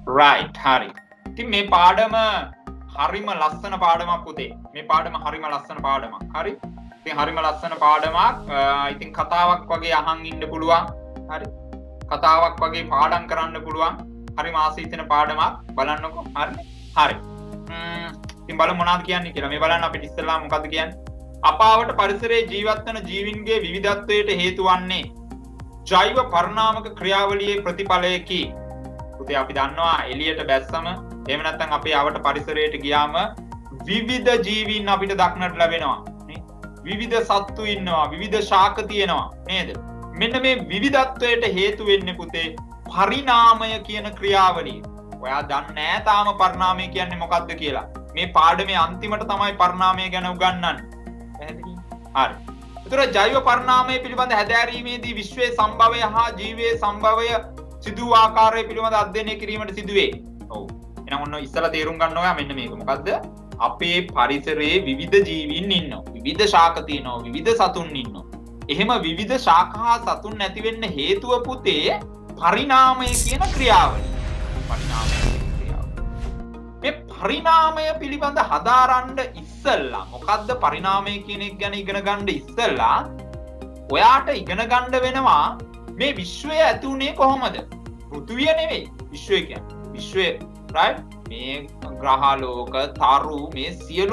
right හරි. ඉතින් මේ පාඩම හරිම ලස්සන පාඩමක් පුතේ. මේ පාඩම හරිම ලස්සන පාඩමක්. හරි. ඉතින් හරිම ලස්සන පාඩමක්. ඉතින් කතාවක් වගේ අහන් ඉන්න පුළුවන්. හරි. කතාවක් වගේ පාඩම් කරන්න පුළුවන්. හරිම ආසීතන පාඩමක්. බලන්නකෝ. හරිනේ. හරි. ඉතින් බලමු මොනවද කියන්නේ කියලා. මේ බලන්න අපිට ඉස්සෙල්ලා මොකද්ද කියන්නේ? අපාවට පරිසරයේ ජීවත් වන ජීවීන්ගේ විවිධත්වයට හේතු වන්නේ ජෛව පරිණාමක ක්‍රියාවලියේ ප්‍රතිඵලයකි. පුතේ අපි දන්නවා එළියට බැස්සම එහෙම නැත්නම් අපේ ආවට පරිසරයට ගියාම විවිධ ජීවීන් අපිට දක්නට ලැබෙනවා නේ. විවිධ සත්තු ඉන්නවා, විවිධ ශාක තියෙනවා නේද? මෙන්න මේ විවිධත්වයට හේතු වෙන්නේ පුතේ පරිණාමය කියන ක්‍රියාවලිය. ඔයා දන්නේ නැහැ තාම පරිණාමය කියන්නේ මොකක්ද කියලා. මේ පාඩමේ අන්තිමට තමයි පරිණාමය ගැන උගන්වන්නේ. පැහැදිලිද? හරි. ඒතර ජෛව පරිණාමය පිළිබඳ හැදෑරීමේදී විශ්වයේ සම්භවය හා ජීවයේ සම්භවය සිදු ආකාරය පිළිබඳ අධ්‍යයනය කිරීමට සිදුවේ. ඔව්. එහෙනම් ඔන්න ඉස්සලා තේරුම් ගන්න ඕවා මෙන්න මේක. මොකද්ද? අපේ පරිසරයේ විවිධ ජීවීන් ඉන්නවා. විවිධ ශාක තියෙනවා, විවිධ සතුන් ඉන්නවා. එහෙම විවිධ ශාක හා සතුන් නැති වෙන්න හේතුව පුතේ පරිණාමය කියන ක්‍රියාවලිය. පරිණාමය කියන ක්‍රියාවලිය. මේ පරිණාමය පිළිබඳ හදාරන්න ඉස්සෙල්ලා මොකද්ද පරිණාමය කියන එක ගැන ඉගෙන ගන්න ඉස්සෙල්ලා ඔයාට ඉගෙන ගන්න වෙනවා මේ විශ්වය ඇති වුණේ කොහොමද? පෘථුවිය නෙවෙයි විශ්වය කියන්නේ. විශ්වය right මේ ග්‍රහලෝක තරු මේ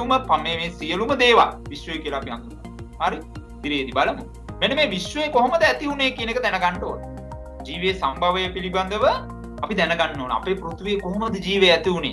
සියලුම දේවල් විශ්වය කියලා අපි හඳුන්වනවා. හරි? ඉතින් බලමු. මෙන්න මේ විශ්වය කොහොමද ඇති වුණේ කියන එක දැනගන්න ඕන. ජීවයේ සම්භවය පිළිබඳව අපි දැනගන්න ඕන. අපේ පෘථුවියේ කොහොමද ජීවය ඇති වුණේ?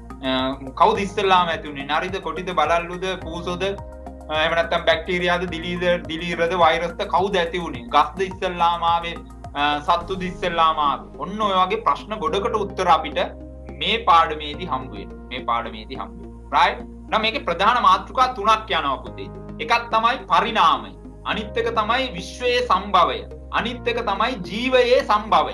කවුද ඉස්සෙල්ලාම ඇති වුණේ? නරිද, කොටිද, බලල්ලුද, පූසොද, එහෙම නැත්නම් බැක්ටීරියාද, දිලීරද, වෛරස්ද කවුද ඇති වුණේ? ගස්ද ඉස්සෙල්ලාම ආවේ, සත්තුද ඉස්සෙල්ලාම ආවේ? ඔන්න ඔය වගේ ප්‍රශ්න ගොඩකට උත්තර අපිට මේ පාඩමේදී හම්බ වෙනවා. right? නම් මේකේ ප්‍රධාන මාතෘකා තුනක් යනවා පුතේ. එකක් තමයි පරිණාමය. අනිත් එක තමයි විශ්වයේ සම්භවය. අනිත් එක තමයි ජීවයේ සම්භවය.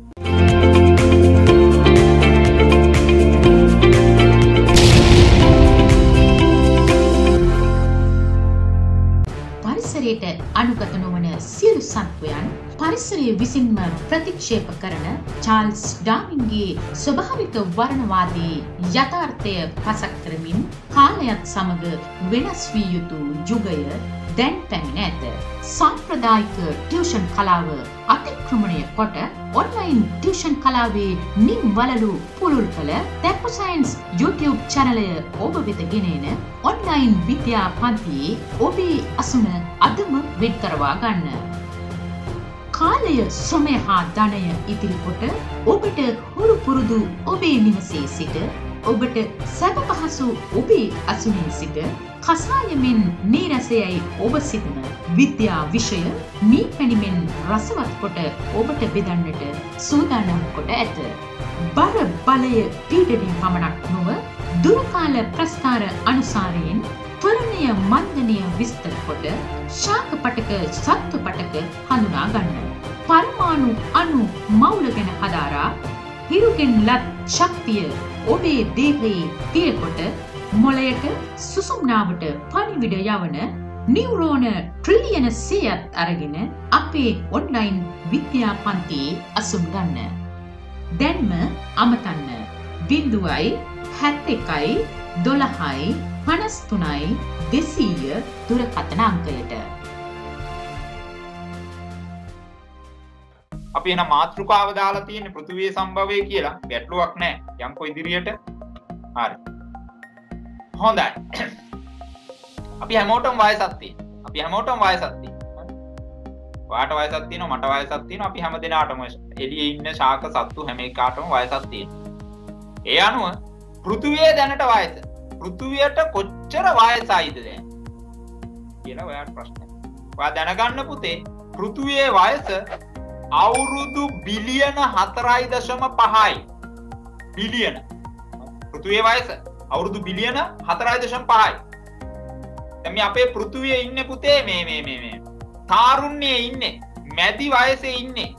පරිසරයට අනුගත නොවන සියලු සත්වයන් පරිසරය විසින්ම ප්‍රතික්ෂේප කරන චාල්ස් ඩාර්වින්ගේ ස්වභාවික වර්ණවාදී යථාර්ථය පසක් කරමින් කාලයත් සමග වෙනස් වී යුතු යුගය දැන් පැමිණ ඇත. සාම්ප්‍රදායික ටියුෂන් කලාව අතික්‍රමණය කොට ඔන්ලයින් ටියුෂන් කලාවේ නිම් වලලු පුළුල් කළ තැප්පු සයන්ස් YouTube චැනලය ඔබ වෙත ගෙනෙන ඔන්ලයින් විද්‍යා පන්තියේ ඔබේ අසුන අදම වෙන් කරවා ගන්න. කාලය, ශ්‍රමය හා ධනය ඉතිරි කොට ඔබට හුරු පුරුදු ඔබේ නිවසේ සිට ඔබට සැප පහසු ඔබේ අසුනේ සිට කසායමෙන් නීරසයයි ඔබ සිතන විද්‍යා විෂය මී පැණිමෙන් රසවත් කොට ඔබට බෙදන්නට සූදානම් කොට ඇත. බර බලය පීඩනය පමණක් නොව දුරකාල ප්‍රස්ථාර අනුසාරයෙන් ත්වරණය මන්දනය විස්තර කොට ශාක පටක සත්ව පටක හඳුනා ගන්න. පරමාණු අණු මවුල ගැන හදාරා හිරුගෙන් ලත් ශක්තිය ඔබේ දේහයේ තියකොට මොළයට සුසුම්නාවට පණිවිඩ යවන නියුරෝන ට්‍රිලියන 100ක් අරගෙන අපේ ඔන්ලයින් විද්‍යා පන්තියේ අසුම් ගන්න. දැන්ම අමතන්න 071 12යි 53යි 200 දුරකථන අංකයට. අපි එන මාතෘකාව දාලා තියෙන්නේ පෘථිවියේ සම්භවය කියලා. ගැටලුවක් නැහැ. යම්කෝ ඉදිරියට. හරි. හොඳයි. අපි හැමෝටම වයසක් තියෙනවා. ඔයාට වයසක් තියෙනවා, මට වයසක් තියෙනවා. අපි හැම දිනාටම එළියේ ඉන්න ශාක සත්තු හැම එකකටම වයසක් තියෙනවා. ඒ අනුව පෘථිවියේ දැනට වයස. පෘථිවියට කොච්චර වයසයිද දැන්? කියලා ඔයාට ප්‍රශ්නයක්. ඔයා දැනගන්න පුතේ පෘථිවියේ වයස අවුරුදු බිලියන 4.5යි. බිලියන. පෘථිවියේ වයස අවුරුදු බිලියන 4.5යි. දැන් මේ අපේ පෘථිවියේ ඉන්නේ පුතේ මේ තාරුණ්‍යයේ ඉන්නේ. මැදි වයසේ ඉන්නේ.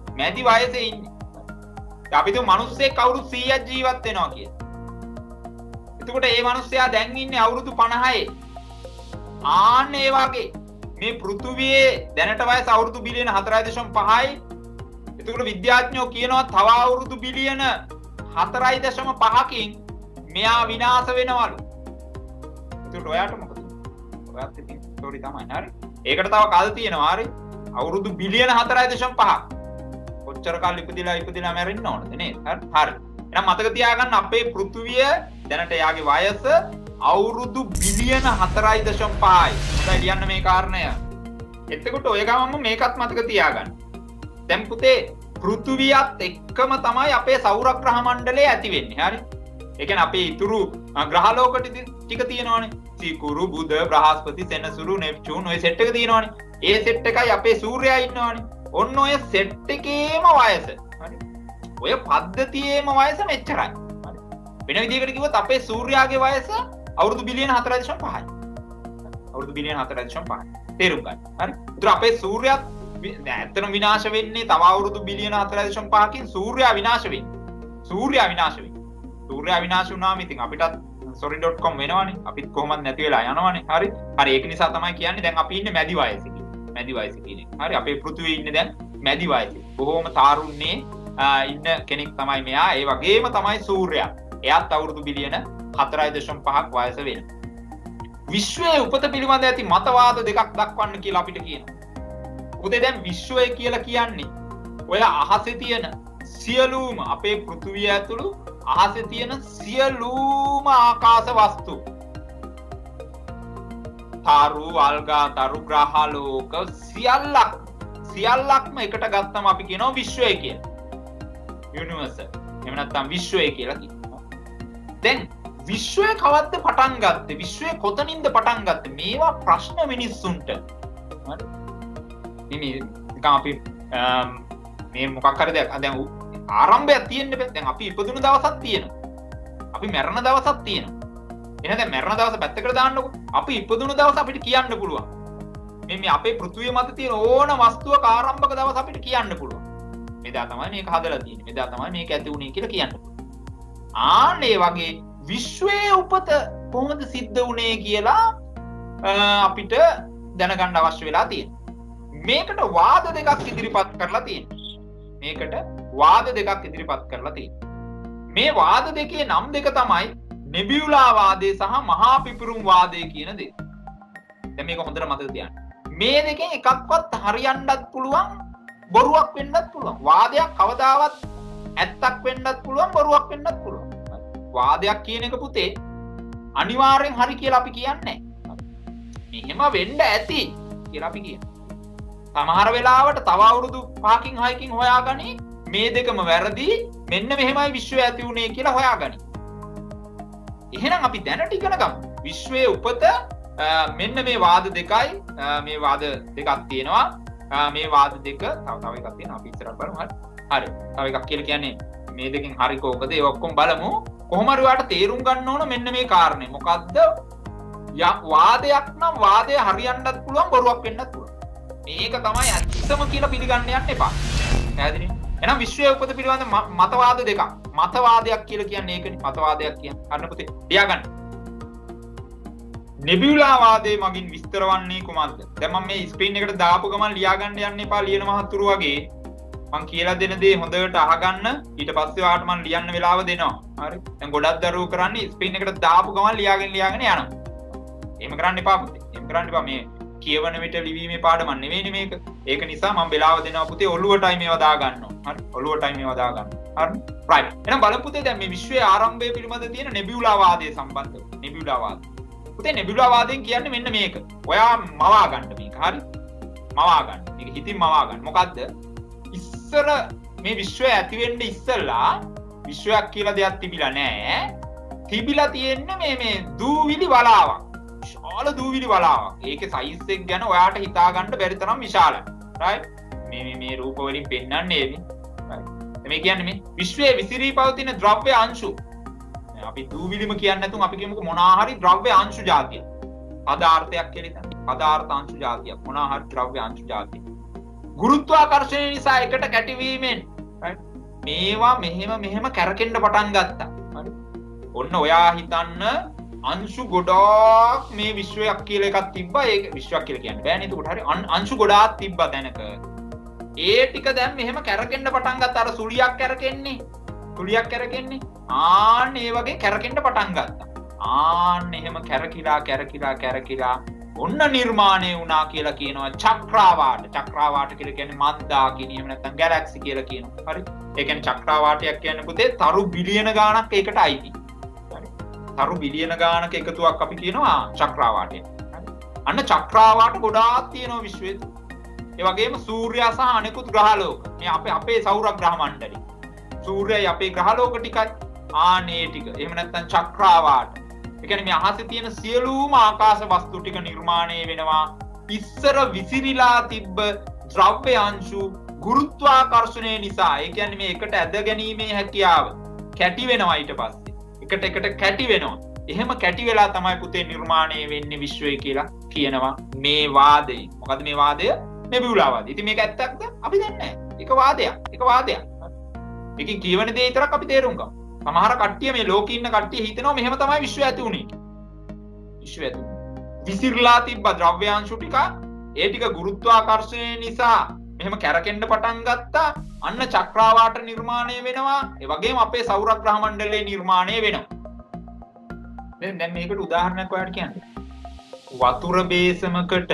අපි තුන් මිනිස්සෙක් අවුරුදු 100ක් ජීවත් වෙනවා කියලා. එතකොට මේ මිනිස්සයා දැන් ඉන්නේ අවුරුදු 50යි. ආන්න ඒ වගේ මේ පෘථිවියේ දැනට වයස අවුරුදු බිලියන 4.5යි. එතකොට විද්‍යාඥයෝ කියනවා තව අවුරුදු බිලියන 4.5කින් මෙයා විනාශ වෙනවලු. ඒකට ඔයාට මොකද? ඔයාත් ඉතින් ස්ටෝරි තමයි හරි. ඒකට තව කල් තියෙනවා හරි. අවුරුදු බිලියන 4.5ක්. කොච්චර කල් ඉපදිලා මැරෙන්න ඕනද නේද? හරි. එහෙනම් මතක තියාගන්න අපේ පෘථුවිය දැනට යාගේ වයස අවුරුදු බිලියන 4.5යි. දැන් ලියන්න මේ කාරණය. එතකොට ඔය ගමන්ම මේකත් මතක තියාගන්න. දැන් පුතේ පෘථුවියත් එක්කම තමයි අපේ සෞරග්‍රහ මණ්ඩලය ඇති වෙන්නේ. හරි. ඒ කියන්නේ අපේ ඉතුරු ග්‍රහලෝක ටික තියෙනවානේ. සිකුරු, බුධ, බ්‍රහස්පති, සෙනසුරු, නෙප්චූන් ඔය සෙට් එක තියෙනවානේ. ඒ සෙට් එකයි අපේ සූර්යයා ඉන්නවානේ. ඔන්න ඔය සෙට් එකේම වයස. හරි. ඔය පද්ධතියේම වයස මෙච්චරයි. හරි. වෙන විදිහකට කිව්වොත් අපේ සූර්යාගේ වයස අවුරුදු බිලියන 4.5යි. අවුරුදු බිලියන 4.5යි. තේරුම් ගන්න. හරි. ඒතර අපේ සූර්යයත් ඇත්තටම විනාශ වෙන්නේ තව අවුරුදු බිලියන 4.5කින් සූර්යයා විනාශ වෙන්නේ. සූර්යයා විනාශ වෙන්නේ. සූර්යයා විනාශ වුණාම ඉතින් අපිටත් sorry.com වෙනවනේ. අපිත් කොහොමද නැති වෙලා යනවනේ. හරි. හරි ඒක නිසා තමයි කියන්නේ දැන් අපි ඉන්නේ මැදි වයසේ. මැදි වයසේ කියන්නේ. හරි අපේ පෘථිවියේ ඉන්නේ දැන් මැදි වයසේ. බොහොම තාරුණ්‍යයේ ඉන්න කෙනෙක් තමයි මෙයා. ඒ වගේම තමයි සූර්යයා. එයාත් අවුරුදු බිලියන 4.5ක් වයස වෙනවා. විශ්වයේ උපත පිළිබඳ ඇති මතවාද දෙකක් දක්වන්න කියලා අපිට කියනවා. උදේ දැන් විශ්වය කියලා කියන්නේ ඔය අහසේ තියෙන සියලුම අපේ පෘථිවිය ඇතුළු අහසේ තියෙන සියලුම ආකාශ වස්තු. තාරු, අල්ගා, තරු, ග්‍රහලෝක සියල්ලක්ම එකට ගත්තම අපි කියනවා විශ්වය කියලා. යුනිවර්ස්. එහෙම නැත්නම් විශ්වය කියලා කියනවා. දැන් විශ්වය කවද්ද පටන් ගත්තේ? විශ්වය කොතනින්ද පටන් ගත්තේ? මේවා ප්‍රශ්න මිනිස්සුන්ට. හරි. නිකන් අපි මේ මොකක් හරි දෙයක් දැන් ආරම්භයක් තියෙන්න බෑ. දැන් අපි ඉපදුණු දවසක් තියෙනවා. අපි මැරෙන දවසක් තියෙනවා. එහෙනම් දැන් මැරෙන දවස පැත්තකට දාන්නකො. අපි ඉපදුණු දවස අපිට කියන්න පුළුවන්. මේ අපේ පෘථිවිය මත තියෙන ඕන වස්තුවක ආරම්භක දවස අපිට කියන්න පුළුවන්. මෙදා තමයි මේක හදලා තියෙන්නේ. මෙදා තමයි මේක ඇති වුණේ කියලා කියන්න පුළුවන්. ආන්නේ වගේ විශ්වයේ උපත කොහොමද සිද්ධ වුණේ කියලා අපිට දැනගන්න අවශ්‍ය වෙලා තියෙනවා. මේකට වාද දෙකක් ඉදිරිපත් කරලා තියෙනවා. මේ වාද දෙකේ නම් දෙක තමයි නෙබියුලා වාදය සහ මහා පිපිරුම් වාදය කියන දේ. දැන් මේක හොඳට මතක තියාගන්න. මේ දෙකෙන් එකක්වත් හරියන්නත් පුළුවන්, බොරුවක් වෙන්නත් පුළුවන්. වාදයක් කවදාවත් ඇත්තක් වෙන්නත් පුළුවන්, බොරුවක් වෙන්නත් පුළුවන්. වාදයක් කියන එක පුතේ අනිවාර්යෙන් හරි කියලා අපි කියන්නේ නැහැ. මෙහෙම වෙන්න ඇති කියලා අපි කියනවා. සමහර වෙලාවට තව අවුරුදු 5කින් 6කින් හොයාගනි මේ දෙකම වැරදි, මෙන්න මෙහෙමයි විශ්වය ඇති වුණේ කියලා හොයාගනි. එහෙනම් අපි දැනට ඉගෙන ගමු. විශ්වයේ උපත මෙන්න මේ වාද දෙකයි. මේ වාද දෙකක් තියෙනවා. මේ වාද දෙක තව එකක් තියෙනවා. අපි ඉස්සරහට බලමු. හරි. තව එකක් කියලා කියන්නේ මේ දෙකෙන් හරි කෝකද? ඒ ඔක්කොම බලමු. කොහොම හරි ඔයාලට තේරුම් ගන්න ඕන මෙන්න මේ කාරණේ. මොකද්ද? වාදයක් නම් වාදය හරියන්නත් පුළුවන්, බොරුවක් වෙන්නත් පුළුවන්. මේක තමයි ඇත්තම කියලා පිළිගන්න යන්න එපා. පැහැදිලිද? එහෙනම් විශ්වයේ උපත පිළිබඳ මතවාද දෙකක්. මතවාදයක් කියලා කියන්නේ ඒකනේ. මතවාදයක් කියන්නේ අන්න පුතේ ලියාගන්න. නෙබියුලා වාදයේ මගින් විස්තර වන්නේ කුමක්ද? දැන් මම මේ ස්ක්‍රීන් එකට දාපු ගමන් ලියාගන්න යන්න එපා ලියන මහතුරු වගේ. මං කියලා දෙන දේ හොඳට අහගන්න. ඊට පස්සේ ඔයාලට මම ලියන්න වෙලාව දෙනවා. හරි? දැන් ගොඩක් දරුවෝ කරන්නේ ස්ක්‍රීන් එකට දාපු ගමන් ලියාගෙන යනවා. එහෙම කරන්න එපා පුතේ. එහෙම කරන්න එපා. මේ කියවන විට ලිවීමේ පාඩමක් නෙවෙයිනේ මේක. ඒක නිසා මම වෙලාව දෙනවා පුතේ ඔළුවටයි මේවා දා ගන්නවා. හරි? ඔළුවටයි මේවා දා ගන්නවා. හරි? රයිට්. එහෙනම් බලමු පුතේ දැන් මේ විශ්වයේ ආරම්භය පිළිබඳ තියෙන නෙබියුලා වාදයේ සම්බන්ධව. නෙබියුලා වාදය. පුතේ නෙබියුලා වාදයෙන් කියන්නේ මෙන්න මේක. ඔයා මවා ගන්න මේක. හරි? මවා ගන්න. මේක හිතින් මවා ගන්න. මොකද්ද? ඉස්සර මේ විශ්වය ඇති වෙන්න ඉස්සෙල්ලා විශ්වයක් කියලා දෙයක් තිබිලා නැහැ. තිබිලා තියෙන්නේ මේ දූවිලි වලාවක්. විශාල දූවිලි වලාවක්. ඒකේ සයිස් එක ගැන ඔයාට හිතා ගන්න බැරි තරම් විශාලයි. රයිට්? මේ රූප වලින් පෙන්වන්නේ එවි. රයිට්. මේ කියන්නේ මේ විශ්වයේ විසිරී පවතින ද්‍රව්‍ය අංශු. අපි දූවිලිම කියන්නේ නැතුන් අපි කියමුකෝ මොනවා හරි ද්‍රව්‍ය අංශු જાතිය. පදාර්ථයක් කියලා හිතන්න. පදාර්ථ අංශු જાතියක්. මොනවා හරි ද්‍රව්‍ය අංශු જાතිය. ගුරුත්වාකර්ෂණය නිසා එකට කැටිවීමෙන් මේවා මෙහෙම කැරකෙන්න පටන් ගත්තා. හරි? ඔන්න ඔයා හිතන්න අංශු ගොඩක් මේ විශ්වයක් කියලා එකක් තිබ්බා. ඒක විශ්වයක් කියලා කියන්න බෑනේ. ඒකට හරි අංශු ගොඩාක් තිබ්බා තැනක. ඒ ටික දැන් මෙහෙම කැරකෙන්න පටන් ගත්තා. අර සුලියක් කැරකෙන්නේ. තුලියක් කැරකෙන්නේ. ආන්න ඒ වගේ කැරකෙන්න පටන් ගත්තා. ආන්න එහෙම කැරකිලා ඔන්න නිර්මාණය වුණා කියලා කියනවා චක්‍රාවාට. චක්‍රාවාට කියලා කියන්නේ මන්දාකිනි එහෙම නැත්නම් ගැලැක්සි කියලා කියනවා. හරි. ඒ කියන්නේ චක්‍රාවාටයක් කියන්නේ පුතේ තරු බිලියන ගාණක් ඒකට අයිති. හරි. තරු බිලියන ගාණක එකතුවක් අපි කියනවා චක්‍රාවාටය. හරි. අන්න චක්‍රාවාට ගොඩාක් තියෙනවා විශ්වයේ. ඒ වගේම සූර්යයා සහ අනෙකුත් ග්‍රහලෝක. මේ අපේ සෞර ග්‍රහ මණ්ඩලය. සූර්යයයි අපේ ග්‍රහලෝක ටිකයි ආනේ ටික. එහෙම නැත්නම් චක්‍රාවාට. ඒ කියන්නේ මේ අහසේ තියෙන සියලුම ආකාශ වස්තු ටික නිර්මාණය වෙනවා ඉස්සර විසිරීලා තිබ්බ ද්‍රව්‍ය අංශු ගුරුත්වාකර්ෂණය නිසා. ඒ කියන්නේ මේ එකට ඇද ගැනීමේ හැකියාව කැටි වෙනවා ඊට පස්සේ. එකට කැටි වෙනවා. එහෙම කැටි වෙලා තමයි පුතේ නිර්මාණය වෙන්නේ විශ්වය කියලා කියනවා මේ වාදය. මොකද මේ වාදය නෙබියුලා වාදය. ඉතින් මේක ඇත්තක්ද? අපි දන්නේ නැහැ. ඒක වාදයක්. මේකෙන් කියවන දේ විතරක් අපි තේරුම් ගමු. සමහර කට්ටිය මේ ලෝකේ ඉන්න කට්ටිය හිතනවා මෙහෙම තමයි විශ්වය ඇති උනේ. විශ්වය ඇති. විසිරලා තිබ්බ ද්‍රව්‍යාංශු ටික ඒ ටික ගුරුත්වාකර්ෂණය නිසා මෙහෙම කැරකෙන්න පටන් ගත්තා. අන්න චක්‍රාවාට නිර්මාණය වෙනවා. ඒ වගේම අපේ සෞර ග්‍රහ මණ්ඩලයේ නිර්මාණය වෙනවා. දැන් මේකට උදාහරණයක් ඔයාලට කියන්න. වතුර බේසමකට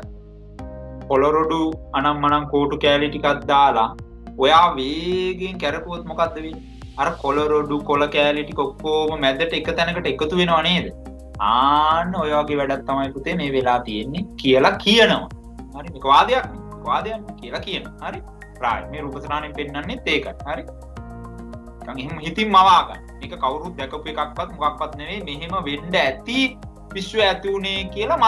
පොළොරොඩු අනම්මනම් කෝටු කෑලි ටිකක් දාලා ඔයා වේගෙන් කැරකුවොත් මොකද්ද වෙන්නේ? අර කොළරොඩු කොළ කෑලි ටික ඔක්කොම මැදට එක තැනකට එකතු වෙනව නේද? ආන්න ඔය වගේ වැඩක් තමයි පුතේ මේ වෙලා තියෙන්නේ කියලා කියනවා. හරි මේක වාදයක් නේ. වාදයක් කියලා කියනවා. හරි. රායි මේ රූපසනානෙන් පෙන්නන්නේත් ඒකයි. හරි. නිකන් එහෙම හිතින් මවා ගන්න. මේක කවුරුත් දැකපු එකක්වත් මොකක්වත් නෙවෙයි. මෙහෙම වෙන්න ඇති විශ්වය ඇති උනේ කියලා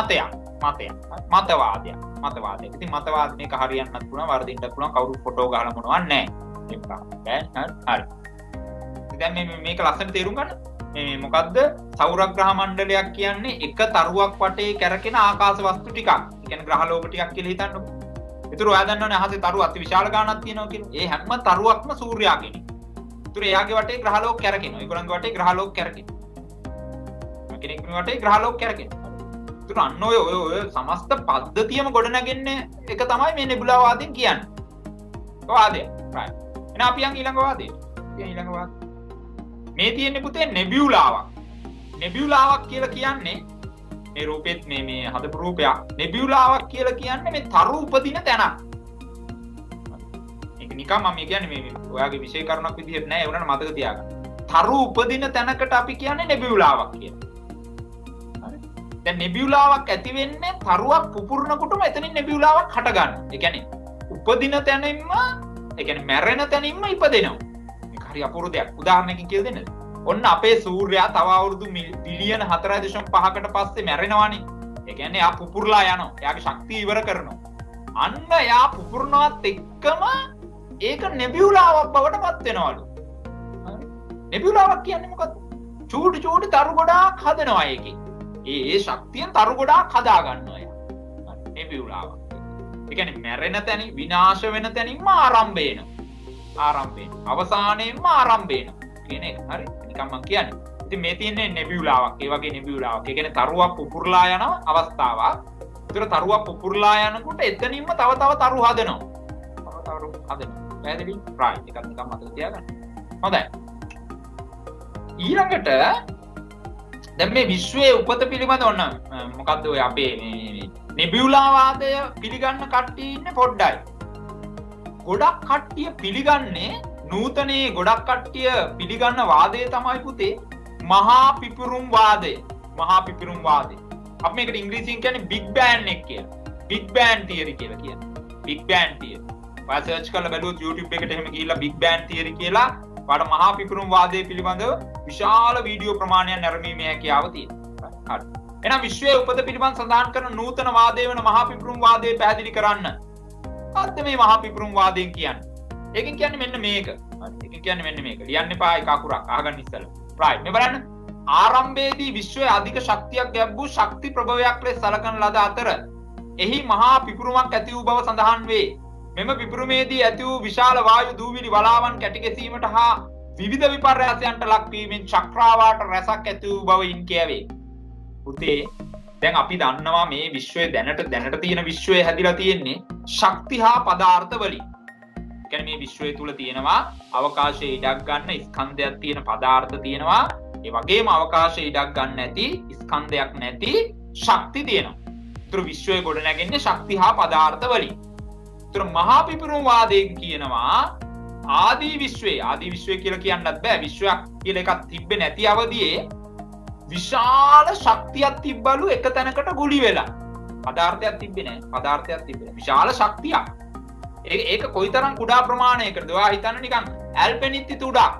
මතවාදයක්. ඉතින් මතවාද මේක හරියන්නත් පුළුවන් වර්ධින්නත් පුළුවන් කවුරුත් ෆොටෝ ගහලා මොනවත් නැහැ. හරි. දැන් මේක ලස්සනට තේරුම් ගන්න. මේ මොකද්ද? සෞර ග්‍රහ මණ්ඩලයක් කියන්නේ එක තරුවක් වටේ කැරකෙන ආකාශ වස්තු ටිකක්. ඒ කියන්නේ ග්‍රහලෝක ටිකක් කියලා හිතන්නකො. ඒතර ඔයා දන්නවනේ අහසේ තරු අති විශාල ගාණක් තියෙනවා කියලා. ඒ හැම තරුවක්ම සූර්යාගෙනි. ඒතර එයාගේ වටේ ග්‍රහලෝක කැරකෙනවා. ඒගොල්ලන්ගේ වටේ ග්‍රහලෝක කැරකෙනවා. කෙනෙක්ගේ වටේ ග්‍රහලෝක කැරකෙනවා. ඒතර අන්න ඔය සමස්ත පද්ධතියම ගොඩ නැගෙන්නේ එක තමයි මේ නෙබුලා වාදයෙන් කියන්නේ. වාදය. right. එහෙනම් අපි යන් ඊළඟ වාදයට. මේ තියෙන්නේ පුතේ නෙබියුලාවක්. නෙබියුලාවක් කියලා කියන්නේ මේ රූපෙත් මේ හදපු රූපයක්. නෙබියුලාවක් කියලා කියන්නේ මේ තරු උපදින තැනක්. ඒක නිකන් මම කියන්නේ මේ ඔයාගේ විශේෂ කරුණක් විදිහට නෑ ඒ උනන මතක තියාගන්න. තරු උපදින තැනකට අපි කියන්නේ නෙබියුලාවක් කියලා. හරි. දැන් නෙබියුලාවක් ඇති වෙන්නේ තරුවක් පුපුරනකොටම එතනින් නෙබියුලාවක් හට ගන්නවා. ඒ කියන්නේ උපදින තැනින්ම ඒ කියන්නේ මැරෙන තැනින්ම ඉපදෙනවා. හරි අපූර්ව දෙයක්. උදාහරණයකින් කියලා දෙන්නද? ඔන්න අපේ සූර්යයා තව අවුරුදු බිලියන 4.5කට පස්සේ මැරෙනවානේ. ඒ කියන්නේ එයා පුපුරලා යනවා. එයාගේ ශක්තිය ඉවර කරනවා. අන්න එයා පුපුරනවත් එක්කම ඒක නෙබියුලාවක් බවට පත් වෙනවලු. හරි. නෙබියුලාවක් කියන්නේ මොකද්ද? චූටි තරු ගොඩාක් හදනවා ඒකේ. ඒ ශක්තියෙන් තරු ගොඩාක් හදා ගන්නවා එයා. හරි. නෙබියුලාවක්. ඒ කියන්නේ මැරෙන තැනින් විනාශ වෙන තැනින්ම ආරම්භ වෙනවා. අවසානයෙන්ම ආරම්භ වෙනවා කියන එක. හරි. නිකන් මම කියන්නේ. ඉතින් මේ තියෙන්නේ නෙබියුලාවක්. ඒ වගේ නෙබියුලාවක්. ඒ කියන්නේ තරුවක් පුපුරලා යන අවස්ථාවක්. ඒතර තරුවක් පුපුරලා යනකොට එතනින්ම තව තරු හදනවා. තරු හදනවා. පැහැදිලි? right. එකක් නිකන් මතක තියාගන්න. හොඳයි. ඊළඟට දැන් මේ විශ්වයේ උපත පිළිබඳ ඔන්න මොකද්ද ඔය අපේ මේ නෙබියුලා වාදය පිළිගන්න කට්ටිය ඉන්නේ පොඩ්ඩයි. ගොඩක් කට්ටිය පිළිගන්නේ නූතනයේ ගොඩක් කට්ටිය පිළිගන්න වාදය තමයි පුතේ මහා පිපිරුම් වාදය. අපි මේකට ඉංග්‍රීසියෙන් කියන්නේ බිග් බෑන් එක කියලා. බිග් බෑන් තියරි කියලා කියන්නේ. Big bang theory. ඔයා සර්ච් කරලා බලුවොත් YouTube එකට එහෙම ගිහිල්ලා බිග් බෑන් තියරි කියලා ඔයාලට මහා පිපිරුම් වාදය පිළිබඳව විශාල වීඩියෝ ප්‍රමාණයක් නැරඹීමේ හැකියාව තියෙනවා. හරි. එහෙනම් විශ්වයේ උපත පිළිබඳ සඳහන් කරන නූතන වාදය වෙන මහා පිපිරුම් වාදය පැහැදිලි කරන්න. මොකද්ද මේ මහා පිපිරුම් වාදයෙන් කියන්නේ? ඒකෙන් කියන්නේ මෙන්න මේක. ඒකෙන් කියන්නේ මෙන්න මේක. ලියන්න එපා එක අකුරක් අහගන්න ඉස්සෙල්ලා. right. මේ බලන්න. ආරම්භයේදී විශ්වයේ අධික ශක්තියක් ගැබ්බූ ශක්ති ප්‍රභවයක් ලෙස සැලකන ලද අතර එහි මහා පිපිරුමක් ඇති වූ බව සඳහන් වේ. මෙම පිපිරුමේදී ඇති වූ විශාල වායු දූවිලි වලාවන් කැටි ගැසීමට හා විවිධ විපර්යාසයන්ට ලක්වීමෙන් චක්‍රාවාට රැසක් ඇති වූ බව ඉන් කියවේ. පුතේ දැන් අපි දන්නවා මේ විශ්වයේ දැනට තියෙන විශ්වය හැදිලා තියෙන්නේ ශක්ති හා පදාර්ථ වලින්. කියන්නේ මේ විශ්වය තුල තියෙනවා අවකාශයේ ඉඩක් ගන්න ස්කන්ධයක් තියෙන පදාර්ථ තියෙනවා. ඒ වගේම අවකාශයේ ඉඩක් ගන්න නැති ස්කන්ධයක් නැති ශක්ති තියෙනවා. ඒතර විශ්වය ගොඩ නැගෙන්නේ ශක්ති හා පදාර්ථ වලින්. ඒතර මහා පිපුරුම් වාදයෙන් කියනවා ආදී විශ්වය කියලා කියන්නත් බෑ. විශ්වයක් කියලා එකක් තිබ්බේ නැති අවදියේ විශාල ශක්තියක් තිබ්බලු එක තැනකට ගුලි වෙලා. පදාර්ථයක් තිබ්බේ නෑ. පදාර්ථයක් තිබ්බේ. විශාල ශක්තියක්. ඒක කොයිතරම් කුඩා ප්‍රමාණයකටද? ඔයා හිතන්න නිකන් ඇල්පෙනිත්ති තුඩක්.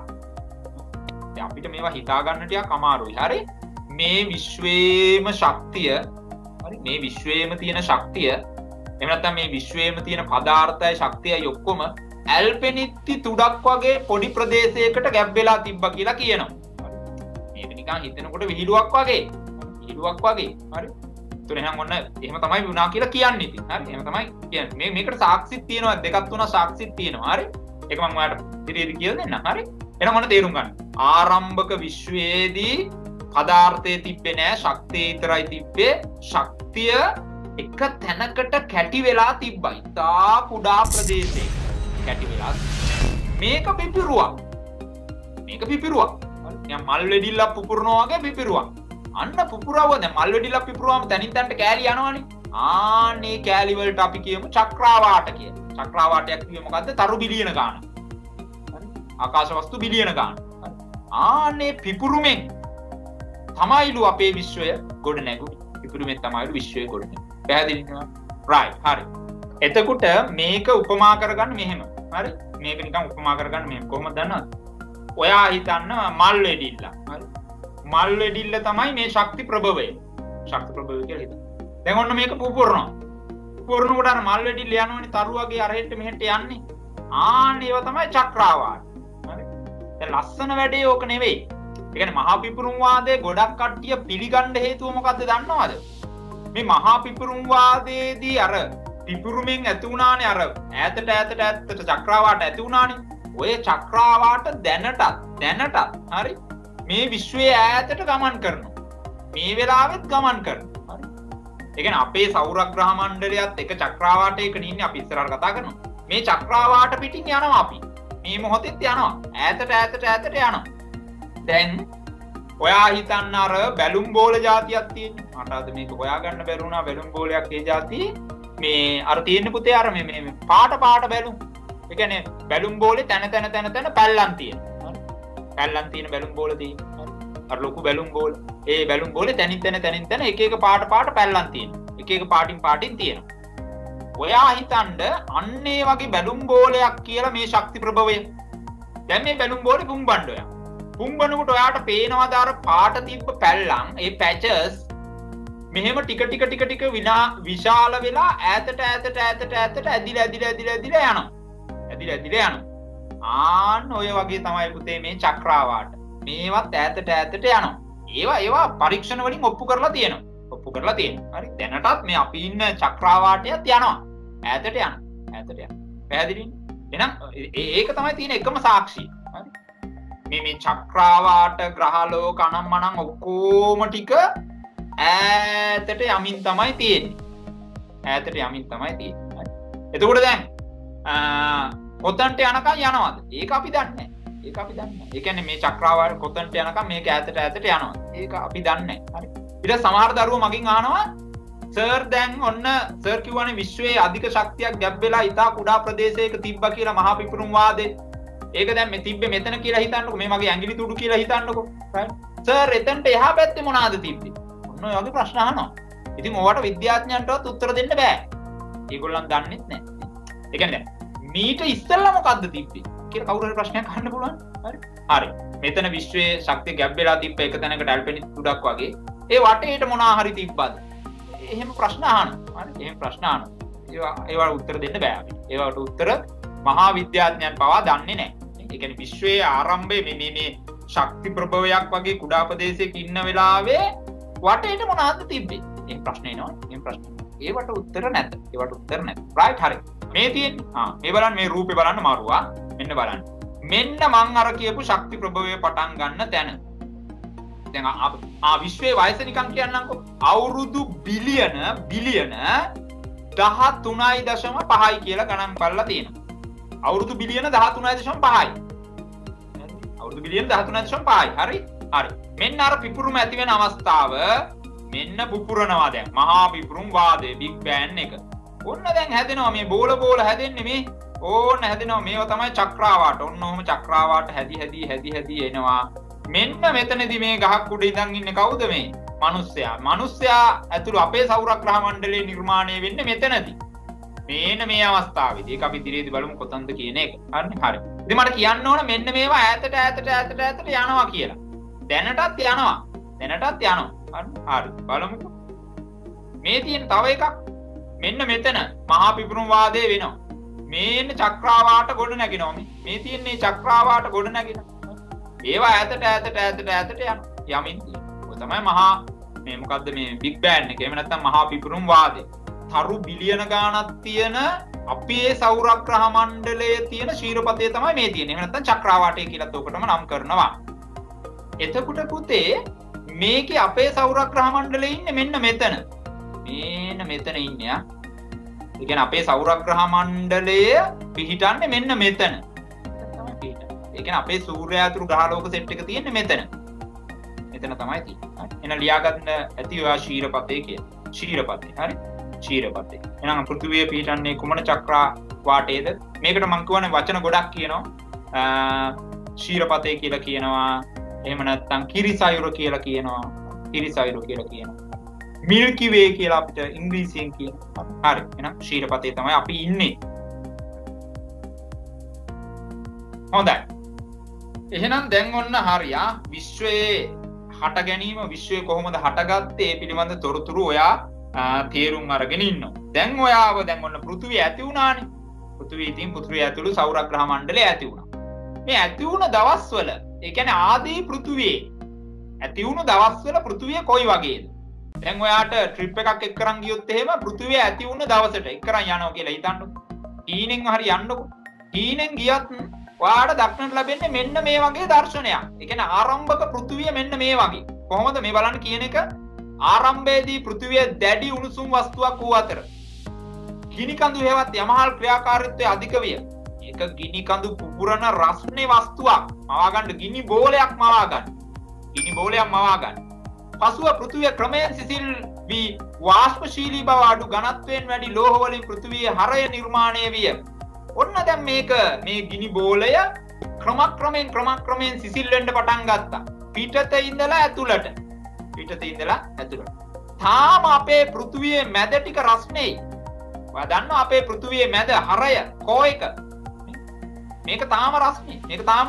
දැන් අපිට මේවා හිතා ගන්න ටිකක් අමාරුයි. හරි? මේ විශ්වයේම ශක්තිය, හරි? මේ විශ්වයේම තියෙන ශක්තිය, එහෙම නැත්නම් මේ විශ්වයේම තියෙන පදාර්ථය ශක්තියයි ඔක්කොම ඇල්පෙනිත්ති තුඩක් වගේ පොඩි ප්‍රදේශයකට ගැබ් වෙලා තිබ්බා කියලා කියනවා. මේක නිකන් හිතනකොට විහිළුවක් වගේ. විහිළුවක් වගේ. හරි? ඒතර එහෙනම් ඔන්න එහෙම තමයි වුණා කියලා කියන්නේ ඉතින්. හරි? එහෙම තමයි කියන්නේ. මේකට සාක්ෂිත් තියෙනවා, දෙකක් තුනක් සාක්ෂිත් තියෙනවා. හරි? ඒක මම ඔයාලට ඉතින් කියලා දෙන්නම්. හරි? එහෙනම් ඔන්න තේරුම් ගන්න. ආරම්භක විශ්වයේදී පදාර්ථය තිබ්බේ නෑ, ශක්තිය විතරයි තිබ්බේ. ශක්තිය එක තැනකට කැටි වෙලා තිබ්බා. ඉතා කුඩා ප්‍රදේශයක කැටි වෙලා. මේක පිපිරුවක්. මේක පිපිරුවක්. නිකන් මල් වෙඩිල්ලක් පුපුරනවා වගේ පිපිරුවක්. අන්න පුපුරව දැන් මල් වෙඩිල්ලක් පිපුරුවාම තනින් තනට කෑලි යනවනේ. ආන්නේ කෑලි වලට අපි කියමු චක්‍රාවාට කියලා. චක්‍රාවාටයක් කිව්වේ මොකද්ද? තරු බිලියන ගාන. හරි? ආකාශ වස්තු බිලියන ගාන. හරි? ආන්නේ පිපුරුමෙන් තමයිලු අපේ විශ්වය ගොඩ නැගුනේ. පිපුරුමෙන් තමයිලු විශ්වය ගොඩ නැගුනේ. පැහැදිලිද? right. හරි. එතකොට මේක උපමා කරගන්න මෙහෙම. හරි? මේක නිකන් උපමා කරගන්න මෙහෙම. කොහොමද දන්නවද? ඔයා හිතන්න මල් වෙඩිල්ල. හරි? මල් වෙඩිල්ල තමයි මේ ශක්ති ප්‍රභවය. ශක්ති ප්‍රභවය කියලා හිතන්න. දැන් ඔන්න මේක පුපුරනවා. පුපුරනකොට අර මල් වෙඩිල්ල යනවනේ තරුවගේ අරහෙට මෙහෙට යන්නේ. ආන්න ඒවා තමයි චක්‍රාවාට. හරි? දැන් ලස්සන වැඩේ ඕක නෙවෙයි. ඒ කියන්නේ මහා පිපුරුම් වාදයේ ගොඩක් කට්ටිය පිළිගන්න හේතුව මොකද්ද දන්නවද? මේ මහා පිපුරුම් වාදයේදී අර පිපුරුමෙන් ඇති වුණානේ අර ඈතට චක්‍රාවාට ඇති වුණානේ. ඔය චක්‍රාවාට දැනටත් හරි මේ විශ්වයේ ඈතට ගමන් කරනවා. මේ වෙලාවෙත් ගමන් කරනවා. හරි. ඒ කියන්නේ අපේ සෞරග්‍රහ මණ්ඩලයත් එක චක්‍රාවාටයක ඉන්නේ අපි ඉස්සරහට කතා කරනවා. මේ චක්‍රාවාට පිටින් යනවා අපි. මේ මොහොතෙත් යනවා. ඈතට යනවා. දැන් ඔයා හිතන්න අර බැලුම් බෝල જાතියක් තියෙන්නේ. මට අද මේක හොයාගන්න බැරි වුණා බැලුම් බෝලයක් ඒ જાතියේ. මේ අර තියෙන්නේ පුතේ අර මේ පාට බැලුම්. ඒ කියන්නේ බැලුම් බෝලේ තන පැල්ලම් තියෙනවා. හරි. පැල්ලම් තියෙන බැලුම් බෝල තියෙනවා. හරි. අර ලොකු බැලුම් බෝල. ඒ බැලුම් බෝලේ තනින් තන එක පාට පැල්ලම් තියෙනවා. එක පාටින් තියෙනවා. ඔයා හිතන්න අන්න ඒ වගේ බැලුම් බෝලයක් කියලා මේ ශක්ති ප්‍රභවය. දැන් මේ බැලුම් බෝලේ පුම්බන්න ඔයා. පුම්බනකොට ඔයාට පේනවාද අර පාට තිබ්බ පැල්ලම් ඒ පැචස් මෙහෙම ටික විශාල වෙලා ඈතට ඇදිලා යනවා. ඇදිලා යනවා. ආන්න ඔය වගේ තමයි පුතේ මේ චක්‍රාවාට. මේවත් ඈතට යනවා. ඒවා පරීක්ෂණ වලින් ඔප්පු කරලා තියෙනවා. හරි. දැනටත් මේ අපි ඉන්න චක්‍රාවාටයත් යනවා. ඈතට යනවා. පැහැදිලිද? එහෙනම් ඒක තමයි තියෙන එකම සාක්ෂිය. හරි. මේ චක්‍රාවාට ග්‍රහලෝක අනම්මනම් ඔක්කොම ටික ඈතට යමින් තමයි තියෙන්නේ. එතකොට දැන් කොතනට යනකම් යනවද? ඒක අපි දන්නේ නැහැ. ඒ කියන්නේ මේ චක්‍රාවාට කොතනට යනකම් මේක ඈතට යනවා. ඒක අපි දන්නේ නැහැ. හරි. ඊට සමහර දරුවෝ මගෙන් අහනවා සර් දැන් ඔන්න සර් කිව්වනේ විශ්වයේ අධික ශක්තියක් ගැබ් වෙලා ඉතා කුඩා ප්‍රදේශයක තිබ්බා කියලා මහා පිපුරුම් වාදේ. ඒක දැන් මේ තිබ්බේ මෙතන කියලා හිතන්නකෝ. මේ මගේ ඇඟිලි තුඩු කියලා හිතන්නකෝ. right? සර් එතනට එහා පැත්තේ මොනවාද තිබ්බේ? ඔන්න ඔය වගේ ප්‍රශ්න අහනවා. ඉතින් ඕවට විද්‍යාඥයන්ටවත් උත්තර දෙන්න බෑ. ඒගොල්ලන් දන්නෙත් නැහැ. ඒ කියන්නේ මීට ඉස්සෙල්ලා මොකද්ද තිබ්බේ කියලා කවුරු හරි ප්‍රශ්නයක් අහන්න පුළුවන්. හරි. මෙතන විශ්වයේ ශක්තිය ගැබ් වෙලා තිබ්බ එක තැනකට ඇල්පෙනිත් තුඩක් වගේ. ඒ වටේට මොනවා හරි තිබ්බද? එහෙම ප්‍රශ්න අහනවා. හරි. එහෙම ප්‍රශ්න අහනවා. ඒවට උත්තර දෙන්න බෑ අපිට. ඒවට උත්තර මහා විද්‍යාඥයන් පවා දන්නේ නැහැ. ඒ කියන්නේ විශ්වයේ ආරම්භයේ මේ ශක්ති ප්‍රභවයක් වගේ කුඩා ප්‍රදේශයක ඉන්න වෙලාවේ වටේට මොනවද තිබ්බේ? මේ ප්‍රශ්නේ එනවා. මේ ප්‍රශ්නේ. ඒවට උත්තර නැත. right හරි. මේ තියෙන්නේ මේ බලන්න මේ රූපේ බලන්න මාරුවා. මෙන්න බලන්න. මෙන්න මං අර කියපු ශක්ති ප්‍රභවය පටන් ගන්න තැන. දැන් විශ්වයේ වයස නිකන් කියන්නම්කෝ. අවුරුදු බිලියන 13.5 කියලා ගණන් කරලා තියෙනවා. අවුරුදු බිලියන 13.5යි. අවුරුදු බිලියන 13.5යි. හරි? හරි. මෙන්න අර පිපුරුම ඇති වෙන අවස්ථාව මෙන්න පුපුරනවා දැන්. මහා පිපුරුම් වාදය බිග් බෑන් එක. ඔන්න දැන් හැදෙනවා මේ බෝල හැදෙන්නේ මේ. ඕන්න හැදෙනවා මේවා තමයි චක්‍රාවාට. ඔන්න ඔහම චක්‍රාවාට හැදි එනවා. මෙන්න මෙතනදී මේ ගහක් උඩ ඉඳන් ඉන්නේ කවුද මේ? මිනිස්සයා. මිනිස්සයා ඇතුළු අපේ සෞරග්‍රහ මණ්ඩලයේ නිර්මාණය වෙන්නේ මෙතනදී. මේන මේ අවස්ථාවේදී ඒක අපි ඉදිරියේදී බලමු කොතනද කියන එක. හරි. ඉතින් මට කියන්න ඕන මෙන්න මේවා ඈතට යනවා කියලා. දැනටත් යනවා. හරි. බලමුකෝ. මේ තියෙන තව එකක්. මෙන්න මෙතන මහා පිපුරුම් වාදය වෙනවා. මේන්න චක්‍රාවාට ගොඩ නැගෙනවා මේ තියෙන්නේ චක්‍රාවාට ගොඩ නැගෙනවා. ඒවා ඈතට යමින් තියෙනවා. ඔය තමයි මහා මේ මොකද්ද මේ බිග් බෑන් එක. එහෙම නැත්නම් මහා පිපුරුම් වාදය. තරු බිලියන ගාණක් තියෙන අපේ සෞරග්‍රහ මණ්ඩලයේ තියෙන ශීරපතේ තමයි මේ තියෙන්නේ. එහෙම නැත්නම් චක්‍රාවාටය කියලාත් ඔකටම නම් කරනවා. එතකොට පුතේ මේකේ අපේ සෞරග්‍රහ මණ්ඩලයේ ඉන්නේ මෙන්න මෙතන. මෙතන ඉන්නේ ආ. ඒ කියන්නේ අපේ සෞරග්‍රහ මණ්ඩලය පිහිටන්නේ මෙන්න මෙතන. ඒ කියන්නේ අපේ සූර්යයා ඇතුළු ග්‍රහලෝක සෙට් එක තියෙන්නේ මෙතන. මෙතන තමයි තියෙන්නේ. එහෙනම් ලියා ගන්න ඇති ඔයා ශීරපතේ කියලා. ශීරපතේ. හරි? ශීරපතේ. එහෙනම් පෘථිවිය පිහිටන්නේ කුමන චක්‍රා වාටයේද? මේකට මම කියවනේ වචන ගොඩක් කියනවා. ශීරපතේ කියලා කියනවා. එහෙම නැත්නම් කිරිසයුර කියලා කියනවා. මිල්කි වේ කියලා අපිට ඉංග්‍රීසියෙන් කියනවා. හරි. එහෙනම් ශීරපතේ තමයි අපි ඉන්නේ. හොඳයි. එහෙනම් දැන් ඔන්න හරියා විශ්වයේ හට ගැනීම විශ්වයේ කොහොමද හටගත්තේ පිළිබඳ තොරතුරු ඔයා තේරුම් අරගෙන ඉන්නවා. දැන් ඔයාව දැන් ඔන්න පෘථිවිය ඇති වුණානේ. පෘථිවිය ඇතුළු සෞරග්‍රහ මණ්ඩලය ඇති වුණා. මේ ඇති වුණ දවස්වල ඒ කියන්නේ ආදී පෘථිවියේ ඇති වුණු දවස්වල පෘථිවිය කොයි වගේද? දැන් ඔයාට ට්‍රිප් එකක් එක්කරන් ගියොත් එහෙම පෘථිවිය ඇති වුණ දවසට එක්කරන් යනවා කියලා හිතන්නකො. හීනෙන් හරි යන්නකො. හීනෙන් ගියත් ඔයාට දක්නට ලැබෙන්නේ මෙන්න මේ වගේ දර්ශනයක්. ඒ කියන්නේ ආරම්භක පෘථිවිය මෙන්න මේ වගේ. කොහොමද මේ බලන්න කියන එක? ආරම්භයේදී පෘථිවිය දැඩි උණුසුම් වස්තුවක් වූ අතර ගිනි කඳු හේවත් යමහල් ක්‍රියාකාරීත්වය අධික විය. ඒක ගිනි කඳු පුපුරන රස්නේ වස්තුවක්. මවා ගන්න ගිනි බෝලයක් මවා ගන්න. පසුව පෘථිවිය ක්‍රමයෙන් සිසිල් වී වාෂ්පශීලී බව අඩු ඝනත්වයෙන් වැඩි ලෝහ වලින් පෘථිවියේ හරය නිර්මාණය විය. ඔන්න දැන් මේක මේ ගිනි බෝලය ක්‍රමක්‍රමයෙන් සිසිල් වෙන්න පටන් ගත්තා. පිටත ඉඳලා ඇතුළට. තාම අපේ පෘථිවියේ මැද ටික රස්නේ. ඔයා දන්නවා අපේ පෘථිවියේ මැද හරය කෝ එක. මේක තාම රස්නේ.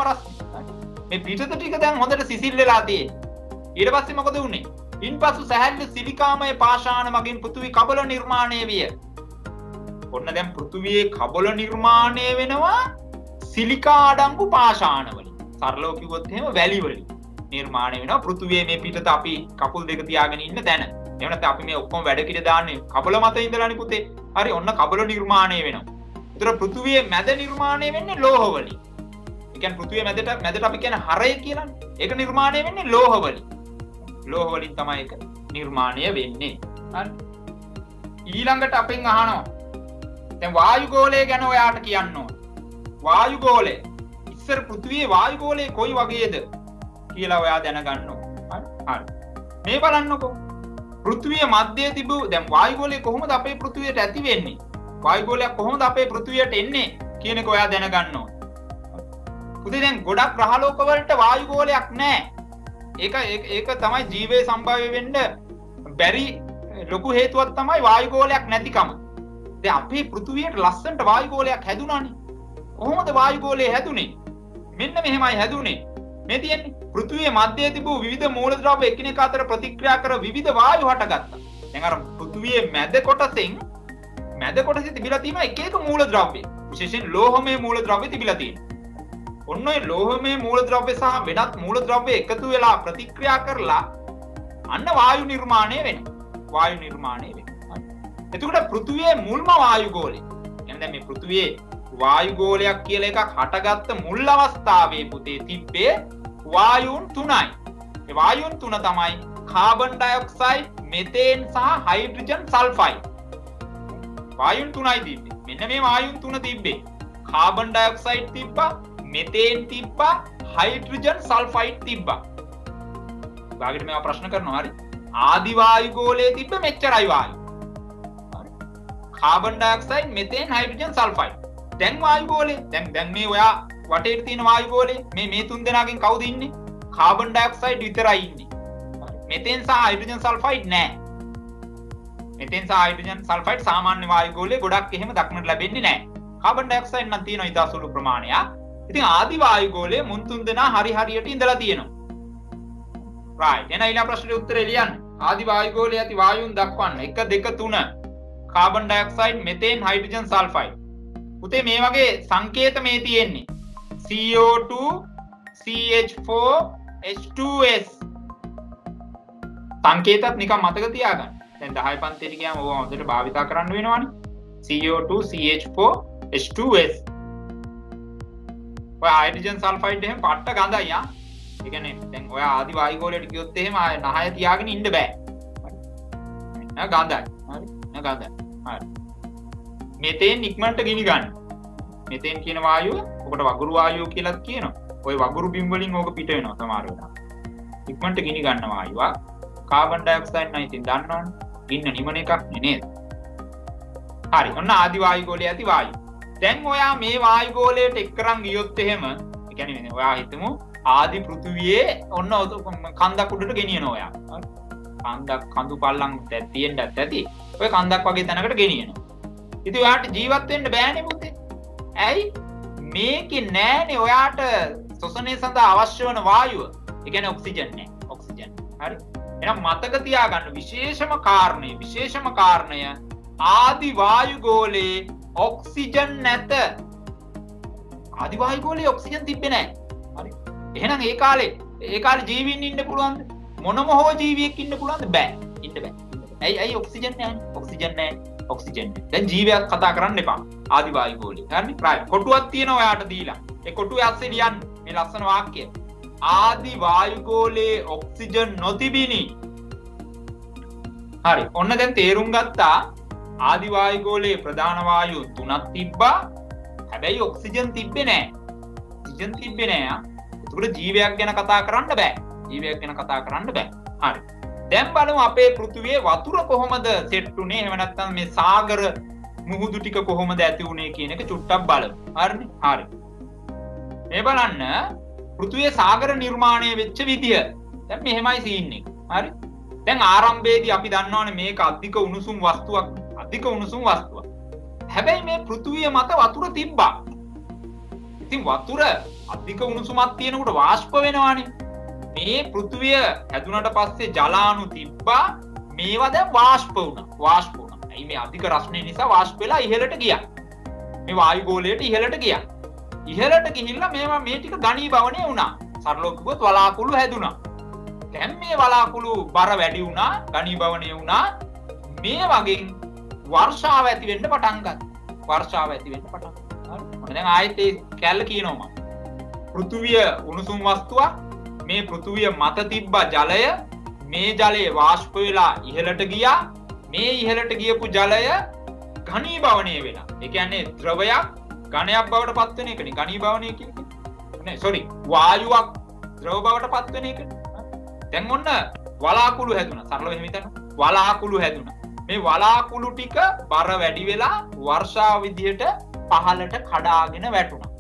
මේ පිටත ටික දැන් හොඳට සිසිල් වෙලා තියෙන්නේ. ඊට පස්සේ මොකද වුනේ? ඉන්පසු සැහැල්ලු සිලිකාමය පාෂාණ මගින් පෘථිවි කබල නිර්මාණය විය. ඔන්න දැන් පෘථිවියේ කබල නිර්මාණය වෙනවා සිලිකා අඩංගු පාෂාණ වලින්. සරලව කිව්වොත් එහෙම වැලි වලින් නිර්මාණය වෙනවා පෘථිවියේ මේ පිටත අපි කකුල් දෙක තියාගෙන ඉන්න තැන. එහෙම නැත්නම් අපි මේ ඔක්කොම වැඩ කිඩ දාන්නේ කබල මත ඉඳලානේ පුතේ. හරි ඔන්න කබල නිර්මාණය වෙනවා. ඒතර පෘථිවියේ මැද නිර්මාණය වෙන්නේ ලෝහ වලින්. ඒ කියන්නේ පෘථිවියේ මැදට අපි කියන්නේ හරය කියලානේ. ඒක නිර්මාණය වෙන්නේ ලෝහ වලින්. ලෝහ වලින් තමයි ඒක නිර්මාණය වෙන්නේ. හරි. ඊළඟට අපෙන් අහනවා. දැන් වායුගෝලය ගැන ඔයාට කියන්න ඕන. වායුගෝලය ඉස්සර පෘථිවියේ වායුගෝලය කොයි වගේද කියලා ඔයා දැනගන්න ඕන. හරි. මේ බලන්නකෝ. පෘථිවිය මැදේ තිබු දැන් වායුගෝලය කොහොමද අපේ පෘථිවියට ඇති වෙන්නේ? වායුගෝලයක් කොහොමද අපේ පෘථිවියට එන්නේ කියන එක ඔයා දැනගන්න ඕන. පුතේ දැන් ගොඩක් ග්‍රහලෝක වලට වායුගෝලයක් නැහැ. ඒක තමයි ජීවය සම්භාව්‍ය වෙන්න බැරි ලොකු හේතුවක් තමයි වායුගෝලයක් නැතිකම. දැන් අපේ පෘථිවියට ලස්සනට වායුගෝලයක් හැදුනානේ. කොහොමද වායුගෝලය හැදුනේ? මෙන්න මෙහෙමයි හැදුනේ. මේ තියෙන්නේ පෘථිවියේ මැදේ තිබූ විවිධ මූලද්‍රව්‍ය එකිනෙක අතර ප්‍රතික්‍රියා කර විවිධ වායු හටගත්තා. දැන් අර පෘථිවියේ මැද කොටසේ තිබිලා තියෙන එක එක මූලද්‍රව්‍ය. විශේෂයෙන් ලෝහමය මූලද්‍රව්‍ය තිබිලා තියෙනවා. ඔන්න ඔය ලෝහමය මූලද්‍රව්‍ය සහ වෙනත් මූලද්‍රව්‍ය එකතු වෙලා ප්‍රතික්‍රියා කරලා අන්න වායු නිර්මාණය වෙනවා. එතකොට පෘථිවියේ මුල්ම වායුගෝලය. එහෙනම් දැන් මේ පෘථිවියේ වායුගෝලයක් කියලා එකක් හටගත්ත මුල් අවස්ථාවේ පුතේ තිබ්බේ වායුන් 3යි. ඒ වායුන් 3 තමයි කාබන් ඩයොක්සයිඩ්, මෙතේන් සහ හයිඩ්‍රජන් සල්ෆයිඩ්. වායුන් 3යි තිබ්බේ. මෙන්න මේ වායුන් 3 තිබ්බේ. කාබන් ඩයොක්සයිඩ් තිබ්බා, මෙතේන් තිබ්බා, හයිඩ්‍රජන් සල්ෆයිඩ් තිබ්බා. ඔයාලට මේවා ප්‍රශ්න කරනවා හරි. ආදි වායු ගෝලයේ තිබ්බ මෙච්චරයි වායු. හරි. Carbon dioxide, methane, hydrogen sulphide. දැන් වායු ගෝලයේ දැන් මේ ඔයා වටේට තියෙන වායු ගෝලයේ මේ තුන් දෙනාගෙන් කවුද ඉන්නේ? කාබන් ඩයොක්සයිඩ් විතරයි ඉන්නේ. මෙතේන් සහ හයිඩ්‍රජන් සල්ෆයිඩ් නැහැ. මෙතේන් සහ හයිඩ්‍රජන් සල්ෆයිඩ් සාමාන්‍ය වායු ගෝලයේ ගොඩක් එහෙම දක්නට ලැබෙන්නේ නැහැ. කාබන් ඩයොක්සයිඩ් නම් තියෙනවා ඊට අසුළු ප්‍රමාණයක්. ඉතින් ආදි වායු ගෝලයේ මුන් තුන් දෙනා හරියට ඉඳලා තියෙනවා. right. එහෙනම් ඊළඟ ප්‍රශ්නෙට උත්තරේ ලියන්න. ආදි වායු ගෝලයේ ඇති වායුන් දක්වන්න. 1 2 3. Carbon dioxide, methane, hydrogen sulphide. පුතේ මේ වගේ සංකේත මේ තියෙන්නේ. CO2, CH4, H2S. සංකේතත් නිකන් මතක තියාගන්න. දැන් 10 පන්තියට ගියාම ඕවා හොඳට භාවිතා කරන්න වෙනවනේ. CO2, CH4, H2S. ඔය හයිඩ්‍රජන් සල්ෆයිඩ් එහෙම පට්ට ගඳයි ආ. ඒ කියන්නේ දැන් ඔය ආදි වායු ගෝලයට ගියොත් එහෙම නහය තියාගෙන ඉන්න බෑ. හරි. නෑ ගඳයි. හරි. නෑ ගඳයි. හරි. මෙතෙන් ඉක්මනට ගිනි ගන්න. මෙතෙන් කියන වායුව ඔකට වගුරු වායුව කියලාත් කියනවා. ඔය වගුරු බිම් වලින් ඕක පිට වෙනවා සමහර වෙලාවට. ඉක්මනට ගිනි ගන්න වායුව. කාබන් ඩයොක්සයිඩ් නම් ඉතින් දන්නවනේ. ඉන්න නිමන එකක් නේද? හරි. ඔන්න ආදි වායු ගෝලයේ ඇති වායු. දැන් ඔයා මේ වායු ගෝලයට එක්කරන් ගියොත් එහෙම, ඒ කියන්නේ ඔයා හිතමු ආදි පෘථිවියේ ඔන්න කන්දක් උඩට ගෙනියනවා ඔයා. හරි. කන්දක් කඳු පල්ලම් තියෙන්නත් ඇති. ඔය කන්දක් වගේ තැනකට ගෙනියනවා. ඉතින් ඔයාට ජීවත් වෙන්න බෑනේ පුතේ. ඇයි? මේකේ නෑනේ ඔයාට ශ්වසනය සඳහා අවශ්‍ය වන වායුව. ඒ කියන්නේ ඔක්සිජන් නෑ. ඔක්සිජන්. හරි. එහෙනම් මතක තියාගන්න විශේෂම කාරණය ආදි වායු ගෝලයේ ඔක්සිජන් නැත. ආදි වායු ගෝලයේ ඔක්සිජන් තිබ්බේ නෑ. හරි. එහෙනම් ඒ කාලේ ජීවීන් ඉන්න පුළුවන්ද? මොනම හෝ ජීවියෙක් ඉන්න පුළුවන්ද? බෑ. ඉන්න බෑ. ඇයි ඔක්සිජන් නෑනේ? ඔක්සිජන් නෑ. ඔක්සිජන්. දැන් ජීවයක් කතා කරන්න එපා. ආදි වායු ගෝලයේ. හරි. right. කොටුවක් තියෙනවා ඔයාට දීලා. ඒ කොටුවේ ඇස්සේ ලියන්න මේ ලස්සන වාක්‍යය. ආදි වායු ගෝලයේ ඔක්සිජන් නොතිබිනි. හරි. ඔන්න දැන් තේරුම් ගත්තා ආදි වායු ගෝලයේ ප්‍රධාන වායු 3ක් තිබ්බා. හැබැයි ඔක්සිජන් තිබ්බේ නෑ. ඔක්සිජන් තිබ්බේ නෑ. ඒකට ජීවයක් ගැන කතා කරන්න බෑ. ජීවයක් ගැන කතා කරන්න බෑ. හරි. දැන් බලමු අපේ පෘථිවියේ වතුර කොහොමද සෙට් උනේ? එහෙම නැත්නම් මේ සාගර මුහුදු ටික කොහොමද ඇති උනේ කියන එක චුට්ටක් බලමු. හරිනේ? හරි. මේ බලන්න පෘථිවියේ සාගර නිර්මාණය වෙච්ච විදිය. දැන් මෙහෙමයි සීන් එක. හරි. දැන් ආරම්භයේදී අපි දන්නවනේ මේක අධික උණුසුම් වස්තුවක්. අධික උණුසුම් වස්තුවක්. හැබැයි මේ පෘථිවිය මත වතුර තිබ්බා. ඉතින් වතුර අධික උණුසුමක් තියෙනකොට වාෂ්ප වෙනවානේ. මේ පෘථිවිය හැදුනට පස්සේ ජලාණු තිබ්බා. මේවා දැන් වාෂ්ප වුණා. ඇයි මේ අධික රස්නේ නිසා වාෂ්ප වෙලා ඉහළට ගියා. මේ වායු ගෝලයට ඉහළට ගියා. ඉහළට ගිහිල්ලා මේවා මේ ටික ඝනීභවණය වුණා. සරලව කිව්වොත් වලාකුළු හැදුනා. දැන් මේ වලාකුළු බර වැඩි වුණා, ඝනීභවණය වුණා. මේ වගේ වර්ෂාව ඇති වෙන්න පටන් ගත්තා. හරි. දැන් ආයෙත් ඒ කැල්ල කියනවා මම. පෘථිවිය උණුසුම් වස්තුවක්. මේ පෘථිවිය මත තිබ්බ ජලය මේ ජලයේ වාෂ්ප වෙලා ඉහළට ගියා. මේ ඉහළට ගියපු ජලය ඝනීභවණය වෙලා. ඒ කියන්නේ ද්‍රවයක් ඝනයක් බවට පත් වෙන එකනේ ඝනීභවණය කියන්නේ. නේ සෝරි වායුවක් ද්‍රව බවට පත් වෙන එකනේ. දැන් ඔන්න වලාකුළු හැදුනා. සරලව එහෙම හිතන්න. වලාකුළු හැදුනා. මේ වලාකුළු ටික බර වැඩි වෙලා වර්ෂාව විදියට පහළට කඩාගෙන වැටුණා.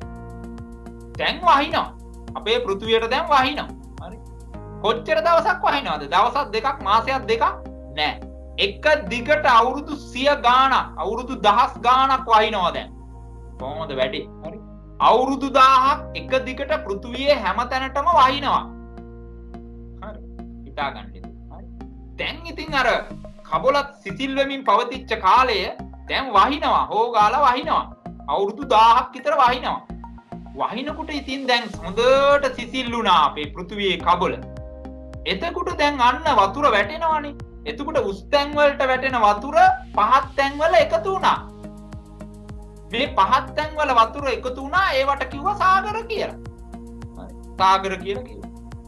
දැන් වහිනවා. අපේ පෘථිවියට දැන් වහිනවා. හරි. කොච්චර දවසක් වහිනවද? දවසක් දෙකක් මාසයක් දෙකක් නෑ. එක දිගට අවුරුදු 100 ගාණක් අවුරුදු 1000 ගාණක් වහිනවා දැන්. කොහොමද වැඩි? හරි. අවුරුදු 1000ක් එක දිගට පෘථිවියේ හැම තැනටම වහිනවා. හරි. හිතා ගන්න. හරි. දැන් ඉතින් අර කබලත් සිසිල් වෙමින් පවතිච්ච කාලය දැන් වහිනවා. හොගාලා වහිනවා. අවුරුදු 1000ක් විතර වහිනවා. වහිනකොට ඉතින් දැන් හොඳට සිසිල් වුණා අපේ පෘථිවියේ කබල. එතකොට දැන් අන්න වතුර වැටෙනවානේ. එතකොට උස් තැන් වලට වැටෙන වතුර පහත් තැන් වල එකතු වුණා. මේ පහත් තැන් වල වතුර එකතු වුණා ඒවට කිව්වා සාගර කියලා. සාගර කියලා කිව්වා.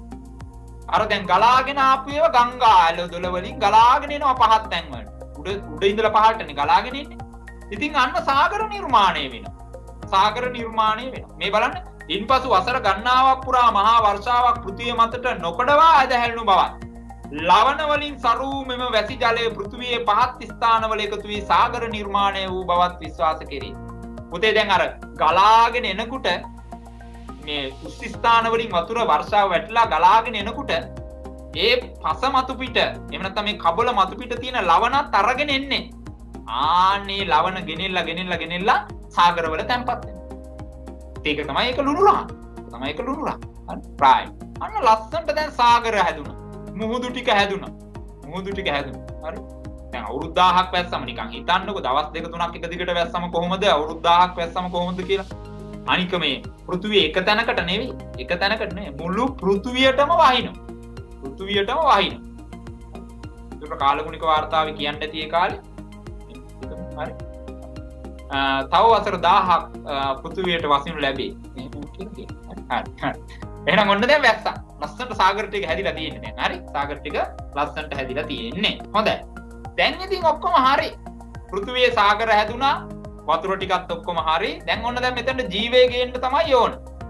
අර දැන් ගලාගෙන ආපු ඒවා ගංගා ඇලදොල වලින් ගලාගෙන එනවා පහත් තැන් වලට. උඩ ඉඳලා පහළටනේ ගලාගෙන එන්නේ. ඉතින් අන්න සාගර නිර්මාණය වෙනවා. සාගර නිර්මාණය වෙනවා. මේ බලන්න ඉන්පසු වසර ගණනාවක් පුරා මහා වර්ෂාවක් පෘථිවිය මතට නොකඩවා ඇදහැළුණු බවත් ලවණ වලින් සරු මෙම වැසි ජලය පෘථිවියේ පහත් ස්ථානවල එකතු වී සාගර නිර්මාණය වූ බවත් විශ්වාස කෙරේ. පුතේ දැන් අර ගලාගෙන එනකොට මේ උස් ස්ථාන වලින් වතුර වර්ෂාව වැටලා ගලාගෙන එනකොට ඒ පස මතු පිට එහෙම නැත්නම් මේ කබල මතු පිට තියෙන ලවණත් අරගෙන එන්නේ. ආන්නේ ලවණ ගෙනෙල්ලා සාගරවල තැන්පත් වෙනවා. ඒක තමයි ඒක ලුණු රහ. තමයි ඒක ලුණු රහ. හරි. right. අන්න ලස්සනට දැන් සාගර හැදුණා. මුහුදු ටික හැදුණා. හරි. දැන් අවුරුදු 1000ක් වැස්සම නිකන් හිතන්නකො දවස් 2-3ක් එක දිගට වැස්සම කොහොමද අවුරුදු 1000ක් වැස්සම කොහොමද කියලා. අනික මේ පෘථුවිය එක තැනකට නෙවෙයි. එක තැනකට නෙවෙයි. මුළු පෘථුවියටම වහිනවා. ඒක කාලගුණික වාර්තාවේ කියන්න ඇති ඒ කාලේ. හරි. තව වසර 1000ක් පෘථුවියට වසිනු ලැබේ. හරි. එහෙනම් ඔන්න දැන් වැස්සා. ලස්සනට සාගර ටික හැදිලා තියෙන්නේ දැන්. හරි. සාගර ටික ලස්සනට හැදිලා තියෙන්නේ. හොඳයි. දැන් ඉතින් ඔක්කොම හරි. පෘථුවියේ සාගර හැදුනා. වතුර ටිකත් ඔක්කොම හරි. දැන් ඔන්න දැන් මෙතනට ජීවය ගේන්න තමයි ඕන.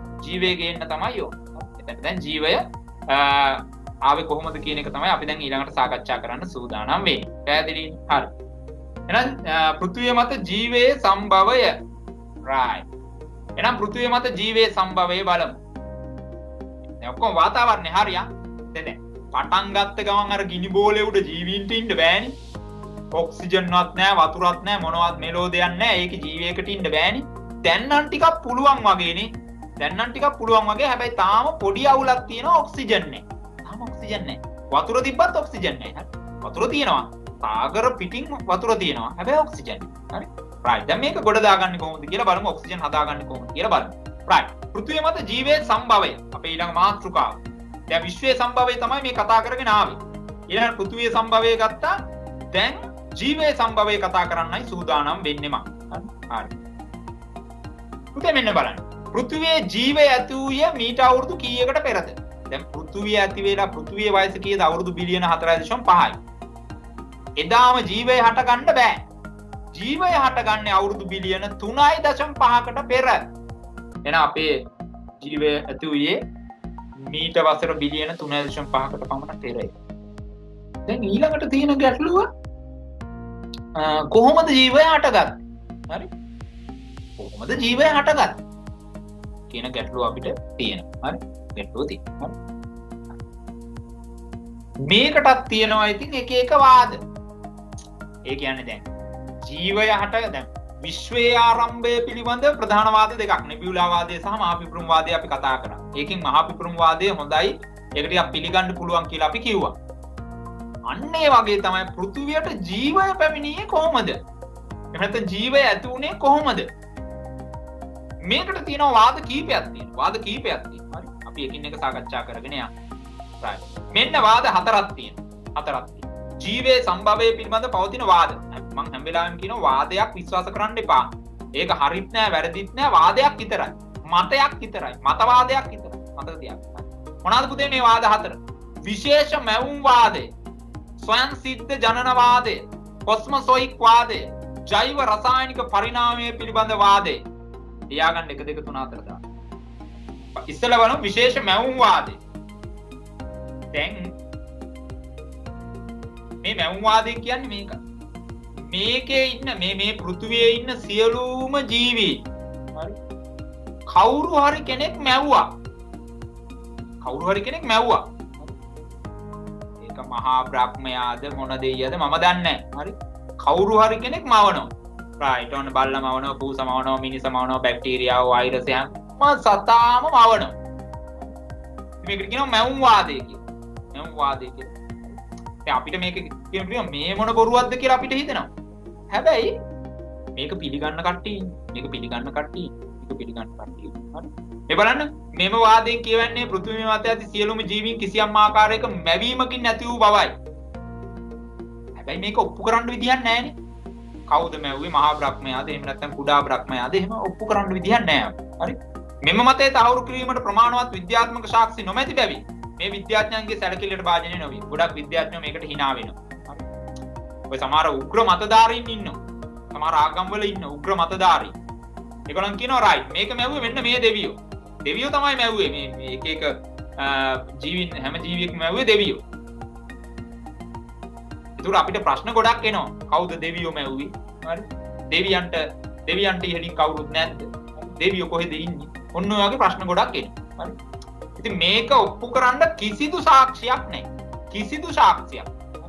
එතන දැන් ජීවය ආවේ කොහොමද කියන එක තමයි අපි දැන් ඊළඟට සාකච්ඡා කරන්න සූදානම් වෙන්නේ. පැහැදිලිද? හරි. එහෙනම් පෘථුවිය මත ජීවයේ සම්භවය. right. එහෙනම් පෘථුවිය මත ජීවයේ සම්භවය බලමු. දැන් ඔක්කොම වාතාවරණය හරියා. දැන් පටන් ගත්ත ගමන් අර ගිනි බෝලේ උඩ ජීවීන්ට ඉන්න බෑනේ. ඔක්සිජන්වත් නැහැ, වතුරත් නැහැ, මොනවත් මෙලෝ දෙයක් නැහැ. ඒකේ ජීවයකට ඉන්න බෑනේ. දැන් නම් ටිකක් පුළුවන් වගේනේ. හැබැයි තාම පොඩි අවුලක් තියෙනවා ඔක්සිජන් නැහැ. වතුර තිබ්බත් ඔක්සිජන් නැහැ. වතුර තියෙනවා. සාගර පිටින් වතුර තියෙනවා. හැබැයි ඔක්සිජන් නැහැ. හරි. right. දැන් මේක ගොඩ දාගන්නේ කොහොමද කියලා බලමු. ඔක්සිජන් හදාගන්නේ කොහොමද කියලා බලමු. right. පෘථිවිය මත ජීවයේ සම්භවය. අපේ ඊළඟ මාතෘකාව. දැන් විශ්වයේ සම්භවය තමයි මේ කතා කරගෙන ආවේ. ඊළඟ පෘථිවියේ සම්භවය ගත්තා. දැන් ජීවයේ සම්භවය කතා කරන්නයි සූදානම් වෙන්නේ මම. හරි. පුතේ මෙන්න බලන්න. පෘථිවියේ ජීවය ඇති වූයේ මීට අවුරුදු කීයකට පෙරද? දැන් පෘථිවිය ඇති වෙලා පෘථිවියේ වයස කීයද? අවුරුදු බිලියන 4.5යි. එදාම ජීවය හට ගන්න බෑ. ජීවය හටගන්නේ අවුරුදු බිලියන 3.5කට පෙර. එහෙනම් අපේ ජීවය ඇති වූයේ මීට වසර බිලියන 3.5කට පමණ පෙරයි. දැන් ඊළඟට තියෙන ගැටලුව කොහොමද ජීවය හටගත්තේ? හරි. කොහොමද ජීවය හටගත්තේ කියන ගැටලුව අපිට තියෙනවා. හරි. ගැටලුව තියෙනවා. මේකටත් තියෙනවා ඉතින් එක එක වාද. ඒ කියන්නේ දැන් ජීවය දැන් විශ්වයේ ආරම්භය පිළිබඳ ප්‍රධාන වාද දෙකක්. නෙබියුලා වාදය සහ මහා පිපුරුම් වාදය අපි කතා කරා. ඒකෙන් මහා පිපුරුම් වාදය හොඳයි. ඒක ටිකක් පිළිගන්න පුළුවන් කියලා අපි කිව්වා. අන්න ඒ වගේ තමයි පෘථිවියට ජීවය පැමිණියේ කොහොමද? එහෙම නැත්නම් ජීවය ඇති වුණේ කොහොමද? මේකට තියෙනවා වාද කීපයක් තියෙනවා. හරි. අපි එකින් එක සාකච්ඡා කරගෙන යමු. right. මෙන්න වාද හතරක් තියෙනවා. ජීවයේ සම්භවය පිළිබඳ පවතින වාද. මම හැම වෙලාවෙම කියනවා වාදයක් විශ්වාස කරන්න එපා. ඒක හරිත් නෑ වැරදිත් නෑ වාදයක් විතරයි. මතයක් විතරයි. මතවාදයක් විතරයි. මතක තියාගන්න. මොනවාද පුතේ මේ වාද හතර? විශේෂ මැවුම් වාදය, ස්වයං සිද්ධ ජනන වාදය, කොස්මොසොයික් වාදය, ජෛව රසායනික පරිණාමය පිළිබඳ වාදය. තියාගන්න 1 2 3 4 දාන්න. ඉස්සෙල්ලා බලමු විශේෂ මැවුම් වාදය. දැන් මේ මැවුම් වාදය කියන්නේ මේක. මේකේ ඉන්න මේ පෘථුවියේ ඉන්න සියලුම ජීවී හරි කවුරු හරි කෙනෙක් මැව්වා. ඒක මහා බ්‍රහ්මයාද මොන දෙයියද මම දන්නේ නැහැ. හරි. කවුරු හරි කෙනෙක් මවනවා. right. ඔන්න බල්ලා මවනවා, පූසා මවනවා, මිනිසා මවනවා, බැක්ටීරියාව, වෛරස් යම් සතාම මවනවා. මේකට කියනවා මැවුම් වාදය කියලා. දැන් අපිට මේක කියනවා මේ මොන බොරුවක්ද කියලා අපිට හිතෙනවා. හැබැයි මේක පිළිගන්න කට්ටිය. හරි. මේ බලන්න මෙම වාදයෙන් කියවන්නේ පෘථිවිය මත ඇති සියලුම ජීවීන් කිසියම් ආකාරයක මැවීමකින් නැති වූ බවයි. හැබැයි මේක ඔප්පු කරන්න විදියක් නැහැනේ. කවුද මැව්වේ? මහා බ්‍රහ්මයාද? එහෙම නැත්නම් කුඩා බ්‍රහ්මයාද? එහෙම ඔප්පු කරන්න විදියක් නැහැ. හරි. මෙම මතය තහවුරු කිරීමට ප්‍රමාණවත් විද්‍යාත්මක සාක්ෂි නොමැති බැවින් මේ විද්‍යාඥයන්ගේ සැලකිල්ලට භාජනය නොවේ. ගොඩක් විද්‍යාඥයෝ මේකට hina වෙනවා. ඔය සමහර උග්‍ර මතධාරීන් ඉන්නවා. සමහර ආගම්වල ඉන්න උග්‍ර මතධාරීන්. ඒගොල්ලන් කියනවා රයිට් මේක මැව්වේ මෙන්න මේ දෙවියෝ. දෙවියෝ තමයි මැව්වේ මේ එක එක ජීවීන් හැම ජීවියෙක්ම මැව්වේ දෙවියෝ. ඒතර අපිට ප්‍රශ්න ගොඩක් එනවා. කවුද දෙවියෝ මැව්වේ? හරි. දෙවියන්ට ඉහළින් කවුරුත් නැද්ද? දෙවියෝ කොහෙද ඉන්නේ? ඔන්න ඔය වගේ ප්‍රශ්න ගොඩක් එනවා. හරි. ඉතින් මේක ඔප්පු කරන්න කිසිදු සාක්ෂියක් නැහැ. කිසිදු සාක්ෂියක්.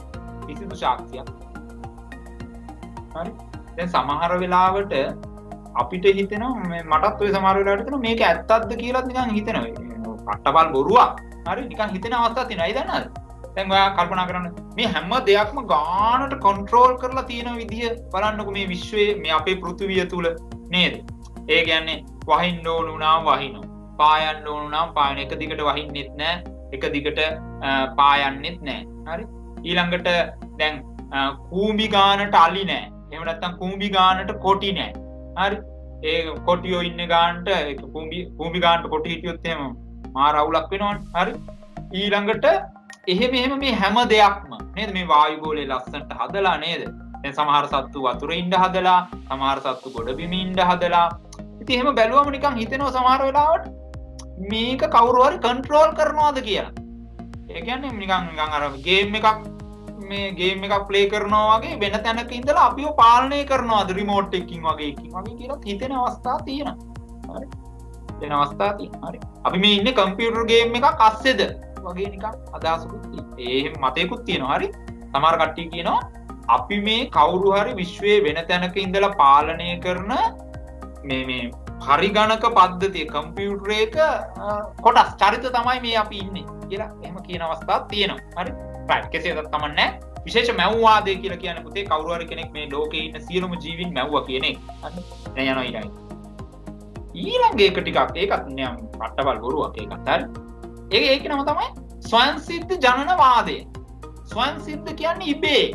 හරි. දැන් සමහර වෙලාවට අපිට හිතෙනවා මටත් ඔය සමහර වෙලාවට හිතෙනවා මේක ඇත්තක්ද කියලාත් නිකන් හිතෙනවා. අට්ටබල් බොරුවක්. හරි නිකන් හිතෙන අවස්ථාවක් තියෙනවා. ඒ දන්නවද? දැන් ඔයා කල්පනා කරන්න මේ හැම දෙයක්ම ගානට කන්ට්‍රෝල් කරලා තියෙන විදිය බලන්නකො මේ විශ්වයේ මේ අපේ පෘථිවිය තුල නේද? ඒ කියන්නේ වහින්න ඕන උනාම වහිනවා. පායන්න ඕන උනාම පායන. එක දිගට වහින්නෙත් නැහැ. එක දිගට පායන්නෙත් නැහැ. හරි. ඊළඟට දැන් කූඹි ගානට අලි නැහැ. එහෙම නැත්නම් කූඹි ගානට කොටි නැහැ. හරි. ඒ කොටියෝ ඉන්න ගානට ඒක කූඹි ගානට කොටි හිටියොත් එහෙම මාර අවුලක් වෙනවනේ. හරි. ඊළඟට එහෙම මේ හැම දෙයක්ම නේද මේ වායු ගෝලයේ ලස්සනට හදලා නේද? දැන් සමහර සත්තු වතුරේ ඉන්න හදලා, සමහර සත්තු ගොඩබිමේ ඉන්න හදලා. ඉතින් එහෙම බැලුවම නිකන් හිතෙනවා සමහර වෙලාවට මේක කවුරු හරි කන්ට්‍රෝල් කරනවාද කියලා. ඒ කියන්නේ නිකන් අර ගේම් එකක් ප්ලේ කරනවා වගේ වෙන තැනක ඉඳලා අපිව පාලනය කරනවාද රිමෝට් එකකින් වගේ කියලා හිතෙන අවස්ථා තියෙනවා. හරි. වෙන අවස්ථා තියෙනවා. හරි. අපි මේ ඉන්නේ කම්පියුටර් ගේම් එකක් අස්සේද වගේ නිකන් අදහසකුත් තියෙනවා. ඒ මතයකුත් තියෙනවා. හරි. සමහර කට්ටිය කියනවා අපි මේ කවුරු හරි විශ්වයේ වෙන තැනක ඉඳලා පාලනය කරන මේ පරිගණක පද්ධතිය කම්පියුටර් එක කොටස් චරිත තමයි මේ අපි ඉන්නේ කියලා එහෙම කියන අවස්ථාවක් තියෙනවා. හරි. රයිට්. කෙසේවත් කමන්නේ. විශේෂ මැව්වාදය කියලා කියන්නේ පුතේ කවුරු හරි කෙනෙක් මේ ලෝකේ ඉන්න සියලුම ජීවීන් මැව්වා කියන එක. හරි. දැන් යනවා ඊළඟ එක ටිකක් ඒකත් නියම් පට්ටබල් බොරුවක් ඒකත්. හරි. ඒක නම තමයි ස්වයං සිද්ධ ජනනවාදය. ස්වයං සිද්ධ කියන්නේ ඉබේ.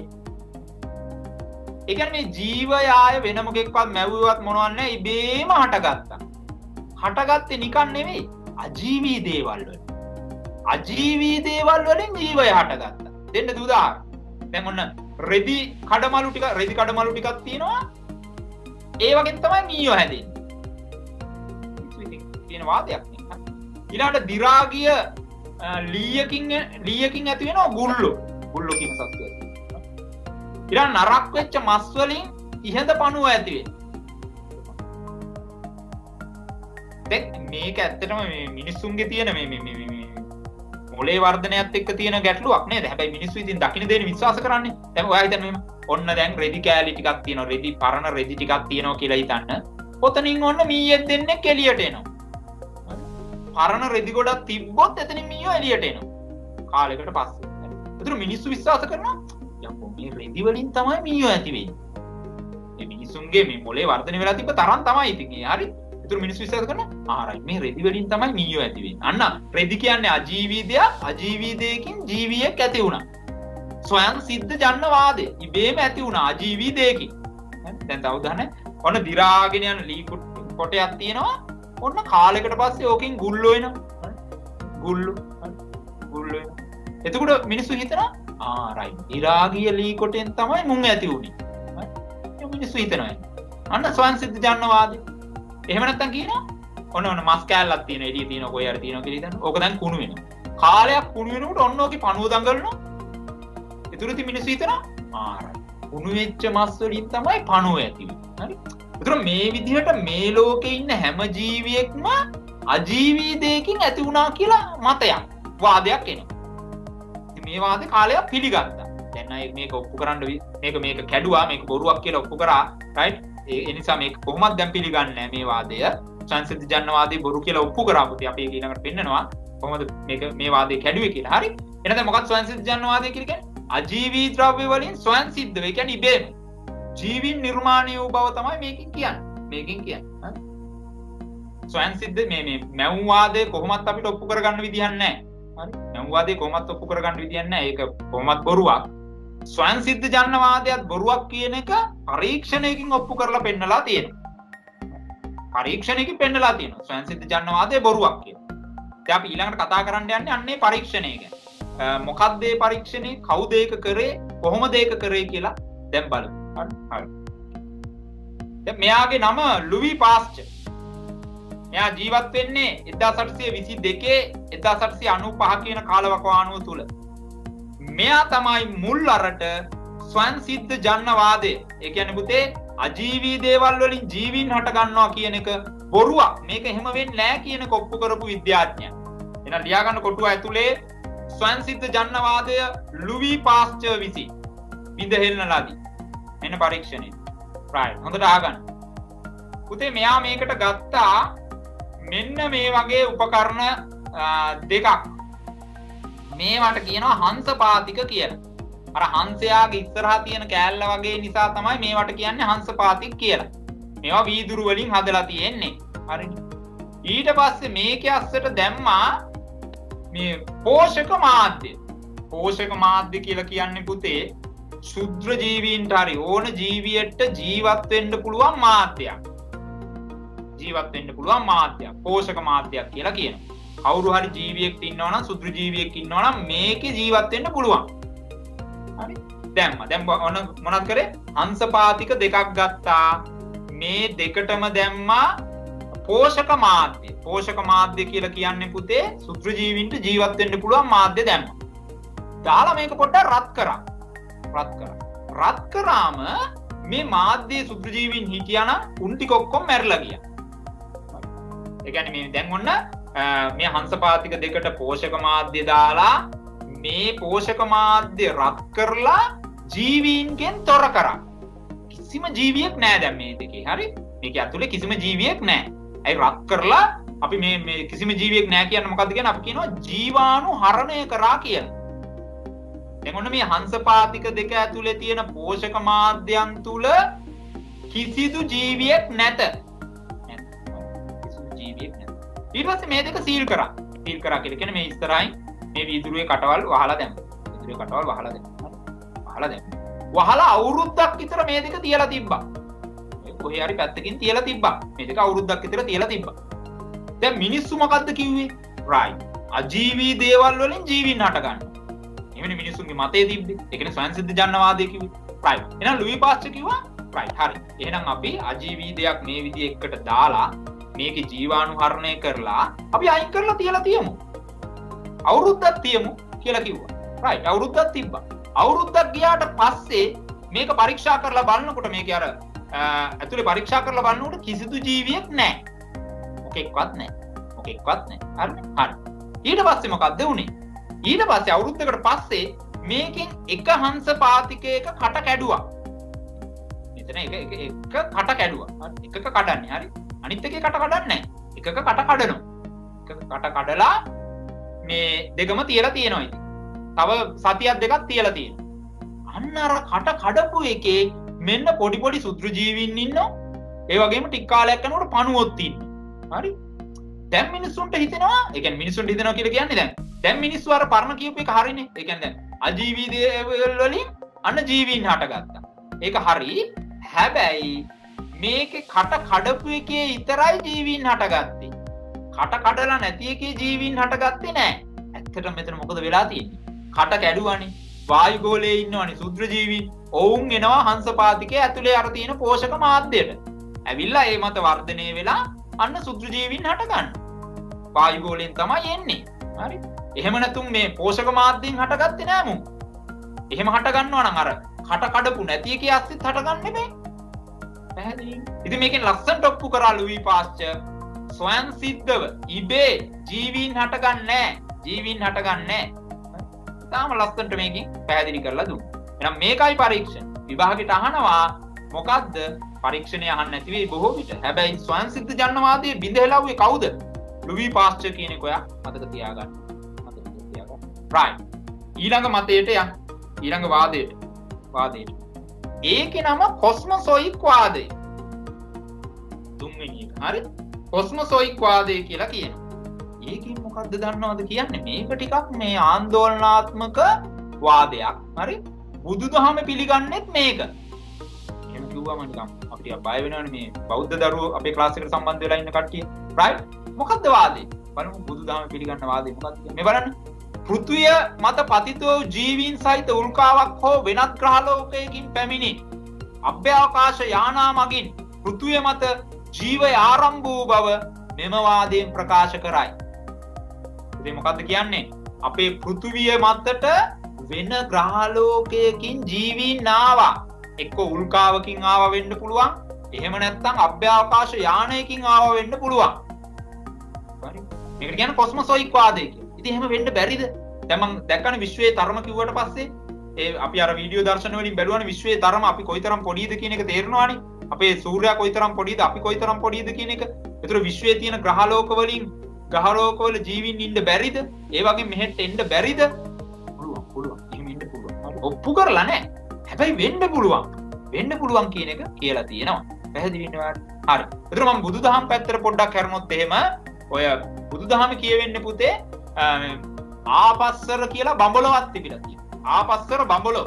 ඒ කියන්නේ මේ ජීවයාය වෙන මොකෙක්වත් මැව්වවත් මොනවත් නැහැ ඉබේම හටගත්තා. හටගත්තේ නිකන් නෙවෙයි අජීවී දේවල් වලින්. අජීවී දේවල් වලින් ජීවය හටගත්තා. දෙන්න උදාහරණ. දැන් ඔන්න රෙදි කඩමලු ටිකක් තියෙනවා. ඒ වගේ තමයි මීයෝ හැදෙන්නේ. තියෙන වාදයක් නේ. ඊළඟට දි รา ගිය ලීයකින් ඇති වෙනවා ගුල්ලෝ කියන සත්වය. ඊළඟ නරක් වෙච්ච මස් වලින් ඉහඳ පණුව ඇති වෙනවා. දැන් මේක ඇත්තටම මේ මිනිස්සුන්ගේ තියෙන මේ මොලේ වර්ධනයත් එක්ක තියෙන ගැටලුවක් නේද? හැබැයි මිනිස්සු ඉතින් දකින්න දෙන විශ්වාස කරන්නේ. දැන් ඔයා හිතන්න මෙහෙම ඔන්න දැන් රෙදි කෑලි ටිකක් තියෙනවා. පරණ රෙදි ටිකක් තියෙනවා කියලා හිතන්න. ඔතනින් ඔන්න මීයෙක් දෙන්නෙක් එළියට එනවා. පරණ රෙදි ගොඩක් තිබ්බොත් එතනින් මීයෝ එළියට එනවා. කාලයකට පස්සේ. ඒතර මිනිස්සු විශ්වාස කරනවා යම්කෝ මේ රෙදි වලින් තමයි මීයෝ ඇති වෙන්නේ. මේ මිනිස්සුන්ගේ මේ මොලේ වර්ධනය වෙලා තිබ්බ තරම් තමයි ඉතින් ඒ. හරි. ඒතර මිනිස්සු විශ්වාස කරනවා රයිට් මේ රෙදි වලින් තමයි මීයෝ ඇති වෙන්නේ. අන්න රෙදි කියන්නේ අජීවී දෙයක්. අජීවී දෙයකින් ජීවියෙක් ඇති වුණා. ස්වයං සිද්ධ ජනනවාදය. ඉබේම ඇති වුණා අජීවී දෙයකින්. දැන් තව උදාහරණ ඔන්න දි รา ගෙන යන ලී කොටයක් තියෙනවා. ඔන්න කාලයකට පස්සේ ඕකෙන් ගුල්ලෝ එනවා. ගුල්ලෝ එනවා. එතකොට මිනිස්සු හිතනවා රයිට් දි รา ගිය ලී කොටෙන් තමයි මුං ඇති වුනේ. හරි. මිනිස්සු හිතනවා. අන්න ස්වයං සිද්ධ ජනනවාදය. එහෙම නැත්තම් කියනවා ඔන්න මස් කෑල්ලක් තියෙන එළිය තියෙනවා කොයි හරි තියෙනවා කියලා හිතන්න. ඕක දැන් කුණු වෙනවා. කාලයක් කුණු වෙනකොට ඔන්න ඕකේ පණුව දඟලනවා. ඒතර ඉතින් මිනිස්සු හිතනවා රයිට් කුණු වෙච්ච මස් වලින් තමයි පණුව ඇති වෙන්නේ. හරි. ඒතර මේ විදිහට මේ ලෝකේ ඉන්න හැම ජීවියෙක්ම අජීවී දෙයකින් ඇති වුණා කියලා මතයක් වාදයක් එනවා. ඉතින් මේ වාදේ කාලයක් පිළිගත්තා. දැන් අය මේක ඔප්පු කරන්න මේක කැඩුවා මේක බොරුවක් කියලා ඔප්පු කරා. රයිට්. ඒ නිසා මේක කොහොමද දැන් පිළිගන්නේ නැහැ මේ වාදය. සංසිද්ධ ජනනවාදී බොරු කියලා ඔප්පු කරා පුතේ අපි ඒක ඊළඟට පෙන්නනවා. කොහොමද මේ වාදේ කැඩුවේ කියලා. හරි. එහෙනම් මොකක්ද සංසිද්ධ ජනනවාදී කියන්නේ? අජීවී ද්‍රව්‍ය වලින් ස්වයං සිද්ධ වේ. කියන්නේ ඉබේම ජීවීන් නිර්මාණය වූ බව තමයි මේකෙන් කියන්නේ. ස්වයං සිද්ධ මේ මැව්වාදේ කොහොමත් අපිට ඔප්පු කරගන්න විදිහක් නැහැ. හරි. මැව්වාදේ කොහොමත් ඔප්පු කරගන්න විදිහක් නැහැ. ඒක කොහොමත් බොරුවක්. ස්වයං සිද්ධ ජනනවාදයත් බොරුවක් කියන එක පරීක්ෂණයකින් ඔප්පු කරලා පෙන්නලා තියෙනවා. පරීක්ෂණයකින් පෙන්නලා තියෙනවා. ස්වයං සිද්ධ ජනනවාදේ බොරුවක් කියලා. දැන් අපි ඊළඟට කතා කරන්න යන්නේ අන්නේ පරීක්ෂණය ගැන. මොකක්ද මේ පරීක්ෂණය? කවුද ඒක කරේ? කොහොමද ඒක කරේ කියලා දැන් බලමු. හරි. දැන් මෙයාගේ නම ලුවි පාස්චර්. මෙයා ජීවත් වෙන්නේ 1822 1895 කියන කාලවකවානුව තුල. මෙයා තමයි මුල් අරට ස්වයන් සිද්ධ ජනවාදය. ඒ කියන්නේ පුතේ අජීවී දේවල් වලින් ජීවීන් හට ගන්නවා කියන එක බොරුවක්. මේක එහෙම වෙන්නේ නැහැ කියන කොප්පු කරපු විද්‍යාඥයා. එහෙනම් ලියා ගන්න කොටුව ඇතුලේ ස්වයන් සිද්ධ ජනවාදය ලුවි පාස්චර් විසින් විදහෙන්න ලදී. මෙන්න පරීක්ෂණය. right. හොඳට අහගන්න. පුතේ මෙයා මේකට ගත්තා මෙන්න මේ වගේ උපකරණ දෙකක්. මේවට කියනවා හංසපාතික කියලා. අර හංසයාගේ ඉස්සරහා තියෙන කෑල්ල වගේ නිසා තමයි මේවට කියන්නේ හංසපාතික කියලා. මේවා වීදුරු වලින් හදලා තියෙන්නේ. හරිද? ඊට පස්සේ මේකේ අස්සට දැම්මා මේ පෝෂක මාධ්‍ය. පෝෂක මාධ්‍ය කියලා කියන්නේ පුතේ ශුද්‍ර ජීවීන්ට හරි ඕන ජීවියට ජීවත් වෙන්න පුළුවන් මාධ්‍යයක්. ජීවත් වෙන්න පුළුවන් මාධ්‍යයක්. පෝෂක මාධ්‍යයක් කියලා කියනවා. කවුරු හරි ජීවියෙක් ඉන්නවා නම් ශුද්‍ර ජීවියෙක් ඉන්නවා නම් මේකේ ජීවත් වෙන්න පුළුවන්. හරි? දැන් මොනවද කරේ? හංසපාතික දෙකක් ගත්තා. මේ දෙකටම දැම්මා පෝෂක මාධ්‍ය. පෝෂක මාධ්‍ය කියලා කියන්නේ පුතේ ශුද්‍ර ජීවීන්ට ජීවත් වෙන්න පුළුවන් මාධ්‍ය දැම්මා. දාලා මේක පොඩ්ඩක් රත් කරා. රත් කරාම මේ මාධ්‍ය ශුද්‍ර ජීවීන් හිටියානම් උන් ටික ඔක්කොම මැරිලා ගියා. ඒ කියන්නේ මේ දැන් ඔන්න මේ හංසපාතික දෙකට පෝෂක මාධ්‍ය දාලා මේ පෝෂක මාධ්‍ය රත් කරලා ජීවීන්ගෙන් තොර කරා. කිසිම ජීවියෙක් නැහැ දැන් මේ දෙකේ. හරි? මේක ඇතුලේ කිසිම ජීවියෙක් නැහැ. ඒ රත් කරලා අපි මේ කිසිම ජීවියෙක් නැහැ කියන්නේ මොකද්ද කියන්නේ? අපි කියනවා ජීවාණු හරණය කරා කියලා. දැන් ඔන්න මේ හංසපාතික දෙක ඇතුලේ තියෙන පෝෂක මාධ්‍යයන් තුල කිසිදු ජීවියෙක් නැත. කිසිදු ජීවියෙක් නැත. ඊට පස්සේ මේ දෙක සීල් කරා. සීල් කරා කියලා කියන්නේ මේ ඉස්සරහින් මේ වීදුරුවේ කටවල් වහලා දැම්මා. වීදුරුවේ කටවල් වහලා දැම්මා. වහලා අවුරුද්දක් විතර මේ දෙක තියලා තිබ්බා. මේ කොහේ හරි පැත්තකින් තියලා තිබ්බා. මේ දෙක අවුරුද්දක් විතර තියලා තිබ්බා. දැන් මිනිස්සු මොකද්ද කිව්වේ? right. අජීවී දේවල් වලින් ජීවීන් හට ගන්නවා. එවැනි මිනිස්සුන්ගේ මතය තිබ්බේ. ඒ කියන්නේ ස්වයං සිද්ධ ජනවාදය කිව්වේ. right. එහෙනම් ලුයි පාස්චර් කිව්වා right. හරි. එහෙනම් අපි අජීවී දෙයක් මේ විදිහ එකට දාලා මේකේ ජීවාණු හරණය කරලා අපි අයින් කරලා තියලා තියමු. අවුරුද්දක් තියමු කියලා කිව්වා. right. අවුරුද්දක් තිබ්බා. අවුරුද්දක් ගියාට පස්සේ මේක පරීක්ෂා කරලා බලනකොට මේකේ අර ඇතුලේ පරීක්ෂා කරලා බලනකොට කිසිදු ජීවියෙක් නැහැ. මොකෙක්වත් නැහැ. හරි. ඊට පස්සේ මොකද්ද වුනේ? ඊට පස්සේ අවුරුද්දකට පස්සේ මේකෙන් එක හංසපාතිකයක කට කැඩුවා. මෙතන එක කට කැඩුවා. එකක කඩන්නේ. හරි. අනිත් එකේ කට කඩන්නේ නැහැ. එකක කට කඩනවා. එකක කට කඩලා මේ දෙකම තියලා තියෙනවා ඉතින්. තව සතියක් දෙකක් තියලා තියෙනවා. අන්න අර කට කඩපු එකේ මෙන්න පොඩි සුද්‍ර ජීවීන් ඉන්නවා. ඒ වගේම ටික කාලයක් යනකොට පණුවොත් ඉන්නවා. හරි. දැන් මිනිස්සුන්ට හිතෙනවා, ඒ කියන්නේ මිනිස්සුන්ට හිතෙනවා කියලා කියන්නේ දැන් මිනිස්සු අර පරණ කියපු එක හරිනේ. ඒ කියන්නේ දැන් අජීවී දේවල් වලින් අන්න ජීවීන් හටගත්තා. ඒක හරි. හැබැයි මේකේ කට කඩපු එකේ විතරයි ජීවීන් හටගත්තේ. කට කඩලා නැති එකේ ජීවීන් හටගත්තේ නැහැ. ඇත්තටම මෙතන මොකද වෙලා තියෙන්නේ? කට කැඩුවානේ. වායුගෝලයේ ඉන්නවනේ ශුද්‍ර ජීවීන්. ඔවුන් එනවා හංසපාතිකයේ ඇතුලේ අර තියෙන පෝෂක මාධ්‍යයට. ඇවිල්ලා ඒ මත වර්ධනය වෙලා අන්න ශුද්‍ර ජීවීන් හට ගන්න. වායුගෝලයෙන් තමයි එන්නේ. හරි. එහෙම නැතුම් මේ පෝෂක මාධ්‍යයෙන් හටගත්තේ නෑ මුන්. එහෙම හට ගන්නවා නම් අර කට කඩපු නැති එකේ අස්සිත් හට ගන්න නෙමෙයි. පැහැදිලි. ඉතින් මේකෙන් ලස්සනට ඔප්පු කරා ලුයි පාස්චර් ස්වයං සිද්ධව ඉබේ ජීවීන් හටගන්නේ නැහැ. ජීවීන් හටගන්නේ නැහැ. තාම ලස්සනට මේකෙන් පැහැදිලි කරලා දුන්නා. එහෙනම් මේකයි පරීක්ෂණ. විභාගෙට අහනවා මොකද්ද? පරීක්ෂණය අහන්න නැති වෙයි බොහෝ විට. හැබැයි ස්වයං සිද්ධ ජනවාදයේ බිඳහෙලව්වේ කවුද? ලුයි පාස්චර් කියන එක ඔයා මතක තියාගන්න. right. ඊළඟ මතයට යන්න. ඊළඟ වාදයට. ඒකේ නම කොස්මොසොයික් වාදය. තුන්වෙනි එක. හරි? කොස්මොසොයික් වාදය කියලා කියනවා. ඒකෙන් මොකද්ද දන්නවද කියන්නේ? මේක ටිකක් මේ ආందోලනාත්මක වාදයක්. හරි? බුදුදහම පිළිගන්නෙත් මේක. එහෙම කිව්වම නිකන් අපිට බය වෙනවනේ මේ බෞද්ධ දරුවෝ අපේ ක්ලාස් එකට සම්බන්ධ වෙලා ඉන්න කට්ටිය. right? මොකද්ද වාදේ? බලමු බුදුදහම පිළිගන්න වාදේ මොකක්ද? මේ බලන්න. පෘථුවිය මත පතිත වූ ජීවීන් සහිත උල්කාවක් හෝ වෙනත් ග්‍රහලෝකයකින් පැමිණි අභ්‍යවකාශ යානා මගින් පෘථුවිය මත ජීවය ආරම්භ වූ බව මෙම වාදයෙන් ප්‍රකාශ කරයි. ඉතින් මොකද්ද කියන්නේ? අපේ පෘථුවිය මතට වෙන ග්‍රහලෝකයකින් ජීවීන් ආවා. එක්ක උල්කාවකින් ආවා වෙන්න පුළුවන්. එහෙම නැත්නම් අභ්‍යවකාශ යානයකින් ආවා වෙන්න පුළුවන්. හරි. මේකට කියන්නේ කොස්මොසොයික් වාදය කියලා. ඉතින් එහෙම වෙන්න බැරිද? දැන් මම දැක්කනේ විශ්වයේ තරම කිව්වට පස්සේ අපි අර වීඩියෝ දර්ශන වලින් බැලුවානේ විශ්වයේ තරම අපි කොයිතරම් පොඩිද කියන එක තේරෙනවානේ. අපේ සූර්යයා කොයිතරම් පොඩිද අපි කොයිතරම් පොඩිද කියන එක. ඒතර විශ්වයේ තියෙන ග්‍රහලෝක වලින් ග්‍රහලෝක වල ජීවීන් ඉන්න බැරිද? ඒ වගේ මෙහෙට එන්න බැරිද? පුළුවන්. එහෙම ඉන්න පුළුවන්. ඔප්පු කරලා නැහැ. හැබැයි වෙන්න පුළුවන්. වෙන්න පුළුවන් කියන එක කියලා තියෙනවා. පැහැදිලි වෙනවද? හරි. ඒතර මම බුදුදහම පැත්තට පොඩ්ඩක් කරනොත් එහෙම ඔය බුදුදහම කියවෙන්නේ පුතේ ආපස්සර කියලා බඹලොවක් තිබිලා තියෙනවා. ආපස්සර බඹලොව.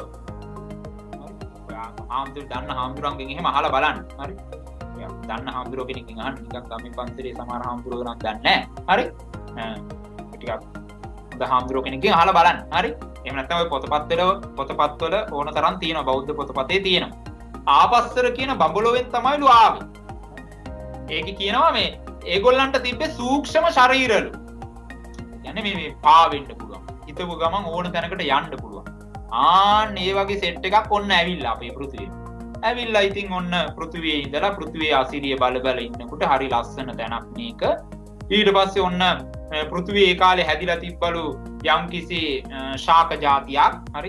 හරි. දන්න හාමුදුරන්ගෙන් එහෙම අහලා බලන්න. හරි. දන්න හාමුදුරුවෝ කෙනකින් අහන්න නිකන් ගම්මින් පන්සලේ සමහර හාමුදුරුවෝ නම් දන්නේ නැහැ. හරි. ටිකක් හොඳ හාමුදුරුවෝ කෙනකින් අහලා බලන්න. හරි. එහෙම නැත්නම් ඔය පොතපත්වල ඕන තරම් තියෙනවා. බෞද්ධ පොතපතේ තියෙනවා. ආපස්සර කියන බඹලොවෙන් තමයිලු ආවේ. ඒකේ කියනවා මේ ඒගොල්ලන්ට තිබ්බේ සූක්ෂම ශරීරලු. කියන්නේ මේ පාවෙන්න පුළුවන්. හිතපු ගමන් ඕන තැනකට යන්න පුළුවන්. ආන්න ඒ වගේ සෙට් එකක් ඔන්න ඇවිල්ලා අපේ පෘථිවියට. ඇවිල්ලා ඉතින් ඔන්න පෘථිවියේ ඉඳලා පෘථිවියේ අසිරිය බල බල ඉන්නකොට හරි ලස්සන තැනක් මේක. ඊට පස්සේ ඔන්න පෘථිවිය ඒ කාලේ හැදිලා තිබ්බලු යම්කිසි ශාක జాතියක්. හරි.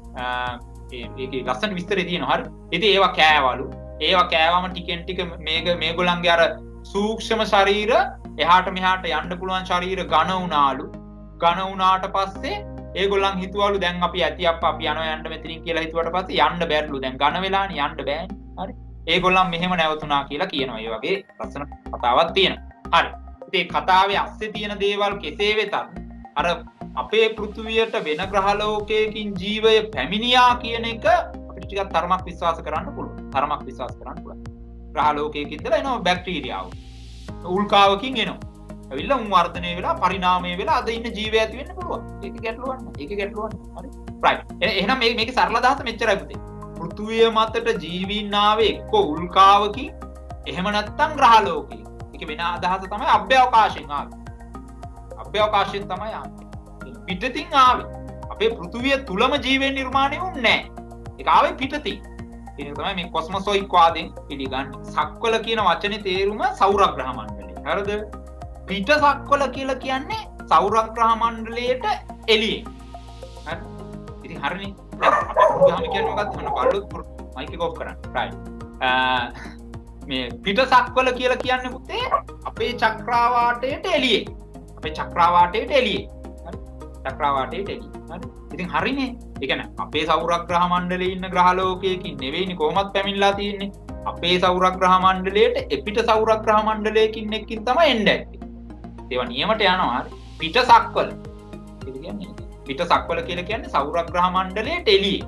ඒකේ ලස්සන විස්තරේ තියෙනවා. හරි. ඉතින් ඒවා කෑවලු. ඒවා කෑවම ටිකෙන් ටික මේගොල්ලන්ගේ අර සූක්ෂම ශරීර එහාට මෙහාට යන්න පුළුවන් ශරීර ඝන වුණාලු. ඝන වුණාට පස්සේ ඒගොල්ලන් හිතුවලු දැන් අපි ඇති අපි යනවා යන්න මෙතනින් කියලා හිතුවට පස්සේ යන්න බැරිලු. දැන් ඝන වෙලානේ යන්න බෑනේ. හරි. ඒගොල්ලන් මෙහෙම නැවතුණා කියලා කියනවා. ඒ වගේ ලස්සන කතාවක් තියෙනවා. හරි. ඉතින් කතාවේ අස්සේ තියෙන දේවල් කෙසේ වෙතත් අර අපේ පෘථුවියට වෙන ග්‍රහලෝකයකින් ජීවය පැමිණියා කියන එක අපිට ටිකක් තරමක් විශ්වාස කරන්න පුළුවන්. තරමක් විශ්වාස කරන්න පුළුවන්. ග්‍රහලෝකයක ඉඳලා එනවා බැක්ටීරියාව. උල්කාවකින් එනවා. ඇවිල්ලා වර්ධනය වෙලා පරිණාමය වෙලා අද ඉන්න ජීවය ඇති වෙන්න පුළුවන්. ඒක ගැටලුවක් නෑ. ඒක ගැටලුවක් නෑ. හරි. රයිට්. එහෙනම් මේකේ සරල අදහස මෙච්චරයි පුතේ. පෘථුවිය මතට ජීවීන් ආවේ එක්ක උල්කාවකින් එහෙම නැත්නම් ග්‍රහලෝකයකින්. ඒක වෙන අදහස තමයි අභ්‍යවකාශයෙන් ආවේ. අභ්‍යවකාශයෙන් තමයි ආවේ. පිටතින් ආවේ. අපේ පෘථුවිය තුලම ජීවය නිර්මාණය වුන්නේ නෑ. ඒක ආවේ පිටතින්. ඒක තමයි මේ කොස්මොසොයික් වාදයෙන් පිළිගන්නේ. සක්වල කියන වචනේ තේරුම සෞරග්‍රහ මණ්ඩලය. හරිද? පිට සක්වල කියලා කියන්නේ සෞරග්‍රහ මණ්ඩලයට එළියේ. හරි? ඉතින් හරිනේ. අපි කියන්නේ මොකක්ද? මම බලුත් මයික් එක ඔෆ් කරන්න. රයිට්. මේ පිට සක්වල කියලා කියන්නේ පුතේ අපේ චක්‍රාවාටයට එළියේ. අපේ චක්‍රාවාටයට එළියේ. හරි? චක්‍රාවාටයට එළියේ. හරි? ඉතින් හරිනේ. ඒ කියන්නේ අපේ සෞරග්‍රහ මණ්ඩලයේ ඉන්න ග්‍රහලෝකයකින් නෙවෙයිනේ කොහොමත් පැමිණලා තියෙන්නේ. අපේ සෞරග්‍රහ මණ්ඩලයට එපිට සෞරග්‍රහ මණ්ඩලයකින් එක්කින් තමයි එන්නේ. ඒවා නියමට යනවා. හරි. පිට සක්වල. ඒ කියන්නේ පිට සක්වල කියලා කියන්නේ සෞරග්‍රහ මණ්ඩලයට එළියේ.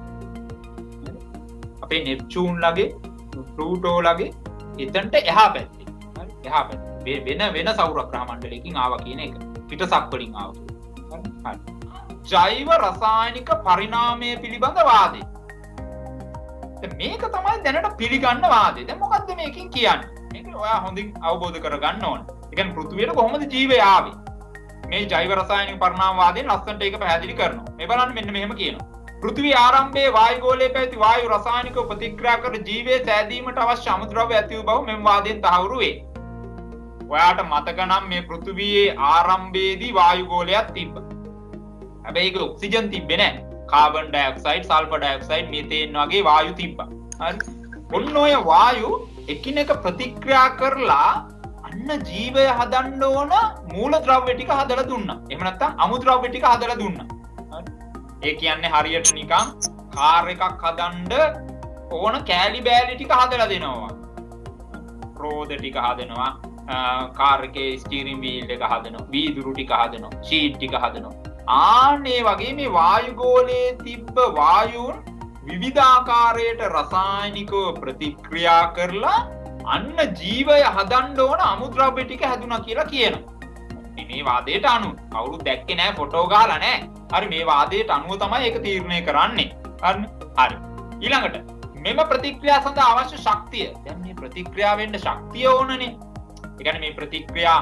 අපේ නෙප්චූන් ලගේ, ප්ලූටෝ ලගේ එතනට එහා පැත්තේ. හරි. එහා පැත්තේ. වෙන සෞරග්‍රහ මණ්ඩලයකින් ආවා කියන එක. පිට සක්වලින් ආවා. හරි. ජෛව රසායනික පරිණාමය පිළිබඳ වාදය. මේක තමයි දැනට පිළිගන්න වාදය. දැන් මොකද්ද මේකෙන් කියන්නේ? මේක ඔයා හොඳින් අවබෝධ කරගන්න ඕන. ඒ කියන්නේ පෘථිවියට කොහොමද ජීවය ආවේ? මේ ජෛව රසායනික පරිණාම වාදයෙන් ලස්සනට ඒක පැහැදිලි කරනවා. මේ බලන්න මෙන්න මෙහෙම කියනවා. පෘථිවිය ආරම්භයේ වායුගෝලයේ පැවති වායු රසායනික ප්‍රතික්‍රියා කර ජීවය සෑදීමට අවශ්‍ය අමුද්‍රව්‍ය ඇති වූ බව මෙම වාදයෙන් තහවුරු වේ. ඔයාට මතක නම් මේ පෘථිවියේ ආරම්භයේදී වායුගෝලයක් තිබ්බා. හැබැයි ඒක ඔක්සිජන් තිබ්බේ නැහැ. Carbon dioxide, sulphur dioxide, methane වගේ වායු තිබ්බා. හරි. ඔන්න ඔය වායු එකිනෙක ප්‍රතික්‍රියා කරලා අන්න ජීවය හදන්න ඕන මූලද්‍රව්‍ය ටික හදලා දුන්නා. එහෙම නැත්නම් අමුද්‍රව්‍ය ටික හදලා දුන්නා. හරි. ඒ කියන්නේ හරියට නිකන් කාර් එකක් හදන්න ඕන කෑලි බෑලි ටික හදලා දෙනවා. රෝද ටික හදනවා, කාර් එකේ ස්ටියරින් වීල් එක හදනවා, වීදුරු ටික හදනවා, ෂීට් ටික හදනවා. ආනේ වගේ මේ වායුගෝලයේ තිබ්බ වායුන් විවිධාකාරයට රසායනිකව ප්‍රතික්‍රියා කරලා අන්න ජීවය හදන්න ඕන අමුද්‍රව්‍ය ටික හැදුනා කියලා කියනවා. මේ වාදයට අනුව කවුරුත් දැක්කේ නැහැ, ෆොටෝ ගහලා නැහැ. හරි. මේ වාදයට අනුව තමයි ඒක තීරණය කරන්නේ. හරි. ඊළඟට මෙම ප්‍රතික්‍රියා සඳහා අවශ්‍ය ශක්තිය. දැන් මේ ප්‍රතික්‍රියා වෙන්න ශක්තිය ඕනනේ. ඒ කියන්නේ මේ ප්‍රතික්‍රියා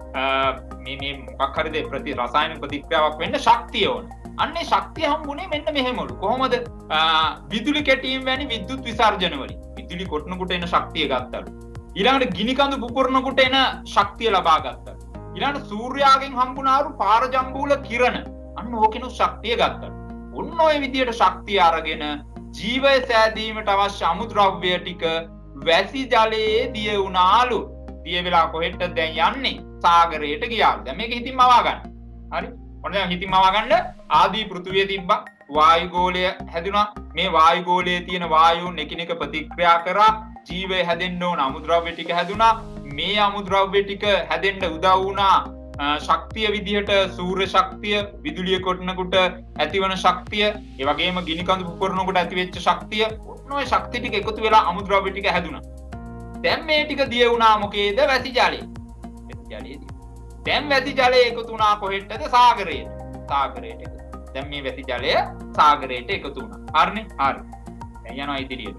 මේ මොකක් හරිද රසායනික ප්‍රතික්‍රියාවක් වෙන්න ශක්තිය ඕන. අන්නේ ශක්තිය හම්බුනේ මෙන්න මෙහෙමලු. කොහොමද? විදුලි කැටීම් වැනි විද්‍යුත් විසර්ජන වලින්. විදුලි කොටනකොට එන ශක්තිය ගත්තලු. ඊළඟට ගිනි කඳු පුපුරනකොට එන ශක්තිය ලබා ගත්තලු. ඊළඟට සූර්යාගෙන් හම්බුනාරු පාරජම්බූල කිරණ. අන්න ඕකෙනු ශක්තිය ගත්තලු. ඔන්න ඔය විදියට ශක්තිය අරගෙන ජීවය සෑදීමට අවශ්‍ය අමුද්‍රව්‍ය ටික වැසි ජලයේ දිය වුණාලු. දිය වෙලා කොහෙටද දැන් යන්නේ? සාගරයට ගියාලු. දැන් මේක හිතින් මවා ගන්න. හරි? ඔන්න දැන් හිතින් මවා ගන්න ආදී පෘථුවිය තිබ්බා. වායු ගෝලය හැදුනා. මේ වායු ගෝලයේ තියෙන වායුන් එකිනෙක ප්‍රතික්‍රියා කරා ජීවය හැදෙන්න ඕන අමුද්‍රව්‍ය ටික හැදුනා. මේ අමුද්‍රව්‍ය ටික හැදෙන්න උදව් වුණා ශක්තිය විදිහට සූර්ය ශක්තිය, විදුලිය කොටනකොට ඇතිවන ශක්තිය, ඒ වගේම ගිනි කඳු පුපුරනකොට ඇතිවෙච්ච ශක්තිය. ඔය ශක්තිය ටික එකතු වෙලා අමුද්‍රව්‍ය ටික හැදුනා. දැන් මේ ටික දිය වුණා මොකේද? වැසි ජලයේ. වැසි ජලයේදී. දැන් වැසි ජලය එකතු වුණා කොහෙටද? සාගරයට. සාගරයට එකතු. දැන් මේ වැසි ජලය සාගරයට එකතු වුණා. හරිනේ? හරි. දැන් යනවා ඉදිරියට.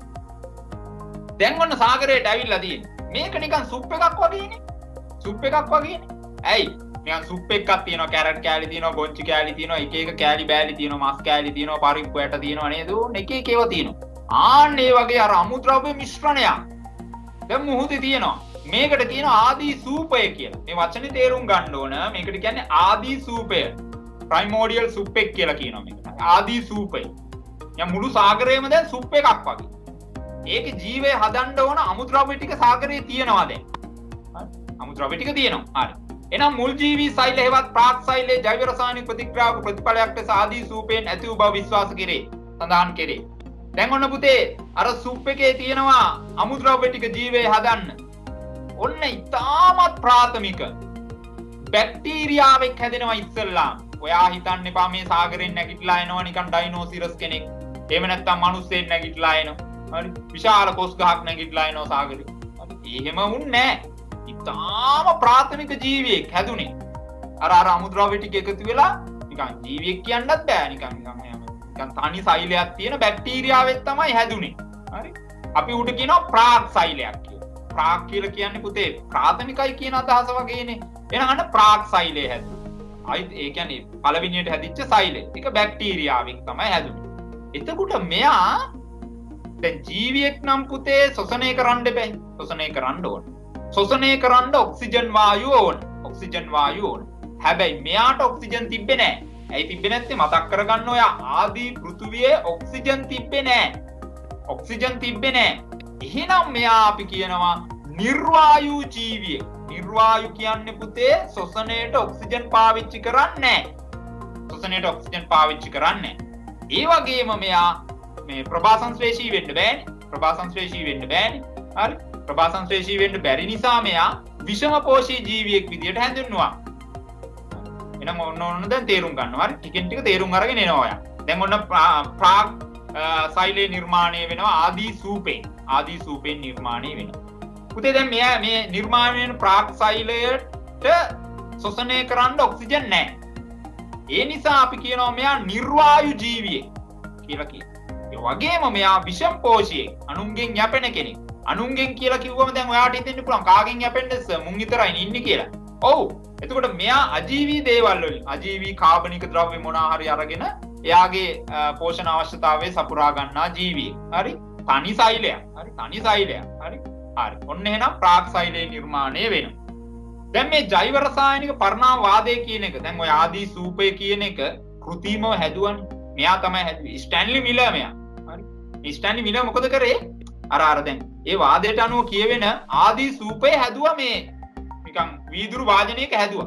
දැන් ඔන්න සාගරයට ඇවිල්ලා තියෙන්නේ. මේක නිකන් සුප් එකක් වගේනේ. සුප් එකක් වගේනේ. ඇයි? නිකන් සුප් එකක් තියෙනවා, කැරට් කෑලි තියෙනවා, ගොංචි කෑලි තියෙනවා, එක එක කෑලි බෑලි තියෙනවා, මස් කෑලි තියෙනවා, පරිප්පු ඇට තියෙනවා නේද? එක එක ඒවා තියෙනවා. ආන්න ඒ වගේ අර අමුද්‍රව්‍ය මිශ්‍රණයක්. දැන් මුහුදේ තියෙනවා. මේකට කියනවා ආදී සූපය කියලා. මේ වචනේ තේරුම් ගන්න ඕන. මේකට කියන්නේ ආදී සූපය. ප්‍රයිමෝඩියල් සුප් එක කියලා කියනවා මේකට. ආදී සූපය. යම් මුළු සාගරයේම දැන් සුප් එකක් වගේ. ඒකේ ජීවය හදන්න ඕන අමුද්‍රව්‍ය ටික සාගරයේ තියෙනවා දැන්. හරි. අමුද්‍රව්‍ය ටික තියෙනවා. හරි. එනම් මුල් ජීවී සෛල හේවත් ප්‍රාක් සෛලයේ ජෛව රසායනික ප්‍රතික්‍රියාවක ප්‍රතිඵලයක් ලෙස ආදී සූපයෙන් ඇති වූ බව විශ්වාස කෙරේ. සඳහන් කෙරේ. දැන් ඔන්න පුතේ අර සුප් එකේ තියෙනවා අමුද්‍රව්‍ය ටික ජීවය හදන්න. ඔන්න ඉතාමත් ප්‍රාථමික බැක්ටීරියාවෙක් හැදෙනවා ඉස්සෙල්ලාම. ඔයා හිතන්න එපා මේ සාගරයෙන් නැගිටලා එනවා නිකන් ඩයිනෝසිරස් කෙනෙක්. එහෙම නැත්නම් මිනිස්සෙක් නැගිටලා එනවා. හරි. විශාල කොස් ගහක් නැගිටලා එනවා සාගරේ. හරි. එහෙම වුන්නේ නැහැ. ඉතාම ප්‍රාථමික ජීවියෙක් හැදුනේ. අර අමුද්‍රව්‍ය ටික එකතු වෙලා නිකන් ජීවියෙක් කියන්නත් බෑ නිකන් තනි සෛලයක් තියෙන බැක්ටීරියාවෙක් තමයි හැදුනේ. හරි. අපි උඩ කියනවා ප්‍රාක් සෛලයක් කියලා. ප්‍රාක් කියලා කියන්නේ පුතේ ප්‍රාථමිකයි කියන අදහස වගේනේ. එහෙනම් අන්න ප්‍රාක් සෛලය හැදුනේ. අයිත් ඒ කියන්නේ පළවෙනියට හැදිච්ච සෛලය. ඒක බැක්ටීරියාවෙක් තමයි හැදුනේ. එතකොට මෙයා දැන් ජීවියෙක් නම් පුතේ ශෝෂණය කරන්න බෑ. ශෝෂණය කරන්න ඕන. ශෝෂණය කරන්න ඔක්සිජන් වායුව ඕන. ඔක්සිජන් වායුව ඕන. හැබැයි මෙයාට ඔක්සිජන් තිබ්බේ නැහැ. ඇයි තිබ්බේ නැත්තේ? මතක් කරගන්න ඔය ආදී පෘථුවියේ ඔක්සිජන් තිබ්බේ නැහැ. ඔක්සිජන් තිබ්බේ නැහැ. එහෙනම් මෙයා අපි කියනවා නිර්වායු ජීවියෙක්. නිර්වායු කියන්නේ පුතේ ශෝෂණයට ඔක්සිජන් පාවිච්චි කරන්නේ නැහැ. ශෝෂණයට ඔක්සිජන් පාවිච්චි කරන්නේ නැහැ. ඒ වගේම මෙයා මේ ප්‍රභාසංශ්ලේෂී වෙන්න බෑනේ. ප්‍රභාසංශ්ලේෂී වෙන්න බෑනේ. හරි. ප්‍රභාසංශ්ලේෂී වෙන්න බැරි නිසා මෙයා විෂම පෝෂී ජීවියෙක් විදියට හැඳින්වුවා. එහෙනම් ඔන්න දැන් තේරුම් ගන්නවා. හරි. ටිකෙන් ටික තේරුම් අරගෙන එනවා ඔයා. දැන් ඔන්න ප්‍රාක් සෛලේ නිර්මාණය වෙනවා ආදී සූපෙන්. ආදී සූපෙන් නිර්මාණය වෙනවා. පුතේ දැන් මෙයා මේ නිර්මාණය වෙන ප්‍රාක් සෛලයට ශෝෂණය කරන්න ඔක්සිජන් නැහැ. ඒ නිසා අපි කියනවා මෙයා නිර්වායු ජීවියෙක් කියලා කියනවා. ඒ වගේම මෙයා විෂම පෝෂියෙක්. අනුන්ගෙන් යැපෙන කෙනෙක්. අනුන්ගෙන් කියලා කිව්වම දැන් ඔයාට හිතෙන්න පුළුවන් කාගෙන් යැපෙන්නද මුන් විතරයි ඉන්නේ කියලා. ඔව්. එතකොට මෙයා අජීවී දේවල් වලින් අජීවී කාබනික ද්‍රව්‍ය මොනවා හරි අරගෙන එයාගේ පෝෂණ අවශ්‍යතාවය සපුරා ගන්නා ජීවියෙක්. හරි. තනි සෛලයක්. හරි. තනි සෛලයක්. හරි. හරි. ඔන්න එහෙනම් ප්‍රාක් සෛලේ නිර්මාණය වෙනවා. දැන් මේ ජෛව රසායනික පරිණාම වාදය කියන එක දැන් ඔය ආදී සූපය කියන එක කෘතිමව හැදුවනේ. මෙයා තමයි හැදුවේ. ස්ටැන්ලි මිලර් මෙයා. හරි. මේ ස්ටැන්ලි මිලර් මොකද කරේ? අර දැන් ඒ වාදයට අනුව කියවෙන ආදී සූපය හැදුවා මේ නිකන් වීදුරු වාදනයක හැදුවා.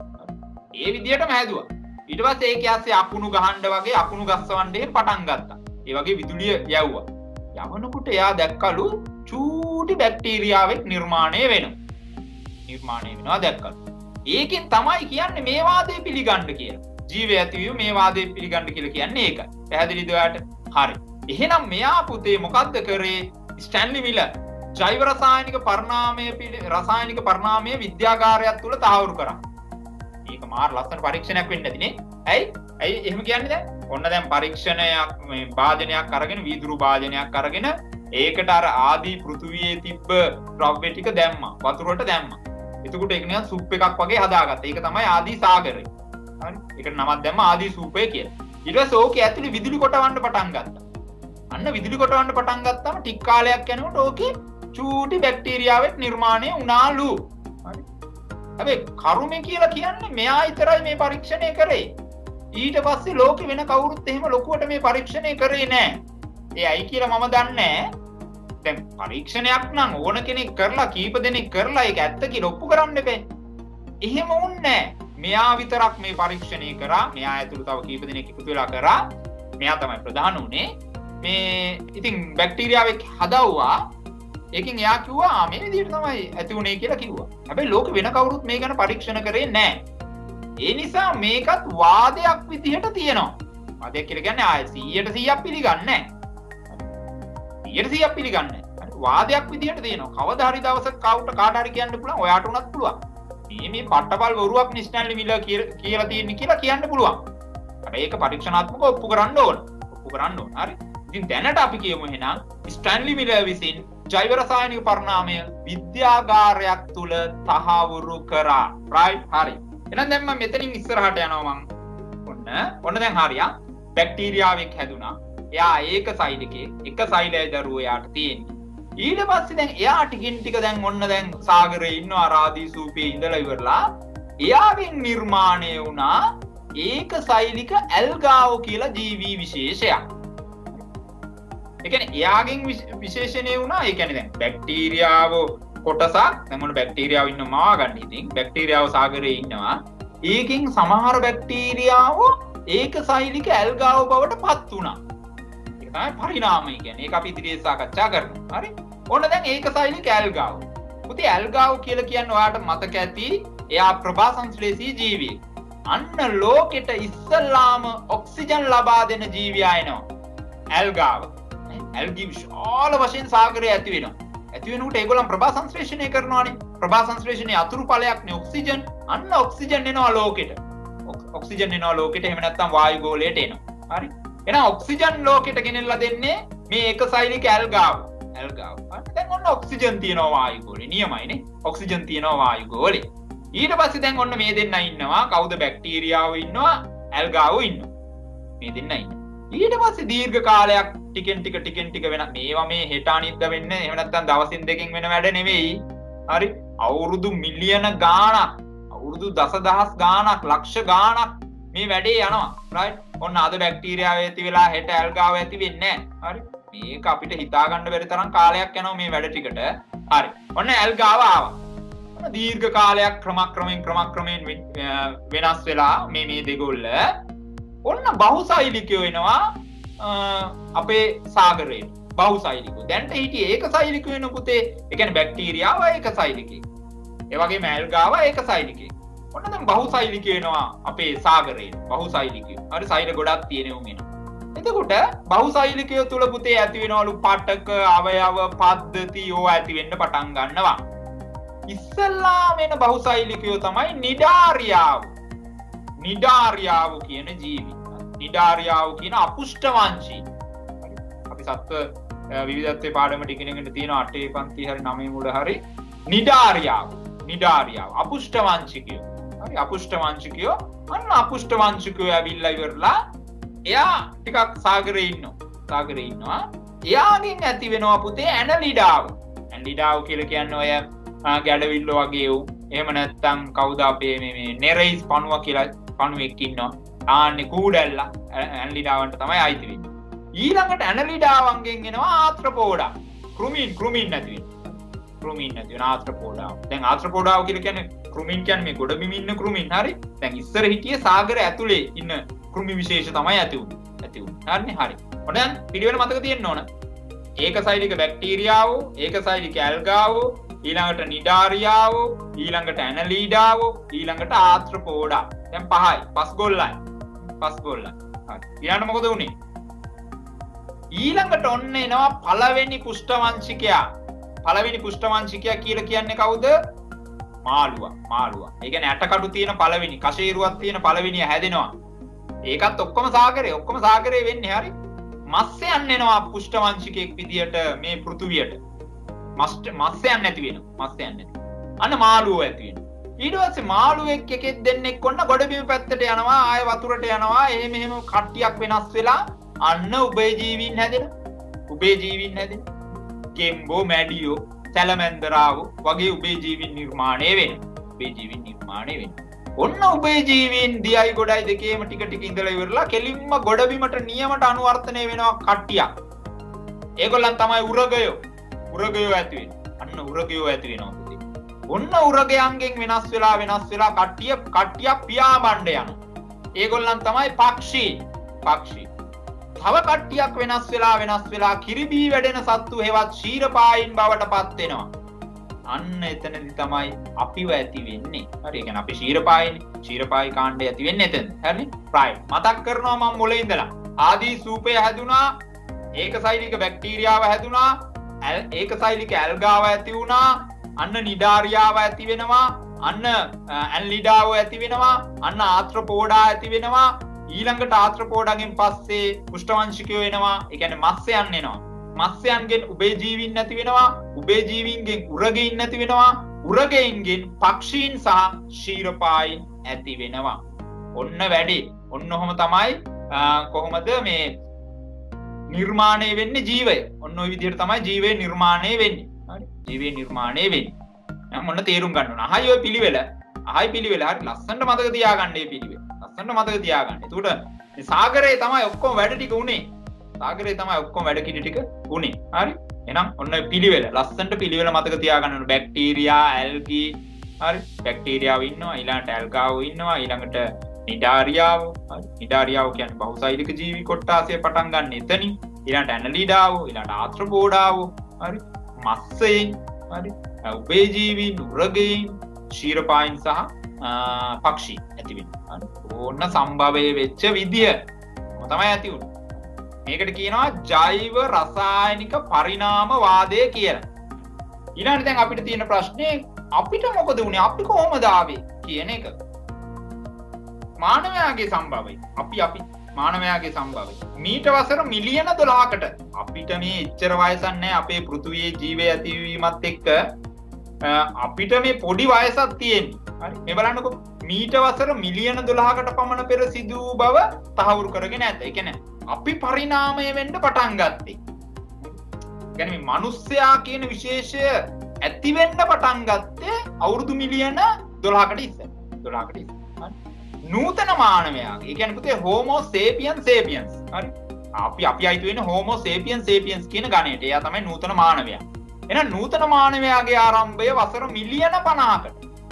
ඒ විදියටම හැදුවා. ඊට පස්සේ ඒක ඇස්සේ අකුණු ගහන්න වගේ අකුණු ගස්සවන්නේ පටන් ගත්තා. ඒ වගේ විදුලිය යවුවා. යවනකොට එයා දැක්කලු චූටි බැක්ටීරියාවෙක් නිර්මාණය වෙනවා. නිර්මාණය වෙනවා දැක්කලු. ඒකෙන් තමයි කියන්නේ මේ වාදය පිළිගන්න කියලා. ජීවය ඇතිවීම මේ වාදය පිළිගන්න කියලා කියන්නේ ඒකයි. පැහැදිලිද ඔයාලට? හරි. එහෙනම් මෙයා පුතේ මොකද්ද කරේ? ස්ටැන්ලි මිලර් ජෛව රසායනික පරිණාමයේ විද්‍යාගාරයක් තුල තහවුරු කරා. මේක මාර ලස්සන පරීක්ෂණයක් වෙන්න ඇතිනේ. ඇයි එහෙම කියන්නේ දැන්? ඔන්න දැන් පරීක්ෂණයක් මේ භාජනයක් අරගෙන වීදුරු භාජනයක් අරගෙන ඒකට අර ආදී පෘථුවියේ තිබ්බ ද්‍රව්‍ය ටික දැම්මා. වතුරට දැම්මා. එතකොට ඒක නිකන් සුප් එකක් වගේ හදාගත්තා. ඒක තමයි ආදී සාගරය. හරි. ඒකට නමක් දැම්මා ආදී සූපය කියලා. ඊට පස්සේ ඕකේ ඇතුලේ විදුලි කොටවන්න පටන් ගත්තා. අන්න විදුලි කොටවන්න පටන් ගත්තාම ටික කාලයක් යනකොට ඕකේ චූටි බැක්ටීරියාවෙක් නිර්මාණය වුණාලු. හරි. හැබැයි කරුමේ කියලා කියන්නේ මෙයා විතරයි මේ පරීක්ෂණය කරේ. ඊට පස්සේ ලෝකෙ වෙන කවුරුත් එහෙම ලොකුවට මේ පරීක්ෂණය කරේ නැහැ. ඒ ඇයි කියලා මම දන්නේ නැහැ. දැන් පරීක්ෂණයක් නම් ඕන කෙනෙක් කරලා කීප දෙනෙක් කරලා ඒක ඇත්ත කියලා ඔප්පු කරන්න බෑ. එහෙම වුන්නේ නැහැ. මෙයා විතරක් මේ පරීක්ෂණය කරා. මෙයා ඇතුළු තව කීප දෙනෙක් එකතු වෙලා කරා. මෙයා තමයි ප්‍රධාන උනේ. මේ ඉතින් බැක්ටීරියාවෙක් හදවුවා. ඒකෙන් එයා කිව්වා මේ විදිහට තමයි ඇති උනේ කියලා කිව්වා. හැබැයි ලෝකෙ වෙන කවුරුත් මේ ගැන පරීක්ෂණ කරේ නැහැ. ඒ නිසා මේකත් වාදයක් විදිහට තියෙනවා. වාදයක් කියලා කියන්නේ ආයෙ 100% පිළිගන්නේ නැහැ. 100% පිළිගන්නේ නැහැ. වාදයක් විදිහට තියෙනවා. කවදා හරි දවසක කාට හරි කියන්න පුළුවන්. ඔයාට උනත් පුළුවන්. මේ පට්ටපල් වරුවක් ස්ටැන්ලි මිලර් කියලා තියෙන්නේ කියලා කියන්න පුළුවන්. හැබැයි ඒක පරීක්ෂණාත්මකව ඔප්පු කරන්න ඕන. ඔප්පු කරන්න ඕන. හරි. ඉතින් දැනට අපි කියමු එහෙනම් ස්ටැන්ලි මිලර් විසින් ජෛව රසායනික පරිණාමය විද්‍යාගාරයක් තුල තහවුරු කරා. right? හරි. එහෙනම් දැන් මම මෙතනින් ඉස්සරහට යනවා මම. ඔන්න දැන් හරියා. බැක්ටීරියාවෙක් හැදුනා. එයා ඒක සයිඩ් එකේ එක සයිලයි දරුවෝ එයාට තියෙන්නේ. ඊට පස්සේ දැන් එයා ටිකින් ටික දැන් ඔන්න දැන් සාගරේ ඉන්නවා රාදී සූපේ ඉඳලා ඉවරලා එයාගෙන් නිර්මාණය වුණා ඒක සෛලික ඇල්ගාවෝ කියලා ජීවී විශේෂයක්. ඒ කියන්නේ එයාගෙන් විශේෂණය වුණා. ඒ කියන්නේ දැන් බැක්ටීරියාව කොටසක් දැන් මොන බැක්ටීරියාව ඉන්නවා ගන්න ඉතින් බැක්ටීරියාව සාගරේ ඉන්නවා. ඒකෙන් සමහර බැක්ටීරියාව ඒක සෛලික ඇල්ගාවෝ බවට පත් වුණා. ඒක තමයි පරිණාමය කියන්නේ. ඒක අපි ඉදිරියේ සාකච්ඡා කරනවා. හරි. ඔන්න දැන් ඒක සෛලික ඇල්ගාවෝ. පුතේ ඇල්ගාවෝ කියලා කියන්නේ ඔයාලට මතක ඇති එයා ප්‍රභා සංශ්ලේෂී ජීවියෙක්. අන්න ලෝකෙට ඉස්සල්ලාම ඔක්සිජන් ලබා දෙන ජීවියා එනවා. ඇල්ගාව. ඇල්ගී විශාල වශයෙන් සාගරයේ ඇති වෙනවා. ඇති වෙනකොට ඒගොල්ලන් ප්‍රභා සංශ්ලේෂණය කරනවානේ. ප්‍රභා සංශ්ලේෂණයේ අතුරු ඵලයක්නේ ඔක්සිජන්. අන්න ඔක්සිජන් එනවා ලෝකෙට. ඔක්සිජන් එනවා ලෝකෙට. එහෙම නැත්නම් වායු ගෝලයට එනවා. හරි. එහෙනම් ඔක්සිජන් ලෝකෙට ගෙනෙල්ලා දෙන්නේ මේ එක සෛලික ඇල්ගාව. ඇල්ගාව. දැන් ඔන්න ඔක්සිජන් තියෙනවා වායු ගෝලේ. නියමයිනේ. ඔක්සිජන් තියෙනවා වායු ගෝලේ. ඊට පස්සේ දැන් ඔන්න මේ දෙන්න ඉන්නවා. කවුද? බැක්ටීරියාව ඉන්නවා, ඇල්ගාවෝ ඉන්නවා. මේ දෙන්න ඉන්නවා. ඊට පස්සේ දීර්ඝ කාලයක් ටිකෙන් ටික වෙන මේවා මේ හෙට අනිද්දා වෙන්නේ එහෙම නැත්නම් දවසින් දෙකකින් වෙන වැඩ නෙවෙයි. හරි. අවුරුදු මිලියන ගාණක්, අවුරුදු දසදහස් ගාණක්, ලක්ෂ ගාණක් මේ වැඩේ යනවා. රයිට්. ඔන්න අද බැක්ටීරියාව ඇති වෙලා හෙට ඇල්ගාව ඇති වෙන්නේ නැහැ. හරි. මේක අපිට හිතා ගන්න බැරි තරම් කාලයක් යනවා මේ වැඩ ටිකට. හරි. ඔන්න ඇල්ගාව ආවා. දීර්ඝ කාලයක් ක්‍රමක්‍රමයෙන් වෙනස් වෙලා මේ දෙගොල්ල ඔන්න බහුසෛලිකයෝ වෙනවා අපේ සාගරේ. බහුසෛලිකයෝ. දැන්ට හිටියේ ඒකසෛලිකයෝ වෙන පුතේ. ඒ කියන්නේ බැක්ටීරියාව ඒකසෛලිකයෙක්. ඒ වගේම ඇල්ගාව ඒකසෛලිකයෙක්. ඔන්න දැන් බහුසෛලිකයෝ වෙනවා අපේ සාගරේ. බහුසෛලිකයෝ. හරි සෛල ගොඩක් තියෙන උන් වෙනවා. එතකොට බහුසෛලිකයෝ තුල පුතේ ඇති වෙනවලු පටක, අවයව, පද්ධති ඕවා ඇති වෙන්න පටන් ගන්නවා. ඉස්සල්ලාම එන බහුසෛලිකයෝ තමයි නිඩාරියාව. නිඩාරියාව කියන ජීවි. නිඩාරියාව කියන අපුෂ්ඨවංශී. අපි සත්ත්ව විවිධත්වයේ පාඩමට ඉගෙනගෙන තියෙන 8 පන්ති හරි 9 මුල හරි නිඩාරියාව අපුෂ්ඨවංශිකයෝ. හරි අපුෂ්ඨවංශිකයෝ අන්න අපුෂ්ඨවංශිකයෝ ඇවිල්ලා ඉවරලා එයා ටිකක් සාගරේ ඉන්නවා. එයාගෙන් ඇති වෙනවා පුතේ ඇනලිඩාව. ඇනලිඩාව කියලා කියන්නේ ඔය ගැඩවිල්ල වගේ වූ එහෙම නැත්තම් කවුද අපේ මේ නෙරයිස් පණුව කියලා පණුවෙක් ඉන්නවා. ආන්නේ කූඩැල්ලා ඇනලිඩාවන්ට තමයි අයිති වෙන්නේ. ඊළඟට ඇනලිඩාවන්ගෙන් එනවා ආත්‍රපෝඩා. කෘමීන් නැති වෙන්නේ. කෘමීන් නැති වෙන ආත්‍රපෝඩාව. දැන් ආත්‍රපෝඩාව කියලා කියන්නේ කෘමීන් කියන්නේ මේ ගොඩබිම ඉන්න කෘමීන්. හරි. දැන් ඉස්සර හිටියේ සාගර ඇතුලේ ඉන්න කෘමි විශේෂ තමයි ඇති උනේ. හරි. ඔන්න දැන් පිළිවෙල මතක තියෙන්න ඕන. ඒකසෛලික බැක්ටීරියාව, ඒකසෛලික ඇල්ගාවෝ, ඊළඟට නිඩාරියාව, ඊළඟට ඇනලීඩාව, ඊළඟට ආත්‍රපෝඩා. දැන් පහයි. පස් ගොල්ලයි. හරි. ඊළඟට මොකද උනේ? ඊළඟට ඔන්න එනවා පළවෙනි පුෂ්ඨවංශිකයා. පළවෙනි පුෂ්ඨවංශිකයා කියලා කියන්නේ කවුද? මාළුවා. ඒ කියන්නේ ඇටකටු තියෙන පළවෙනි, කෂේරුවක් තියෙන පළවෙනිය හැදෙනවා. ඒකත් ඔක්කොම සාගරේ වෙන්නේ. හරි. මත්ස්‍යයන් එනවා පුෂ්ඨ වංශිකයෙක් විදියට මේ පෘථුවියට. මත්ස්‍යයන් නැති වෙනවා. මත්ස්‍යයන් නැති. අන්න මාළුවෝ ඇති වෙනවා. ඊට පස්සේ මාළුවෙක් එකෙක් දෙන්නෙක් ඔන්න ගොඩබිම පැත්තට යනවා, ආය වතුරට යනවා. එහෙම කට්ටියක් වෙනස් වෙලා අන්න උභය ජීවීන් හැදෙනවා. උභය ජීවීන් හැදෙනවා. ගෙම්බෝ, මැඩියෝ, සැලමැන්දරාවෝ වගේ උභය ජීවීන් නිර්මාණය වෙනවා. උභය ජීවීන් නිර්මාණය වෙනවා. ඔන්න උභය ජීවීන් දියයි ගොඩයි දෙකේම ටික ටික ඉඳලා ඉවරලා කෙලින්ම ගොඩබිමට නියමට අනුවර්තනය වෙනවා කට්ටියක්. ඒගොල්ලන් තමයි උරගයෝ. උරගයෝ ඇති වෙන්නේ. අන්න උරගයෝ ඇති වෙනවා. ඔන්න උරගයන්ගෙන් වෙනස් වෙලා කට්ටියක් පියාඹන්න යනවා. ඒගොල්ලන් තමයි පක්ෂී. තව කට්ටියක් වෙනස් වෙලා කිරිබී වැඩෙන සත්තු හේවත් ශීරපායින් බවට පත් වෙනවා. අන්න එතනදි තමයි අපිව ඇති වෙන්නේ. හරි. ඒ කියන්නේ අපි ශීරපායිනේ. ශීරපායි කාණ්ඩය ඇති වෙන්නේ එතන. හරි. රයිට්. මතක් කරනවා මම මුලින් ඉඳලා. ආදී සූපය හැදුනා. ඒකසෛලික බැක්ටීරියාව හැදුනා. ඒකසෛලික ඇල්ගාව ඇති වුණා. අන්න නිඩාරියාව ඇති වෙනවා. අන්න ඇන්ලිඩාව ඇති වෙනවා. අන්න ආත්‍රපෝඩා ඇති වෙනවා. ඊළඟට ආත්‍රපෝඩාගෙන් පස්සේ පුෂ්ඨවංශිකයෝ එනවා. ඒ කියන්නේ මත්ස්‍යයන් එනවා. මත්ස්‍යයන්ගෙන් උභය ජීවීන් නැති වෙනවා. උභය ජීවීන්ගෙන් උරගයින් නැති වෙනවා. උරගයින්ගෙන් පක්ෂීන් සහ ශීරපායින් ඇති වෙනවා. ඔන්න වැඩි. ඔන්න ඔහොම තමයි කොහොමද මේ නිර්මාණය වෙන්නේ ජීවය. ඔන්න ওই විදිහට තමයි ජීවය නිර්මාණය වෙන්නේ. හරි. ජීවය නිර්මාණය වෙන්නේ. නම් ඔන්න තේරුම් ගන්න ඕන. අහයි ඔය පිළිවෙල. හරි ලස්සනට මතක තියාගන්න මේ පිළිවෙල. ලස්සනට මතක තියාගන්න. එතකොට මේ සාගරේ තමයි ඔක්කොම වැඩ ටික උනේ. සාගරේ තමයි ඔක්කොම වැඩ කිනි ටික උනේ. හරි. එහෙනම් ඔන්න පිළිවෙල. ලස්සනට පිළිවෙල මතක තියාගන්න ඕන. බැක්ටීරියා, ඇල්ගී, හරි. බැක්ටීරියාව ඉන්නවා, ඊළඟට ඇල්ගාවෝ ඉන්නවා, ඊළඟට නිඩාරියාව. හරි. නිඩාරියාව කියන්නේ බහුසෛලික ජීවි කොට්ටාසය පටන් ගන්න එතනින්. ඊළඟට ඇනලිඩාවෝ, ඊළඟට ආත්‍රපෝඩාවෝ, හරි. මත්ස්‍යයන්, හරි. උභය ජීවීන්, උරගයින්, ශීරපායින් සහ පක්ෂී ඇති වෙනවා. හරි. ඕන්න සම්භවය වෙච්ච විදිය තමයි ඇති උනේ. මේකට කියනවා ජෛව රසායනික පරිණාමවාදය කියලා. ඊළඟට දැන් අපිට තියෙන ප්‍රශ්නේ අපිට මොකද වුනේ? අපි කොහොමද ආවේ කියන එක. මානවයාගේ සම්භවය. අපි මානවයාගේ සම්භවය. මීට වසර මිලියන 12කට අපිට මේ එච්චර වයසක් නැහැ අපේ පෘථුවියේ ජීවය ඇතිවීමත් එක්ක අපිට මේ පොඩි වයසක් තියෙන්නේ. හරි. මේ බලන්නකො මීට වසර මිලියන 12කට පමණ පෙර සිදු වූ බව තහවුරු කරගෙන ඇත. ඒ කියන්නේ අපි පරිණාමය වෙන්න පටන් ගත්තේ. කියන්නේ මේ මිනිස්සයා කියන විශේෂය ඇති වෙන්න පටන් ගත්තේ අවුරුදු මිලියන 12කට ඉස්සෙල්ලා. 12කට ඉස්සෙල්ලා. නූතන මානවයාගේ. ඒ කියන්නේ පුතේ Homo sapiens sapiens. හරි. අපි අයිතු වෙන්නේ Homo sapiens sapiens කියන ගණයට. එයා තමයි නූතන මානවයා. එහෙනම් නූතන මානවයාගේ ආරම්භය වසර මිලියන 50කට.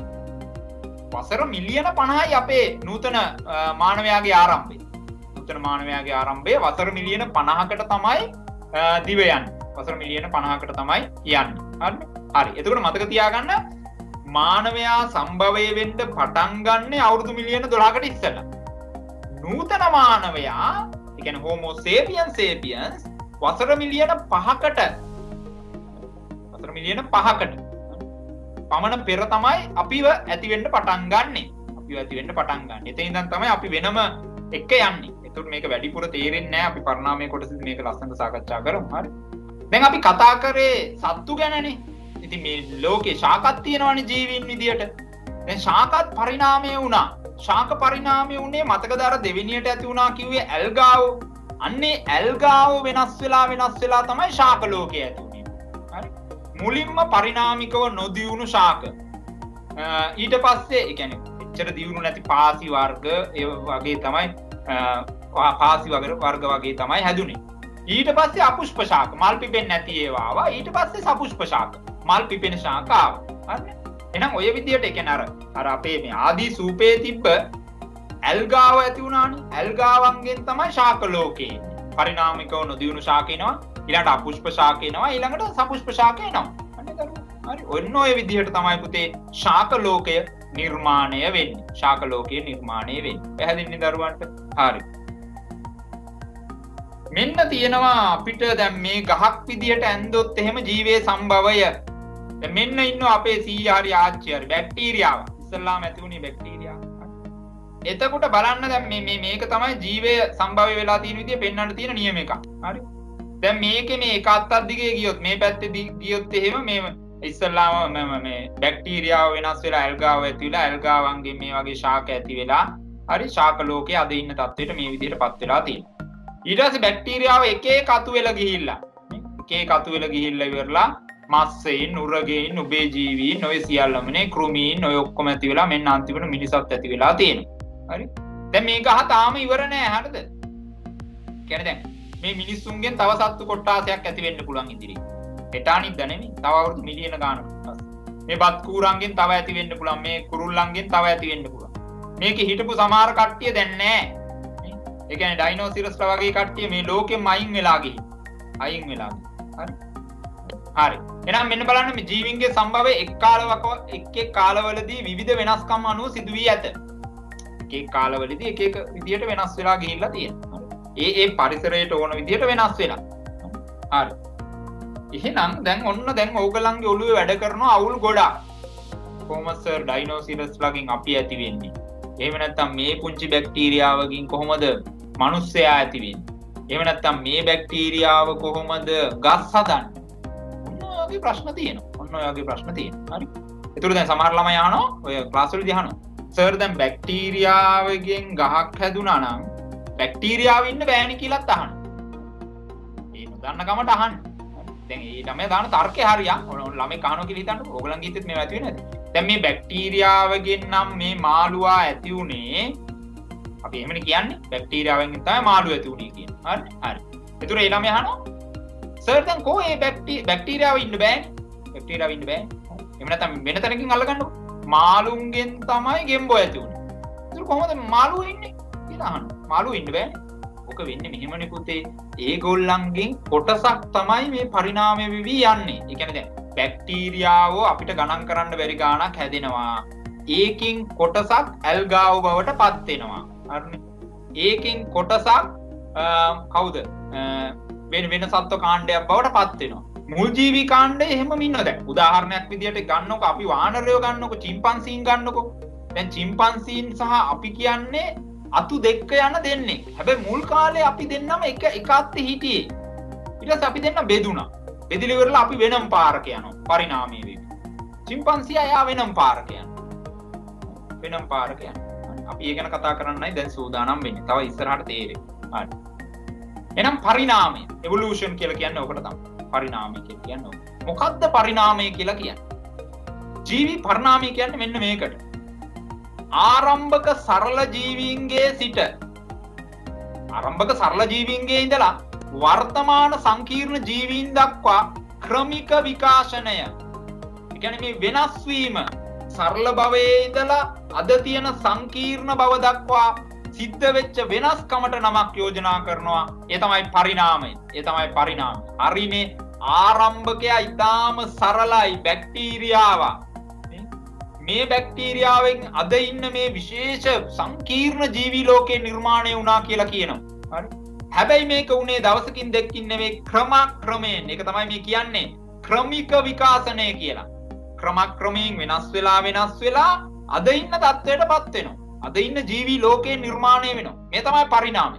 වසර මිලියන 50යි අපේ නූතන මානවයාගේ ආරම්භය. නූතන මානවයාගේ ආරම්භය වසර මිලියන 50කට තමයි දිව යන්නේ. වසර මිලියන 50කට තමයි යන්නේ. හරි. එතකොට මතක තියාගන්න මානවයා සම්භවය වෙන්න පටන් ගන්න අවුරුදු මිලියන 12කට ඉස්සෙල්ලා. නූතන මානවයා, ඒ කියන්නේ Homo sapiens sapiens වසර මිලියන 5කට පමණ පෙර තමයි අපිව ඇති වෙන්න පටන් ගන්නෙ. එතන ඉඳන් තමයි අපි වෙනම එක යන්නේ. එතකොට මේක වැඩිපුර තේරෙන්නේ නැහැ. අපි පරිණාමයේ කොටසදී මේක ලස්සනට සාකච්ඡා කරමු. හරි. දැන් අපි කතා කරේ සත්තු ගැනනේ. ඉතින් මේ ලෝකේ ශාකත් තියෙනවනේ ජීවීන් විදියට. දැන් ශාකත් පරිණාමය වුණා. ශාක පරිණාමය උනේ මතකද අර දෙවෙනියට ඇති වුණා කිව්වේ ඇල්ගාවෝ. අන්නේ ඇල්ගාවෝ වෙනස් වෙලා තමයි ශාක ලෝකය ඇති වුනේ. හරි. මුලින්ම පරිණාමිකව නොදියුණු ශාක. ඊට පස්සේ ඒ කියන්නේ එච්චර දියුණු නැති පාසි වර්ග ඒ වගේ තමයි පාසි වර්ග වගේ තමයි හැදුනේ. ඊට පස්සේ අපුෂ්ප ශාක මල් පිපෙන්නේ නැති ඒවා ආවා. ඊට පස්සේ සපුෂ්ප ශාක මල් පිපෙන ශාක ආවා. හරිද? එහෙනම් ඔය විදියට ඒ කියන්නේ අර අපේ මේ ආදී සූපේ තිබ්බ ඇල්ගාව ඇති වුණානේ. ඇල්ගාවන්ගෙන් තමයි ශාක ලෝකේ එන්නේ. පරිණාමිකව නොදියුණු ශාක එනවා. ඊළඟට අපුෂ්ප ශාක එනවා. ඊළඟට සපුෂ්ප ශාක එනවා. හරි. ඔන්න ඔය විදියට තමයි පුතේ ශාක ලෝකය නිර්මාණය වෙන්නේ. ශාක ලෝකය නිර්මාණය වෙන්නේ. පැහැදිලිද දරුවන්ට? හරි. මෙන්න තියෙනවා අපිට දැන් මේ ගහක් විදියට ඇන්දොත් එහෙම ජීවයේ සම්භවය. දැන් මෙන්න ඉන්නවා අපේ සීයා හරි ආච්චි හරි බැක්ටීරියාව. ඉස්සල්ලාම ඇති වුණේ බැක්ටීරියාව. එතකොට බලන්න දැන් මේක තමයි ජීවය සම්භව්‍ය වෙලා තියෙන විදිය පෙන්වන්න තියෙන නියම එක. හරි. දැන් මේකේ මේ එක අත්තක් දිගේ ගියොත් මේ පැත්තේ ගියොත් එහෙම මේ ඉස්සල්ලාම මේ බැක්ටීරියාව වෙනස් වෙලා ඇල්ගාව ඇති වෙලා ඇල්ගාවන්ගෙන් මේ වගේ ශාක ඇති වෙලා හරි ශාක ලෝකයේ අද ඉන්න තත්ත්වයට මේ විදිහටපත් වෙලා තියෙනවා. ඊට පස්සේ බැක්ටීරියාව එක එක අතු වෙලා ගිහිල්ලා එක එක අතු වෙලා ගිහිල්ලා ඉවරලා මස්සෙයින් උරගෙයින් උබේ ජීවීන් ඔය සියල්ලමනේ කෘමීන් ඔය ඔක්කොම ඇති වෙලා මෙන්න අන්තිමට මිනිසත් ඇති වෙලා තියෙනවා. හරි. දැන් මේක තාම ඉවර නෑ හරිද? කියන්නේ දැන් මේ මිනිස්සුන්ගෙන් තව සත්තු කොට්ටාසයක් ඇති වෙන්න පුළුවන් ඉදිරියේ. හෙට අනිද්ද නෙමෙයි. තව අවුරුදු මිලියන ගානක් පස්සේ. මේ බත් කූරන්ගෙන් තව ඇති වෙන්න පුළුවන්. මේ කුරුල්ලන්ගෙන් තව ඇති වෙන්න පුළුවන්. මේකේ හිටපු සමහර කට්ටිය දැන් නෑ. ඒ කියන්නේ ඩයිනෝසරස්ලා වගේ කට්ටිය මේ ලෝකෙම අයින් වෙලා ගිහින්. අයින් වෙලා. හරි. හරි. එහෙනම් මෙන්න බලන්න මේ ජීවීන්ගේ සම්භවය එක් කාලවලදී විවිධ වෙනස්කම් අනුව සිදු වී ඇත. එක කාලවලදී එක විදියට වෙනස් වෙලා ගිහිල්ලා තියෙනවා. ඒ පරිසරයට ඕන විදියට වෙනස් වෙලා. හරි. එහෙනම් දැන් ඕගලන්ගේ ඔළුවේ වැඩ කරන අවුල් ගොඩක්. කොහොමද සර් ඩයිනෝසරස්ලාගෙන් අපි ඇති වෙන්නේ? එහෙම නැත්නම් මේ පුංචි බැක්ටීරියාවකින් කොහොමද මිනිස්සයා ඇති වෙන්නේ? එහෙම නැත්නම් මේ බැක්ටීරියාව කොහොමද ගස් හදන්නේ? ඔන්න ඔයගේ ප්‍රශ්න තියෙනවා. හරි. ඒතර දැන් සමහර ළමයි අහනවා ඔය ක්ලාස් වලදී අහනවා. සර් දැන් බැක්ටීරියාවකින් ගහක් හැදුනා නම් බැක්ටීරියාව ඉන්න බෑනේ කියලාත් අහනවා. ඒ නොදන්න කමට අහන්න. දැන් ඒ ළමයා දාන තර්කේ හරියක්. ළමයි කහනවා කියලා හිතන්නකො. ඕගලන්ගේ හිතෙත් මේව ඇති වෙන්නේ නැද්ද? දැන් මේ බැක්ටීරියාවගෙන් නම් මේ මාළුවා ඇති උනේ අපි එහෙමනේ කියන්නේ බැක්ටීරියාවෙන් තමයි මාළුවා ඇති උනේ කියන්නේ. හරි. ඒතර ඒ ළමයා අහනවා සර් දැන් කොහේ බැක්ටීරියාව ඉන්න බෑනේ. බැක්ටීරියාව ඉන්න බෑ. එහෙම නැත්නම් වෙන තැනකින් අල්ලගන්නකො. මාළුන්ගෙන් තමයි ගෙම්බෝ ඇති උනේ. ඒතර කොහොමද මාළුවෝ ඉන්නේ කියලා අහනවා. මාළුවෝ ඉන්න බෑනේ. ඔක වෙන්නේ මෙහෙමනේ පුතේ. ඒගොල්ලන්ගෙන් කොටසක් තමයි මේ පරිණාමය වෙවි යන්නේ. ඒ කියන්නේ දැන් බැක්ටීරියාව අපිට ගණන් කරන්න බැරි ගාණක් හැදෙනවා. ඒකින් කොටසක් ඇල්ගාව බවට පත් වෙනවා. හරිනේ. ඒකින් කොටසක් කවුද? වෙන සත්ව කාණ්ඩයක් බවට පත් වෙනවා. මුල් ජීවි කාණ්ඩය එහෙමම ඉන්නවා. දැන් උදාහරණයක් විදියට ගන්නකො අපි වානරයෝ ගන්නකො චිම්පන්සීන් ගන්නකො. දැන් චිම්පන්සීන් සහ අපි කියන්නේ අතු දෙක යන දෙන්නේ. හැබැයි මුල් කාලේ අපි දෙන්නම එක අත්තේ හිටියේ. ඊට පස්සේ අපි දෙන්න බෙදුණා. බෙදිලි ඉවරලා අපි වෙනම පාරක යනවා. පරිණාමය වෙවි. චිම්පන්සියා යා වෙනම පාරක යනවා. වෙනම පාරක යනවා. අපි ඒ ගැන කතා කරන්නයි දැන් සූදානම් වෙන්නේ. තව ඉස්සරහට තේරෙයි. හරි. එහෙනම් පරිණාමය එවොලූෂන් කියලා කියන්නේ ඔකට තමයි. පරිණාමය කියලා කියන්නේ ඔක. මොකද්ද පරිණාමය කියලා කියන්නේ? ජීවි පරිණාමය කියන්නේ මෙන්න මේකට. ආරම්භක සරල ජීවීන්ගේ සිට ආරම්භක සරල ජීවීන්ගේ ඉඳලා වර්තමාන සංකීර්ණ ජීවීන් දක්වා ක්‍රමික විකාශනය. ඒ කියන්නේ මේ වෙනස් වීම සරල භවයේ ඉඳලා අද තියෙන සංකීර්ණ භව දක්වා සිද්ධ වෙච්ච වෙනස්කමට නමක් යෝජනා කරනවා. ඒ තමයි පරිණාමය. හරිනේ. ආරම්භකයා ඊටාම සරලයි බැක්ටීරියාව. මේ බැක්ටීරියාවෙන් අද ඉන්න මේ විශේෂ සංකීර්ණ ජීවි ලෝකේ නිර්මාණය වුණා කියලා කියනවා. හරි. හැබැයි මේක උනේ දවසකින් දෙකකින් නෙවෙයි ක්‍රමක්‍රමයෙන්. ඒක තමයි මේ කියන්නේ ක්‍රමික විකාශනය කියලා. ක්‍රමක්‍රමයෙන් වෙනස් වෙලා අද ඉන්න තත්ත්වයටපත් වෙනවා. අද ඉන්න ජීවි ලෝකේ නිර්මාණය වෙනවා. මේ තමයි පරිණාමය.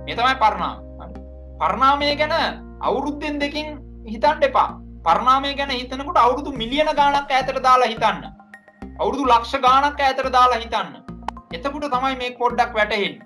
පරිණාමය ගැන අවුරුද්දෙන් දෙකකින් හිතන්න එපා. පරිණාමය ගැන හිතනකොට අවුරුදු මිලියන ගාණක් ඈතට දාලා හිතන්න. අවුරුදු ලක්ෂ ගාණක් ඈතට දාලා හිතන්න. එතකොට තමයි මේ පොඩ්ඩක් වැටහෙන්නේ.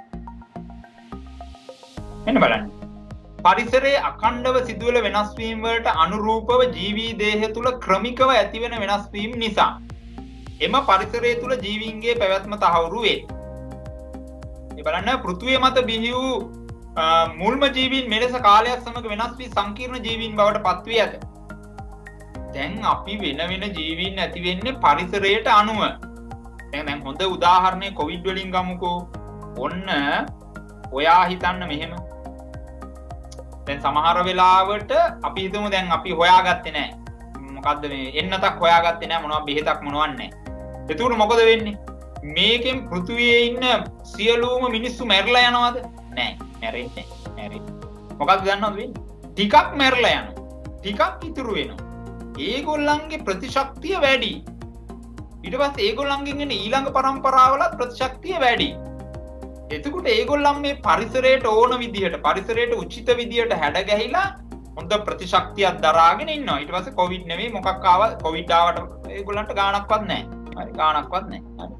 එන්න බලන්න. පරිසරයේ අඛණ්ඩව සිදුවෙන වෙනස් වීම වලට අනුරූපව ජීවි දේහය තුල ක්‍රමිකව ඇතිවෙන වෙනස් වීම නිසා එම පරිසරය තුල ජීවීන්ගේ පැවැත්ම තහවුරු වේ. මේ බලන්න පෘථුවිය මත බිහි වූ මුල්ම ජීවීන් මෙලෙස කාලයක් සමග වෙනස් වී සංකීර්ණ ජීවීන් බවට පත් වී ඇත. දැන් අපි වෙන ජීවීන් ඇති වෙන්නේ පරිසරයට අනුව. දැන් හොඳ උදාහරණයක් කොවිඩ් වලින් ගමුකෝ. ඔන්න ඔයා හිතන්න මෙහෙම. දැන් සමහර වෙලාවට අපි හිතමු දැන් අපි හොයාගත්තේ නැහැ. මොකද්ද මේ එන්නතක් හොයාගත්තේ නැහැ මොනවද බෙහෙතක් මොනවත් නැහැ. එතකොට මොකද වෙන්නේ? මේකෙන් පෘථුවියේ ඉන්න සියලුම මිනිස්සු මැරිලා යනවද? නැහැ. මැරෙන්නේ නැහැ. මොකක්ද දන්නවද වෙන්නේ? ටිකක් මැරිලා යනවා. ටිකක් ඉතුරු වෙනවා. ඒගොල්ලන්ගේ ප්‍රතිශක්තිය වැඩි. ඊට පස්සේ ඒගොල්ලන්ගෙන් එන ඊළඟ પરම්පරාවලත් ප්‍රතිශක්තිය වැඩි. එතකොට ඒගොල්ලන් මේ පරිසරයට ඕන විදිහට පරිසරයට උචිත විදිහට හැඩ ගැහිලා හොඳ ප්‍රතිශක්තියක් දරාගෙන ඉන්නවා. ඊට පස්සේ කොවිඩ් නෙවෙයි මොකක් ආවා කොවිඩ් ආවට ඒගොල්ලන්ට ගාණක්වත් නැහැ. හරි ගාණක්වත් නැහැ.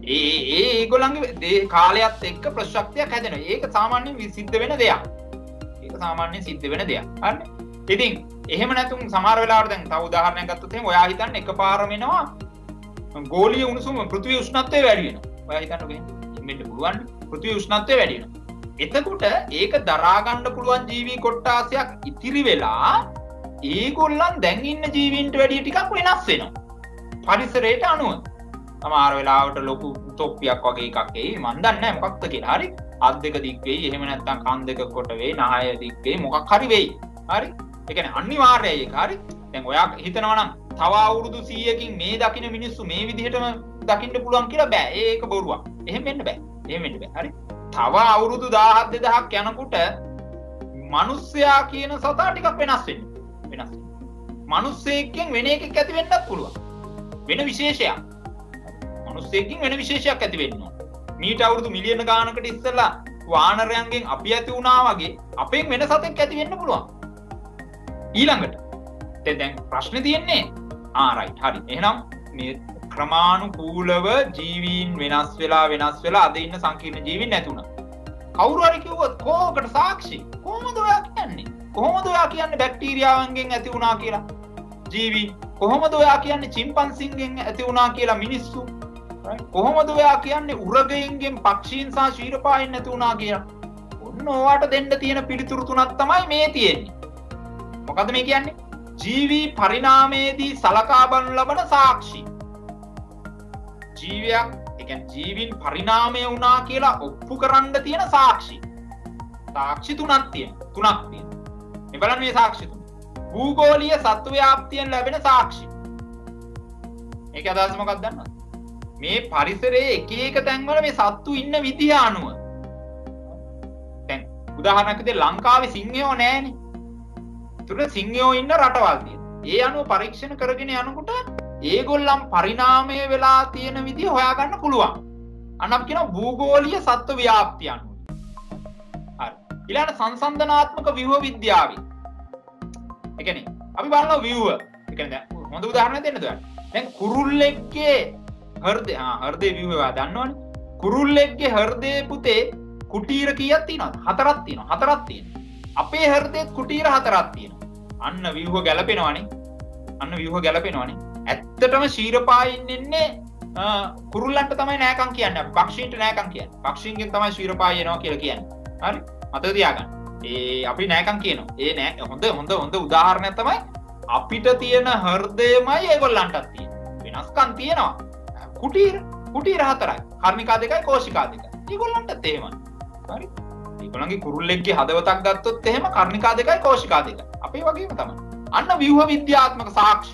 ඒගොල්ලන්ගේ කාලයත් එක්ක ප්‍රතිශක්තියක් හැදෙනවා. ඒක සාමාන්‍යයෙන් සිද්ධ වෙන දෙයක්. ඒක සාමාන්‍යයෙන් සිද්ධ වෙන දෙයක්. හරිනේ. ඉතින් එහෙම නැතුම් සමහර වෙලාවට දැන් තව උදාහරණයක් ගත්තොත් එහෙනම් ඔයා හිතන්න එකපාරම එනවා ගෝලීය උණුසුම පෘථිවි උෂ්ණත්වය වැඩි වෙනවා. ඔයා හිතන්නකෝ එහෙනම් මෙන්න පුළුවන් පෘථිවි උෂ්ණත්වය වැඩි වෙනවා. එතකොට ඒක දරා ගන්න පුළුවන් ජීවි කොට්ටාසයක් ඉතිරි වෙලා ඒගොල්ලන් දැන් ඉන්න ජීවීන්ට වැඩිය ටිකක් වෙනස් වෙනවා. පරිසරයට අනුව. සමහර වෙලාවට ලොකු තොප්පියක් වගේ එකක් එයි මන් දන්නේ නැහැ මොකක්ද කියලා. හරි. අත් දෙක දික් වෙයි. එහෙම නැත්නම් කන් දෙක කොට වෙයි. නහය දික් වෙයි. මොකක් හරි වෙයි. හරි. ඒ කියන්නේ අනිවාර්යයි ඒක. හරි. දැන් ඔයා හිතනවා නම් තව අවුරුදු 100කින් මේ දකින්න මිනිස්සු මේ විදිහටම දකින්න පුළුවන් කියලා බෑ. ඒක බොරුවක්. එහෙම වෙන්න බෑ. එහෙම වෙන්න බෑ. හරි. තව අවුරුදු 1000 2000ක් යනකොට මිනිස්සයා කියන සතා ටිකක් වෙනස් වෙනවා. වෙනස් වෙනවා. මිනිස්සෙක්ගෙන් වෙන එකක් ඇති වෙන්නත් පුළුවන්. වෙන විශේෂයක්. මිනිස්සෙක්ගෙන් වෙන විශේෂයක් ඇති වෙනවා. මීට අවුරුදු මිලියන ගානකට ඉස්සෙල්ලා වානරයන්ගෙන් අපි ඇති වුණා වගේ අපෙන් වෙන සතෙක් ඇති වෙන්න පුළුවන්. ඊළඟට දැන් ප්‍රශ්නේ තියෙන්නේ රයිට් හරි. එහෙනම් මේ ක්‍රමානුකූලව ජීවීන් වෙනස් වෙලා අද ඉන්න සංකීර්ණ ජීවීන් නැති වුණා. කවුරු හරි කිව්වොත් කෝකට සාක්ෂි? කොහොමද ඔයා කියන්නේ? කොහොමද ඔයා කියන්නේ බැක්ටීරියාවන්ගෙන් ඇති වුණා කියලා? ජීවීන් කොහොමද ඔයා කියන්නේ චිම්පන්සින්ගෙන් ඇති වුණා කියලා මිනිස්සු? කොහොමද ඔයා කියන්නේ උරගයින්ගෙන් පක්ෂීන් සහ ශීරපායන් නැති වුණා කියලා? ඔන්න ඔයාට දෙන්න තියෙන පිළිතුරු තුනක් තමයි මේ තියෙන්නේ. මොකද්ද මේ කියන්නේ? ජීවී පරිණාමයේදී සලකා බලනු ලබන සාක්ෂි. ජීවියක්, ඒ කියන්නේ ජීවීන් පරිණාමය වුණා කියලා ඔප්පු කරන්න තියෙන සාක්ෂි. සාක්ෂි තුනක් තියෙනවා. මේ බලන්න මේ සාක්ෂි තුන. භූගෝලීය සත්ව ව්‍යාප්තියෙන් ලැබෙන සාක්ෂි. මේක අදහස මොකක්ද දන්නවද? මේ පරිසරයේ එක තැන්වල මේ සත්තු ඉන්න විදිහ අනුව. දැන් උදාහරණයක් විදිහට ලංකාවේ සිංහයෝ නැහැනේ. ඒතර සිංහයෝ ඉන්න රටවල් තියෙනවා. ඒ අනුව පරීක්ෂණ කරගෙන යනකොට ඒගොල්ලන් පරිණාමය වෙලා තියෙන විදිහ හොයාගන්න පුළුවන්. අන්න අපි කියනවා භූගෝලීය සත්ව ව්‍යාප්තිය අනුව. හරි. ඊළඟ සංසන්දනාත්මක ව්‍යුහ විද්‍යාවේ. ඒ කියන්නේ අපි බලනවා ව්‍යුහ. ඒ කියන්නේ දැන් හොඳ උදාහරණයක් දෙන්නද ඔයාලට? දැන් කුරුල්ලෙක්ගේ හෘදේ ව්‍යුහය දන්නවනේ. කුරුල්ලෙක්ගේ හෘදේ පුතේ කුටීර කීයක් තියෙනවද? 4ක් තියෙනවා. 4ක් තියෙනවා. අපේ හෘදේත් කුටීර 4ක් තියෙනවා. අන්න ව්‍යුහ ගැලපෙනවනේ. ඇත්තටම ශීරපායින් ඉන්නේ කුරුල්ලන්ට තමයි නෑකම් කියන්නේ. අපි පක්ෂීන්ට නෑකම් කියන්නේ. පක්ෂීන්ගෙන් තමයි ශීරපායි එනවා කියලා කියන්නේ. හරි? මතක තියාගන්න. අපි නෑකම් කියනවා. නෑ හොඳ උදාහරණයක් තමයි අපිට තියෙන හෘදයමයි ඒගොල්ලන්ටත් තියෙන්නේ. වෙනස්කම් තියෙනවා. කුටීර 4යි. කර්ණිකා 2යි කෝෂිකා 2යි. ඒගොල්ලන්ටත් එහෙමයි. හරි? ඒගොල්ලන්ගේ කුරුල්ලෙක්ගේ හදවතක් ගත්තොත් එහෙම කර්ණිකා 2යි කෝෂිකා 2යි. අපේ වගේම තමයි. අන්න ව්‍යුහ විද්‍යාත්මක සාක්ෂි.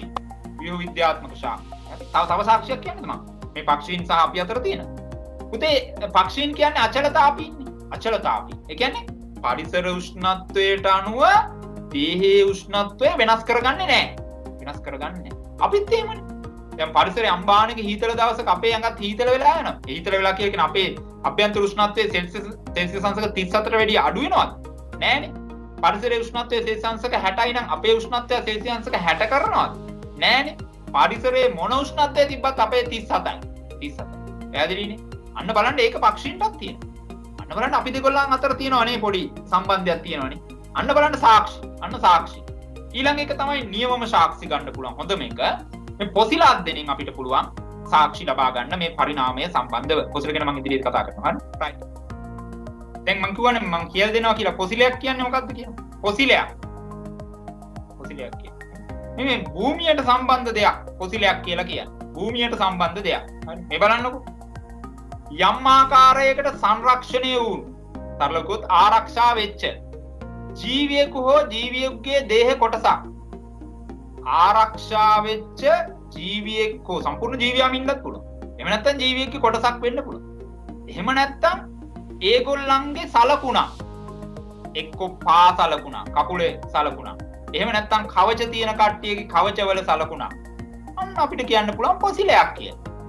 තව සාක්ෂියක් කියන්නද මම? මේ පක්ෂීන් සහ අපි අතර තියෙන. පුතේ පක්ෂීන් කියන්නේ අචලතාපීන්නේ. අචලතාපී. ඒ කියන්නේ පරිසර උෂ්ණත්වයට අනුව දේහයේ උෂ්ණත්වය වෙනස් කරගන්නේ නැහැ. අපිත් එහෙමනේ. දැන් පරිසරයේ අම්බානගේ හීතල දවසක අපේ ඇඟත් හීතල වෙලා යනවා. ඒ හීතල වෙලා කියන්නේ අපේ අභ්‍යන්තර උෂ්ණත්වය සෙල්සියස් අංශක 34ට වැඩිය අඩු වෙනවද? නෑනේ. පරිසරයේ උෂ්ණත්වය සෙල්සියස් අංශක 60යි නම් අපේ උෂ්ණත්වය සෙල්සියස් අංශක 60 කරනවද? නෑනේ. පරිසරයේ මොන උෂ්ණත්වය තිබ්බත් අපේ 37යි. පැහැදිලිනේ? අන්න බලන්න ඒක පක්ෂීන්ටත් තියෙනවා. අන්න බලන්න අපි දෙකොල්ලන් අතර තියෙනවනේ පොඩි සම්බන්ධයක් තියෙනවනේ. අන්න බලන්න සාක්ෂි. ඊළඟ එක තමයි නියමම සාක්ෂි ගන්න පුළුවන්. හොඳ මේක. මේ පොසිලා අධ්‍යයනයෙන් අපිට පුළුවන් සාක්ෂි ලබා ගන්න මේ පරිණාමය සම්බන්ධව. පොසිල ගැන මම ඉදිරියට කතා කරනවා. හරි? රයිට්. දැන් මම කියවනේ මම කියලා දෙනවා කියලා පොසිලයක් කියන්නේ මොකක්ද කියලා? පොසිලයක් කියන්නේ මේ භූමියට සම්බන්ධ දෙයක්. පොසිලයක් කියලා කියන්නේ භූමියට සම්බන්ධ දෙයක්. හරි? මේ බලන්නකෝ. යම් ආකාරයකට සංරක්ෂණය වූ තරලකුත් ආරක්ෂා වෙච්ච ජීවියෙකු හෝ ජීවියෙකුගේ දේහ කොටසක් ආරක්ෂා වෙච්ච ජීවියෙක් හෝ සම්පූර්ණ ජීවියාම ඉන්නත් පුළුවන්. එහෙම නැත්නම් ජීවියෙක්ගේ කොටසක් වෙන්න පුළුවන්. එහෙම නැත්නම් ඒගොල්ලන්ගේ සලකුණක් එක්ක පා සලකුණක්, කකුලේ සලකුණක්. එහෙම නැත්නම් කවච තියෙන කට්ටියගේ කවචවල සලකුණක්. අන්න අපිට කියන්න පුළුවන් පොසිලයක් කියලා.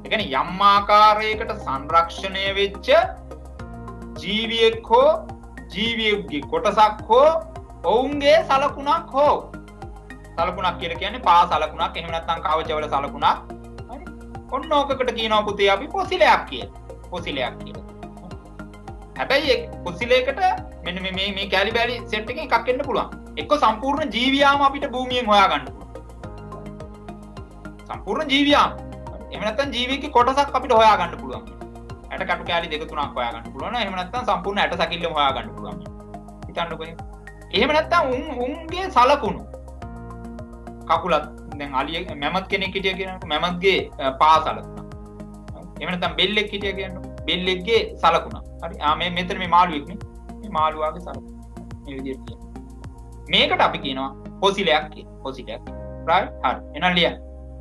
ඒ කියන්නේ යම් ආකාරයකට සංරක්ෂණය වෙච්ච ජීවියෙක් හෝ ජීවියෙකුගේ කොටසක් හෝ ඔවුන්ගේ සලකුණක් හෝ සලකුණක් කියලා කියන්නේ පා සලකුණක් එහෙම නැත්නම් කවචවල සලකුණක් හරි ඔන්න ඕකකට කියනවා පුතේ අපි පොසිලයක් කියලා පොසිලයක් කියලා හැබැයි පොසිලයකට මෙන්න මේ කැලි බැලි සෙට් එකෙන් එකක් එන්න පුළුවන් එක්ක සම්පූර්ණ ජීවියාම අපිට භූමියෙන් හොයා ගන්න පුළුවන් සම්පූර්ණ ජීවියාම එහෙම නැත්නම් ජීවියෙක්ගේ කොටසක් අපිට හොයා ගන්න පුළුවන් ඇට කටු කැලි දෙක තුනක් හොයා ගන්න පුළුවන් එහෙම නැත්නම් සම්පූර්ණ ඇට සැකිල්ලම හොයා ගන්න පුළුවන් හිතන්නකෝ එහෙම නැත්නම් උන්ගේ සලකුණු කකුලත් දැන් අලිය මැමත් කෙනෙක් හිටිය කියනකො මැමත්ගේ පා සලකුණ එහෙම නැත්නම් බෙල්ලෙක් හිටිය කියනකො බෙල්ලෙක්ගේ සලකුණ හරි මේ මෙතන මේ මාළුවෙක් නේ මේ මාළුවාගේ සලකුණ මේ විදිහට කියනවා මේකට අපි කියනවා පොසිලයක් කියලා පොසිලයක් right හරි එහෙනම් ලියන්න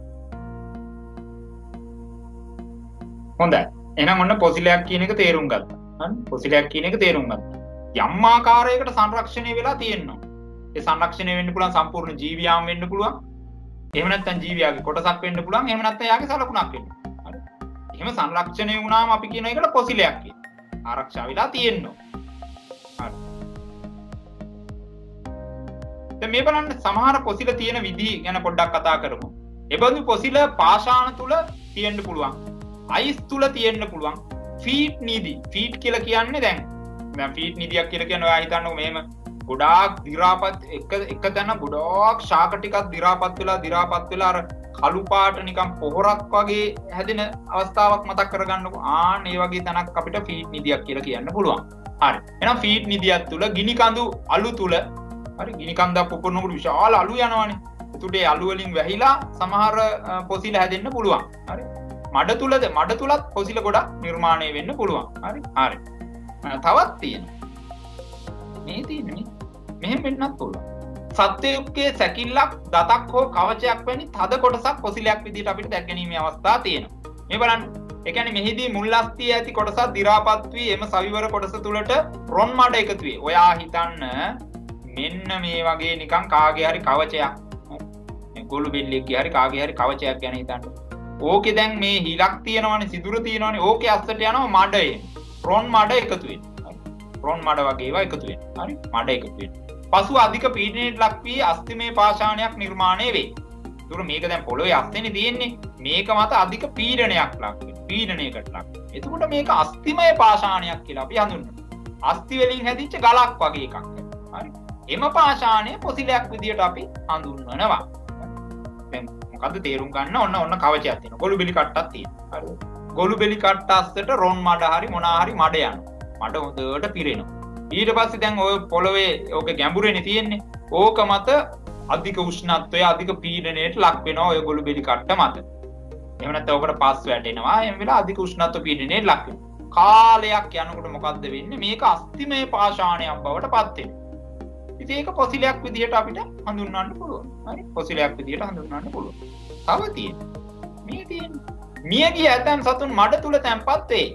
හොඳයි එහෙනම් ඔන්න පොසිලයක් කියන එක තේරුම් ගත්තා හරි පොසිලයක් කියන එක තේරුම් ගත්තා යම් ආකාරයකට සංරක්ෂණය වෙලා තියෙනවා ඒ සංරක්ෂණය වෙන්න පුළුවන් සම්පූර්ණ ජීවියාම වෙන්න පුළුවන් එහෙම නැත්නම් ජීවියාගේ කොටසක් වෙන්න පුළුවන් එහෙම නැත්නම් යාගේ සලකුණක් වෙන්න හරි එහෙම සංරක්ෂණය වුණාම අපි කියන එකට පොසිලයක් කියලා ආරක්ෂා වෙලා තියෙනවා හරි දැන් මේ බලන්න සමහර පොසිල තියෙන විදිහ ගැන පොඩ්ඩක් කතා කරමු එබඳු පොසිල පාෂාණ තුල තියෙන්න පුළුවන් අයිස් තුල තියෙන්න පුළුවන් ෆීට් නිදි ෆීට් කියලා කියන්නේ දැන් ෆීට් නිදියක් කියලා කියන්නේ ඔයා හිතන්නකෝ මෙහෙම ගොඩාක් දි รา පත් එක තැන ගොඩාක් ශාක ටිකක් දි รา පත් වෙලා අර කළු පාට නිකන් පොහොරක් වගේ හැදෙන අවස්ථාවක් මතක් කරගන්නකෝ ආන් ඒ වගේ තැනක් අපිට ෆීට් නිදියක් කියලා කියන්න පුළුවන් හරි එහෙනම් ෆීට් නිදියක් තුල ගිනි කඳු අලු තුල හරි ගිනි කන්දක් පුපුරනකොට විශාල අලු යනවනේ එතකොට ඒ අලු වලින් වැහිලා සමහර පොසිල හැදෙන්න පුළුවන් හරි මඩ තුලත් පොසිල ගොඩක් නිර්මාණය වෙන්න පුළුවන් හරි හරි තවත් තියෙනවා මේ තියෙන්නේ මෙහෙම වෙන්නත් පුළුවන් සත්වයේ සැකිල්ලක් දතක් හෝ කවචයක් වැනි තද කොටසක් පොසිලයක් විදිහට අපිට දැක්ගැනීමේ අවස්ථා තියෙනවා මේ බලන්න ඒ කියන්නේ මෙහිදී මුල් අස්තිය ඇති කොටසක් දි รา පත් වී එම සවිවර කොටස තුලට රොන් මඩ එකතු වේ ඔයා හිතන්න මෙන්න මේ වගේ නිකන් කාගේ හරි කවචයක් මේ ගොළු බෙල්ලෙක්ගේ හරි කාගේ හරි කවචයක් ගැන හිතන්න ඕකේ දැන් මේ හිලක් තියෙනවනේ සිදුර තියෙනවනේ ඕකේ අස්සට යනවා මඩේ රොන් මඩ එකතු වෙනවා රොන් මඩ වගේ ඒවා එකතු වෙනවා හරි මඩ එකතු වෙනවා පසුව අධික පීඩනයට ලක් වී අස්තිමේ පාෂාණයක් නිර්මාණය වේ ඒතර මේක දැන් පොළොවේ අස්තේනේ තියෙන්නේ මේක මත අධික පීඩනයක් ලක් වෙනවා පීඩනයකට ලක් එතකොට මේක අස්තිමය පාෂාණයක් කියලා අපි හඳුන්වනවා අස්ති වලින් හැදිච්ච ගලක් වගේ එකක් හරි එම පාෂාණය පොසිලයක් විදියට අපි හඳුන්වනවා දැන් මොකද්ද තේරුම් ගන්න ඔන්න කවචයක් තියෙනවා ගොළු බෙලි කට්ටක් තියෙනවා හරි ගොළු බෙලි කට්ට අස්සට රොන් මඩ හරි මොනා හරි මඩ යනවා මඩ හොඳට පිරෙනවා ඊට පස්සේ දැන් ඔය පොළවේ ඕක ගැඹුරේනේ තියෙන්නේ ඕක මත අධික උෂ්ණත්වය අධික පීඩනයට ලක් වෙනවා ඔය ගොළු බෙලි කට්ට මත එහෙම නැත්නම් ඔකට පස් වැටෙනවා එහෙම වෙලා අධික උෂ්ණත්ව පීඩනයට ලක් වෙනවා කාලයක් යනකොට මොකද්ද වෙන්නේ මේක අස්තිමය පාෂාණයක් බවට පත් වෙනවා ඉතින් ඒක පොසිලයක් විදිහට අපිට හඳුන්වන්න පුළුවන් හරි පොසිලයක් විදිහට හඳුන්වන්න පුළුවන් තව තියෙනවා මේ තියෙන්නේ මියගිය ඇතැම් සතුන් මඩ තුල තැන්පත් වේ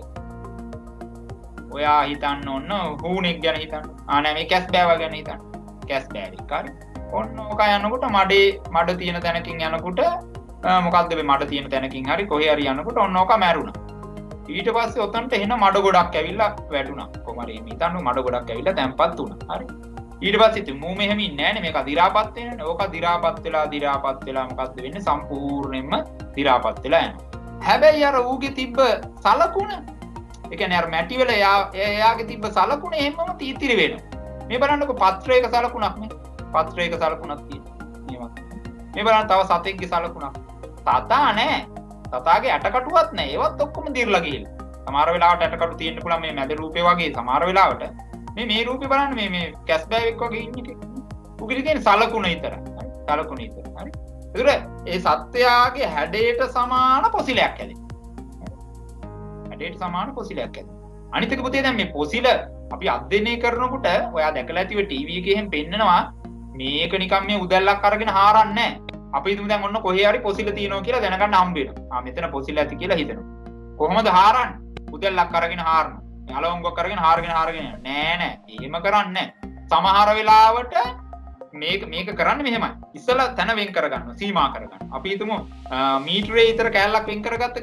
ඔයා හිතන්න ඔන්න හූනෙක් ගැන හිතන්න නෑ මේ කැස් බෑවා ගැන හිතන්න කැස් බෑවෙක් හරි ඔන්න ඕක යනකොට මඩ තියෙන තැනකින් යනකොට මොකද්ද මේ මඩ තියෙන තැනකින් හරි කොහේ හරි යනකොට ඔන්න ඕක මැරුණා ඊට පස්සේ ඔතනට එන මඩ ගොඩක් ඇවිල්ලා වැටුණා කොහමද මේ හිතන්න මඩ ගොඩක් ඇවිල්ලා තැන්පත් වුණා හරි ඊට පස්සේ ඉතින් මූ මෙහෙම ඉන්නේ නෑනේ මේක දි รา පත් වෙනනේ ඕක දි รา පත් වෙලා මොකද්ද වෙන්නේ සම්පූර්ණයෙන්ම දි รา පත් වෙලා යනවා හැබැයි අර ඌගේ තිබ්බ සලකුණ ඒ කියන්නේ අර මැටි වල එයාගේ තිබ්බ සලකුණ එහෙමම තීතිරි වෙනවා මේ බලන්නකො පත්‍රයක සලකුණක් නේ පත්‍රයක සලකුණක් තියෙනවා මේ බලන්න තව සතෙක්ගේ සලකුණක් තතා නෑ තතාගේ ඇටකටුවක් නෑ ඒවත් ඔක්කොම දිර්ලා ගිහිල්ලා සමහර වෙලාවට ඇටකටු තියෙන්න පුළුවන් මේ මැද රූපේ වගේ සමහර වෙලාවට මේ රූපේ බලන්න මේ කැස් බෑවෙක් වගේ ඉන්නේ උගිරි තියෙන සලකුණ විතරයි සලකුණ විතරයි හරි ඒතර ඒ සත්‍යයාගේ හැඩයට සමාන පොසිලයක් හැදෙනවා හැඩයට සමාන පොසිලයක් හැදෙනවා අනිත් එක පුතේ දැන් මේ පොසිල අපි අධ්‍යයනය කරනකොට ඔයා දැකලා ඇතිව ටීවී එකේ එහෙම පෙන්නනවා මේක නිකන් මේ උදැල්ලක් අරගෙන හාරන්නේ නැහැ අපි හිතමු දැන් ඔන්න කොහේ හරි පොසිල තියෙනවා කියලා දැනගන්න හම්බ වෙනවා මෙතන පොසිල ඇති කියලා හිතනවා කොහොමද හාරන්නේ උදැල්ලක් අරගෙන හාරනවා අලවංගුවක් අරගෙන හාරගෙන නෑ එහෙම කරන්නේ සමහර වෙලාවට මේක කරන්නේ මෙහෙමයි ඉස්සලා තන වෙන් කරගන්නවා සීමා කරගන්න අපි හිතමු මීටරේ විතර කෑල්ලක් වෙන් කරගත්ත කියලා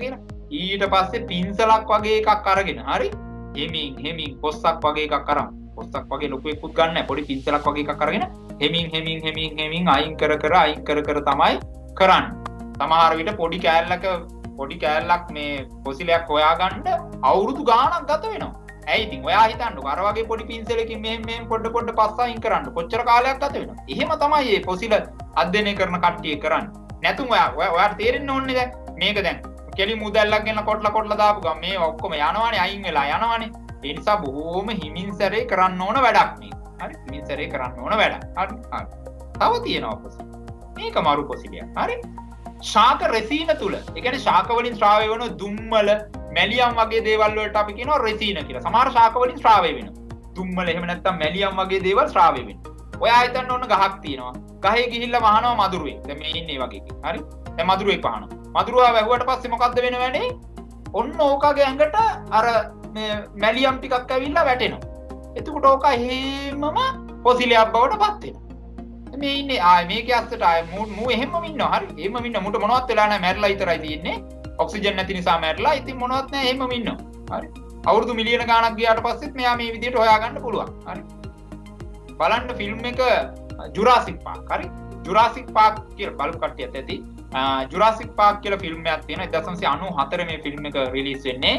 ඊට පස්සේ පින්සලක් වගේ එකක් අරගෙන හරි හෙමින් පොස්සක් වගේ එකක් අරන් පොස්සක් වගේ ලොකු එකකුත් ගන්න නැහැ පොඩි පින්සලක් වගේ එකක් අරගෙන හෙමින් අයින් කර තමයි කරන්නේ. සමහර විට පොඩි කෑල්ලක් මේ පොසිලයක් හොයාගන්න අවුරුදු ගාණක් ගත වෙනවා. ඇයි ඉතින් ඔයා හිතන්නකෝ අර වගේ පොඩි පින්සලකින් මෙහෙම පොඩ පස්ස අයින් කරන්න කොච්චර කාලයක් ගත වෙනවද? එහෙම තමයි මේ පොසිල අධ්‍යයනය කරන කට්ටිය කරන්නේ. නැතුම් ඔයාට තේරෙන්න ඕනේ දැන් මේක දැන් කෙලි මුදල්ලක් ගෙනලා කොටලා දාපු ගමන් මේ ඔක්කොම යනවානේ අයින් වෙලා යනවානේ. ඒ නිසා බොහොම හිමින් සැරේ කරන්න ඕන වැඩක් මේ. හරි හිමින් සැරේ කරන්න ඕන වැඩක්. හරි. තව තියෙනවා පොසිල. මේක මරු පොසිලයක්. හරි. ශාක රෙසින තුල. ඒ කියන්නේ ශාක වලින් ශ්‍රාවය වෙන දුම්මල, මැලියම් වගේ දේවල් වලට අපි කියනවා රෙසින කියලා. සමහර ශාක වලින් ශ්‍රාවය වෙනවා. දුම්මල එහෙම නැත්නම් මැලියම් වගේ දේවල් ශ්‍රාවය වෙනවා. ඔයා හිතන්න ඕන ගහක් තියෙනවා. ගහේ ගිහිල්ලා වහනවා මදුරුවෙක්. දැන් මේ ඉන්නේ වගේ එකක්. හරි. දැන් මදුරුවෙක් වහනවා. මදුරුවා වැහුවට පස්සේ මොකද්ද වෙන වැඩේ? ඔන්න ඕකගේ ඇඟට අර මේ මැලියම් ටිකක් ඇවිල්ලා වැටෙනවා. එතකොට ඕක හේමම පොසිලයක් බවට පත් වෙනවා. මේ ඉන්නේ මේකේ අස්සට මූ එහෙමම ඉන්නවා. හරි. එහෙමම ඉන්න මුට මොනවත් වෙලා නැහැ මැරිලා විතරයි තියෙන්නේ. ඔක්සිජන් නැති නිසා මැරිලා. ඉතින් මොනවත් නැහැ එහෙමම ඉන්නවා. හරි. අවුරුදු මිලියන ගාණක් ගියාට පස්සෙත් මෙයා මේ විදිහට හොයාගන්න පුළුවන්. හරි. බලන්න ෆිල්ම් එක ජුරාසික් පාක්. හරි. ජුරාසික් පාක් කියලා බලපු කට්ටියත් ඇති. ජුරාසික් පාක් කියලා ෆිල්ම් එකක් තියෙනවා 1994 මේ ෆිල්ම් එක රිලීස් වෙන්නේ.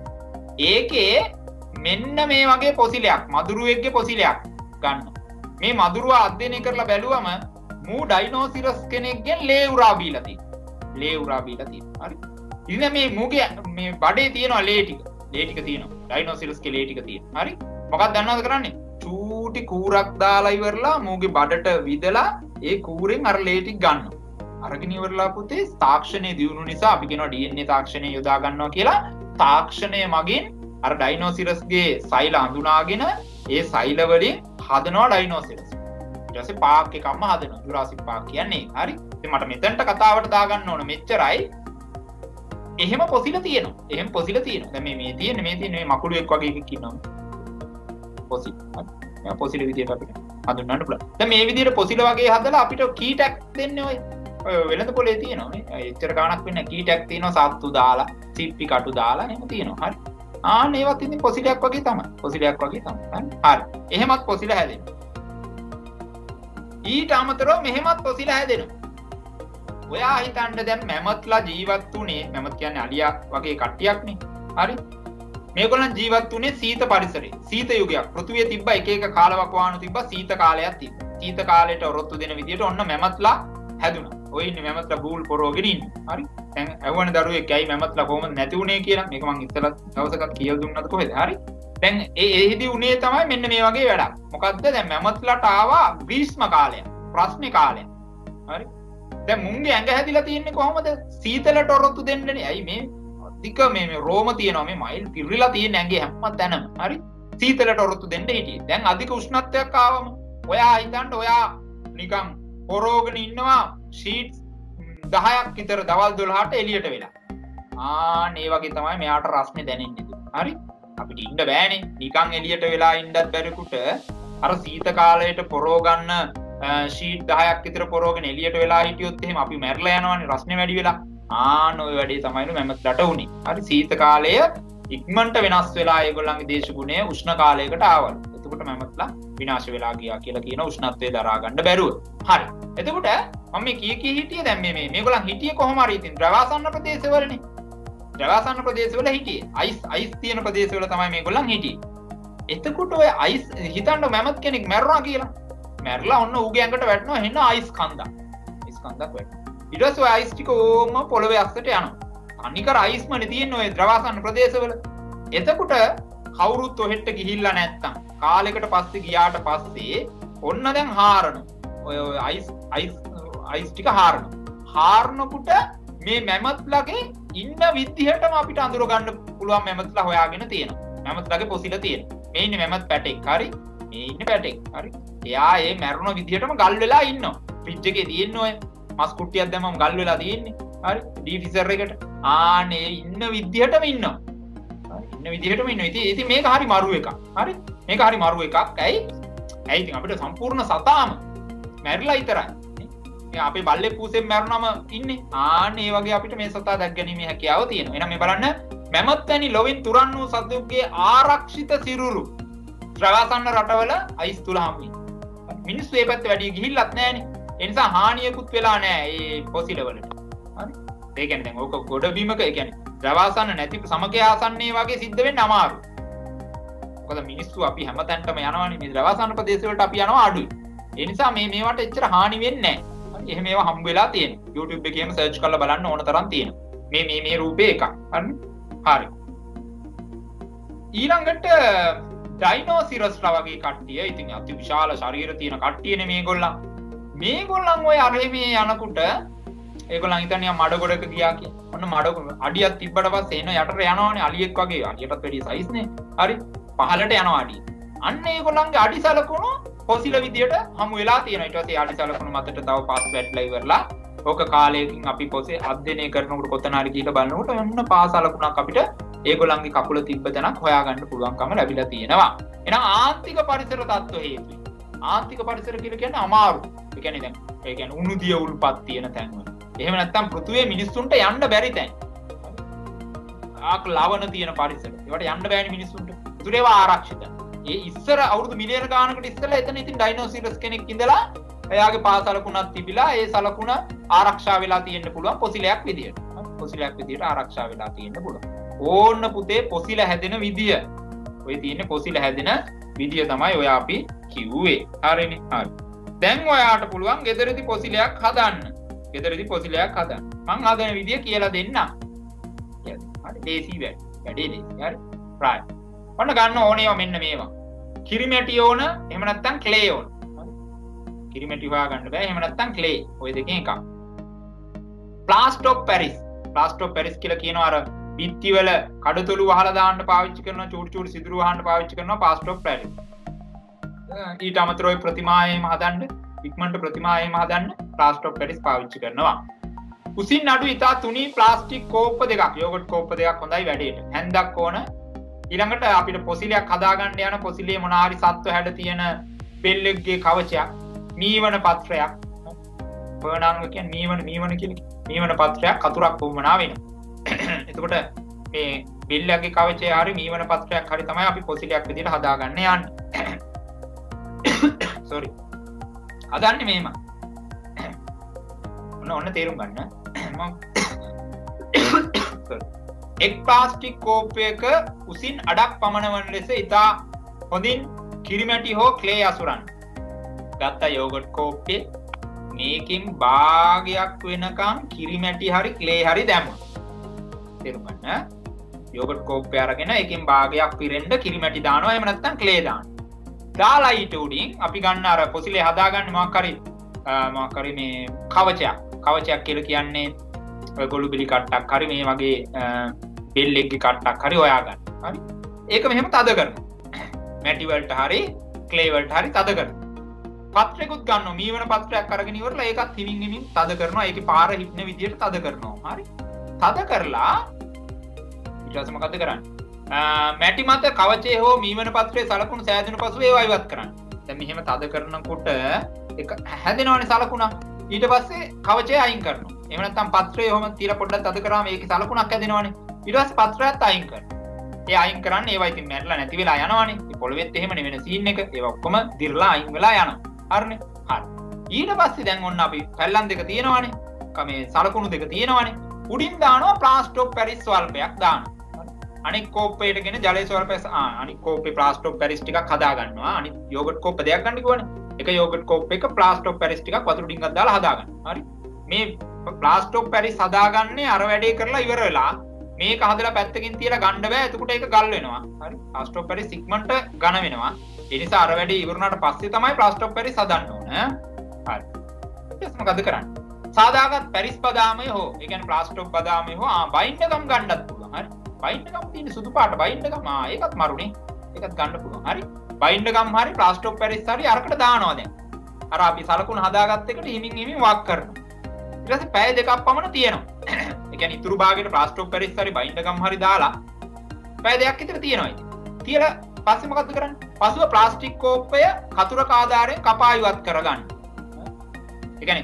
ඒකේ මෙන්න මේ වගේ පොසිලයක් මදුරුවෙක්ගේ පොසිලයක් ගන්න. මේ මදුරුවා අධ්‍යයනය කරලා බැලුවම මූ ඩයිනෝසිරස් කෙනෙක්ගෙන් ලේ උරා බීලා තියෙනවා. හරි. ඉතින් මේ මූගේ මේ බඩේ තියෙනවා ලේ ටික තියෙනවා. ඩයිනෝසිරස්ගේ ලේ ටික තියෙනවා. හරි. මොකක්ද දන්නවද කරන්නේ? චූටි කූරක් දාලා ඉවරලා මූගේ බඩට විදලා ඒ කූරෙන් අර ලේ ටික ගන්නවා. අරගෙන ඉවරලා පුතේ තාක්ෂණය දියුණු නිසා අපි කියනවා DNA තාක්ෂණය යොදා ගන්නවා කියලා. තාක්ෂණය මගින් අර ඩයිනෝසිරස්ගේ සෛල අඳුනාගෙන ඒ සෛල වලින් හදනවා ඩයිනෝසිරස්. ඊට පස්සේ පාක් එකක්ම හදනවා. ජුරාසික් පාක් කියන්නේ. හරි. ඉතින් මට මෙතනට කතාවට දාගන්න ඕන මෙච්චරයි. එහෙම පොසිල තියෙනවා. දැන් මේ තියෙන්නේ මේ මකුළුවෙක් වගේ එකක් ඉන්නවා. පොසිල. හරි. මේ පොසිල විදියට අපිට හඳුන්වන්න පුළුවන්. දැන් මේ විදියට පොසිල වගේ හදලා අපිට කී ටැග් දෙන්නේ ඔය වෙළඳ පොලේ තියෙනවා නේ. එච්චර ගාණක් වෙන්නේ කී ටැග් තියෙනවා සත්තු දාලා, සිප්පි කටු දාලා එහෙම තියෙනවා. හරි. ඒවත් ඉතින් පොසිලයක් වගේ තමයි. හරි. එහෙමත් පොසිල හැදෙනවා. ඊට අමතරව මෙහෙමත් පොසිල හැදෙනවා. ඔයා හිතන්න දැන් මැමත්ලා ජීවත් වුණේ මැමත් කියන්නේ අලියා වගේ කට්ටියක්නේ. හරි. මේගොල්ලන් ජීවත් වුණේ සීත පරිසරේ. සීත යුගයක්. පෘථිවිය තිබ්බ එක කාලවකවානු තිබ්බ සීත කාලයක් තිබ්බා. සීත කාලයට ඔරොත්තු දෙන විදිහට ඔන්න මැමත්ලා හැදුණා. ඔය ඉන්නේ මැමත්ලා බූල් පොරවගෙන ඉන්නේ. හරි. දැන් ඇහුවන දරුවෙක් ඇයි මැමත්ලා කොහොමද නැති වුනේ කියලා. මේක මං ඉස්සෙල්ලා දවසක කියලා දුන්නත් කොහෙද? හරි. දැන් එහිදී උනේ තමයි මෙන්න මේ වගේ වැඩක්. මොකද්ද? දැන් මැමත්ලාට ආවා ග්‍රීස්ම කාලයක්. ප්‍රශ්න කාලයක්. හරි. දැන් මුංගේ ඇඟ හැදිලා තියෙන්නේ කොහොමද? සීතලට ඔරොත්තු දෙන්නනේ. ඇයි මේ අධික මේ රෝම තියෙනවා මේ මයිල් පිරිලා තියෙන ඇඟේ හැම තැනම. හරි. සීතලට ඔරොත්තු දෙන්න හිටියේ. දැන් අධික උෂ්ණත්වයක් ආවම ඔයා හිතන්න ඔයා නිකන් පොරෝගෙන ඉන්නවා ෂීට්ස් 10ක් විතර දවල් 12ට එළියට වෙලා. ඒ වගේ තමයි මෙයාට රස්නේ දැනෙන්නේ. හරි. අපිට ඉන්න බෑනේ. නිකන් එළියට වෙලා ඉන්නත් බැරිකුට අර සීත කාලයට පොරෝ ගන්න ෂීට් 10ක් විතර පොරෝගෙන එළියට වෙලා හිටියොත් එහෙම අපි මැරලා යනවානේ රස්නේ වැඩි වෙලා. ඔය වැඩේ තමයි මැමත්ලාට උනේ. හරි. සීත කාලය ඉක්මනට වෙනස් වෙලා ඒගොල්ලන්ගේ දේශගුණය උෂ්ණ කාලයකට ආවලු. එතකොට මැමත්ලා විනාශ වෙලා ගියා කියලා කියන උෂ්ණත්වය දරා ගන්න බැරුව. හරි. එතකොට මම මේ කී හිටියේ දැන් මේගොල්ලන් හිටියේ කොහොම හරි ඉතින් ද්‍රවාසන්න ප්‍රදේශවලනේ. ද්‍රවාසන්න ප්‍රදේශවල හිටියේ. අයිස් තියෙන ප්‍රදේශවල තමයි මේගොල්ලන් හිටියේ. එතකොට ඔය අයිස් හිතන්න මැමත් කෙනෙක් මැරුණා කියලා. මැරලා ඔන්න ඌගේ ඇඟට වැටෙනවා එන්න අයිස් කන්දක්. අයිස් කන්දක් වැටෙනවා. ඊට පස්සේ ඔය අයිස් ටික ඕම පොළවේ අස්සට යනවා. අනිකර අයිස්මනේ තියෙන්නේ ඔය ද්‍රවාසන්න ප්‍රදේශවල. එතකොට කවුරුත් ඔහෙට ගිහිල්ලා නැත්තම් කාලයකට පස්සේ ගියාට පස්සේ ඔන්න දැන් හාරනවා. ඔය අයිස් ටික හාරනවා. හාරනකොට මේ මැමත්ලාගේ ඉන්න විදිහටම අපිට අඳුර ගන්න පුළුවන් මැමත්ලා හොයාගෙන තියෙනවා. මැමත්ලාගේ පොසිල තියෙනවා. මේ ඉන්නේ මැමත් පැටෙක්. හරි. මේ ඉන්නේ පැටෙක්. හරි. එයා ඒ මැරුණ විදිහටම ගල් වෙලා ඉන්නවා. ෆ්‍රිජ් එකේ තියෙන ඔය මස් කුට්ටියක් දැම්මම ගල් වෙලා තියෙන්නේ. හරි. ඩීෆ්‍රීසර් එකට. ඉන්න විදිහටම ඉන්නවා. හරි. ඉන්න විදිහටම ඉන්නවා. ඉතින් මේක හරි මරු එකක්. හරි. මේක හරි මරු එකක්. ඇයි ඉතින් අපිට සම්පූර්ණ සතාම මැරිලා ඉතරයි. අපි බල්ලේ පූසෙන් මැරුණම ඉන්නේ. ආන්න ඒ වගේ අපිට මේ සතා දැක්ගැනීමේ හැකියාව තියෙනවා. එහෙනම් මේ බලන්න මැමත් වැනි ලොවින් තුරන් වූ සතුන්ගේ ආරක්ෂිත සිරුරු ත්‍රවාසන්න රටවල අයිස් තුල හම්බුයි. මිනිස්සු ඒ පැත්තේ වැඩි ගිහිල්ලත් නැහැනේ. ඒ නිසා හානියකුත් වෙලා නැහැ මේ පොසිල වලට. හරි. ඒ කියන්නේ දැන් ඕක ගොඩ බිමක ඒ කියන්නේ ත්‍රවාසන්න නැති සමගය ආසන්නේ වගේ සිද්ධ වෙන්න අමාරුයි. මොකද මිනිස්සු අපි හැමතැනටම යනවානේ මේ ත්‍රවාසන්න ප්‍රදේශ වලට අපි යනවා අඩුයි. ඒ නිසා මේවට එච්චර හානි වෙන්නේ නැහැ. හරි. එහෙම ඒවා හම්බ වෙලා තියෙනවා. YouTube එකේම සර්ච් කරලා බලන්න ඕන තරම් තියෙනවා. මේ රූපේ එකක්. හරි. හරි. ඊළඟට ඩයිනෝසිරස්ලා වගේ කට්ටිය ඉතින් අති විශාල ශරීර තියෙන කට්ටියනේ මේගොල්ලන්. මේගොල්ලන් ඔය අරේ මේ යනකොට ඒගොල්ලන් හිතන්නේ මඩ ගොඩක ගියා කියලා. ඔන්න මඩ අඩියක් තිබ්බට පස්සේ එන යටට යනවානේ අලියෙක් වගේ. අලියටත් වැඩි සයිස් නේ. හරි. පහළට යනවා අඩිය. අන්න ඒගොල්ලන්ගේ අඩි සලකුණු පොසිල විදියට හමු වෙලා තියෙනවා. ඊට පස්සේ අඩි සලකුණු මතට තව පාස් වැටලා ඉවරලා ඕක කාලයකින් අපි පොසේ අධ්‍යයනය කරනකොට කොතන හරි ගිහලා බලනකොට ඔන්න පාස් සලකුණක් අපිට ඒගොල්ලන්ගේ කකුල තිබ්බ තැනක් හොයාගන්න පුළුවන්කම ලැබිලා තියෙනවා. එහෙනම් ආර්ථික පරිසර තත්ත්ව හේතුයි. ආර්ථික පරිසර කියලා කියන්නේ අමාරු. ඒ කියන්නේ දැන් ඒ කියන්නේ උණු දිය උල්පත් තියෙන තැන්වල. එහෙම නැත්නම් පෘථුවියේ මිනිස්සුන්ට යන්න බැරි තැන්. ආක් ලවණ තියෙන පරිසර. ඒවට යන්න බෑනේ මිනිස්සුන්ට. ඒතර ඒවා ආරක්ෂිතයි. ඒ ඉස්සර අවුරුදු මිලියන ගානකට ඉස්සෙල්ලා එතන ඉතින් ඩයිනෝසිරස් කෙනෙක් ඉඳලා එයාගේ පාසලකුණක් තිබිලා ඒ සලකුණ ආරක්ෂා වෙලා තියෙන්න පුළුවන් පොසිලයක් විදියට. පොසිලයක් විදියට ආරක්ෂා වෙලා තියෙන්න පුළුවන්. ඕන්න පුතේ පොසිල හැදෙන විදිය. ඔය තියෙන්නේ පොසිල හැදෙන විදිය තමයි ඔය අපි කිව්වේ. හරිනේ. හරි. දැන් ඔයාට පුළුවන් ගෙදරදි පොසිලයක් හදන්න. ගෙදරදි පොසිලයක් හදන්න. මං හදන විදිය කියලා දෙන්නම්. හරි. ලේසි වැඩේ ලේසි. හරි. right. ඔන්න ගන්න ඕනේවා මෙන්න මේවා. කිරිමැටි ඕන, එහෙම නැත්නම් ක්ලේ ඕන. කිරිමැටි හොයා ගන්න බෑ, එහෙම නැත්නම් ක්ලේ. ඔය දෙකෙන් එකක්. Plaster of Paris. Plaster of Paris කියලා කියනවා අර බිත්ති වල කඩතොළු වහලා දාන්න පාවිච්චි කරන චූටි සිදුරු වහන්න පාවිච්චි කරනවා ප්ලාස්ටර් ඔෆ් පැරිස්. ඊට අමතරව ප්‍රතිමායේම හදන්න, ඉක්මනට ප්‍රතිමායේම හදන්න ප්ලාස්ටර් ඔෆ් පැරිස් පාවිච්චි කරනවා. කුසින් අඩු ඉතා තුනී ප්ලාස්ටික් කෝප්ප දෙකක්, යෝගට් කෝප්ප දෙකක් හොඳයි වැඩේට. හැන්දක් ඕන. ඊළඟට අපිට පොසිලයක් හදාගන්න යන පොසිලේ මොන හරි සත්ව හැඩ තියෙන බෙල්ලෙක්ගේ කවචයක්, මීවන පත්‍රයක්. පර්ණාංග කියන්නේ මීවන කියන්නේ මීවන පත්‍රයක් කතුරක් වුමනා වෙනවා. එතකොට මේ බෙල්ලගේ කවචය හරි මීවන පත්‍රයක් හරි තමයි අපි පොසිලයක් විදිහට හදාගන්න යන්නේ. sorry. හදන්නේ මෙහෙම. ඔන්න තේරුම් ගන්න. මම එක් ප්ලාස්ටික් කෝප්පයක උසින් අඩක් පමණ වන ලෙස ඉතා හොඳින් කිරිමැටි හෝ ක්ලේ අසුරන්න. ගත්ත යෝගට් කෝප්පේ මේකෙන් භාගයක් වෙනකම් කිරිමැටි හරි ක්ලේ හරි දැම්මා. තේරුම් ගන්න. යෝගට් කෝප්පය අරගෙන එකෙන් භාගයක් පිරෙන්න කිරිමැටි දානවා, එහෙම නැත්නම් ක්ලේ දානවා. දාලා ඊට උඩින් අපි ගන්න අර පොසිලේ හදාගන්න මොකක් හරි මේ කවචයක් කියලා කියන්නේ ඔය ගොළු බිලි කට්ටක් හරි මේ වගේ බෙල්ලෙක්ගේ කට්ටක් හරි හොයාගන්න. හරි. ඒක මෙහෙම තද කරනවා. මැටි වලට හරි ක්ලේ වලට හරි තද කරනවා. පත්‍රයකුත් ගන්නවා. මීවන පත්‍රයක් අරගෙන ඉවරලා ඒකත් හිමින් තද කරනවා. ඒකේ පාර හිටන විදියට තද කරනවා. හරි. තද කරලා ඊට පස්සේ මොකද කරන්නේ? මැටි මත කවචේ හෝ මීවන පත්‍රයේ සලකුණු සෑදුණු පසු ඒවා ඉවත් කරන්න. දැන් මෙහෙම තද කරනකොට එක හැදෙනවනේ සලකුණක්. ඊට පස්සේ කවචය අයින් කරනවා. එහෙම නැත්නම් පත්‍රය ඔහම තියලා පොඩ්ඩක් තද කරාම ඒකේ සලකුණක් හැදෙනවනේ. ඊට පස්සේ පත්‍රයත් අයින් කරනවා. ඒ අයින් කරන්නේ ඒවා ඉතින් මැරලා නැති වෙලා යනවනේ. ඒ පොළවෙත් එහෙමනේ වෙන සීන් එක. ඒවා ඔක්කොම දිර්ලා අයින් වෙලා යනවා. හරිනේ. හරි. ඊට පස්සේ දැන් ඔන්න අපි පැල්ලම් දෙක තියෙනවනේ. මේ සලකුණු දෙක තියෙනවනේ. උඩින් දානවා ප්ලාස්ටර් ඔෆ් පැරිස් ස්වල්පයක් දානවා. අනික් කෝප්පයටගෙන ජලය ස්වල්පය අනික් කෝප්පේ ප්ලාස්ටර් ඔෆ් පැරිස් ටිකක් හදා ගන්නවා. අනිත් යෝගට් කෝප්ප දෙකක් ගන්න කිව්වනේ. එක යෝගට් කෝප් එක ප්ලාස්ටර් ඔෆ් පැරිස් ටිකක් වතුර ටිකක් දාලා හදා ගන්න. හරි. මේ ප්ලාස්ටර් ඔෆ් පැරිස් හදාගන්නේ අර වැඩේ කරලා ඉවර වෙලා මේක හදලා පැත්තකින් තියලා ගන්න බෑ. එතකොට ඒක ගල් වෙනවා. හරි. ප්ලාස්ටර් ඔෆ් පැරිස් ඉක්මනට ඝන වෙනවා. ඒ නිසා අර වැඩේ ඉවර වුණාට පස්සේ තමයි ප්ලාස්ටර් ඔෆ් පැරිස් හදන්න ඕන. හරි. ඊට මොකද කරන්නේ? සාදාගත් පැරිස් බදාමය හෝ ඒ කියන්නේ ප්ලාස්ටර් ඔෆ් බදාමය හෝ බයින්ඩගම් ගන්නත් පුළුවන්. හරි. බයින්ඩගම් තියෙන සුදු පාට බයින්ඩගම් ඒකත් මරුනේ. ඒකත් ගන්න පුළුවන්. හරි. බයින්ඩගම් හරි ප්ලාස්ටර් ඔෆ් පැරිස් හරි අරකට දානවා දැන්. අර අපි සලකුණ හදාගත්ත එකට හිමින් වක් කරනවා. ඊට පස්සේ පැය දෙකක් පමණ තියෙනවා. ඒ කියන්නේ ඉතුරු භාගයට ප්ලාස්ටර් ඔෆ් පැරිස් හරි බයින්ඩගම් හරි දාලා පැය දෙකක් විතර තියෙනවා ඉතින්. තියලා පස්සේ මොකද්ද කරන්නේ? පසුව ප්ලාස්ටික් කෝප්පය කතුරක ආධාරයෙන් කපා ඉවත් කරගන්න. ඒ කියන්නේ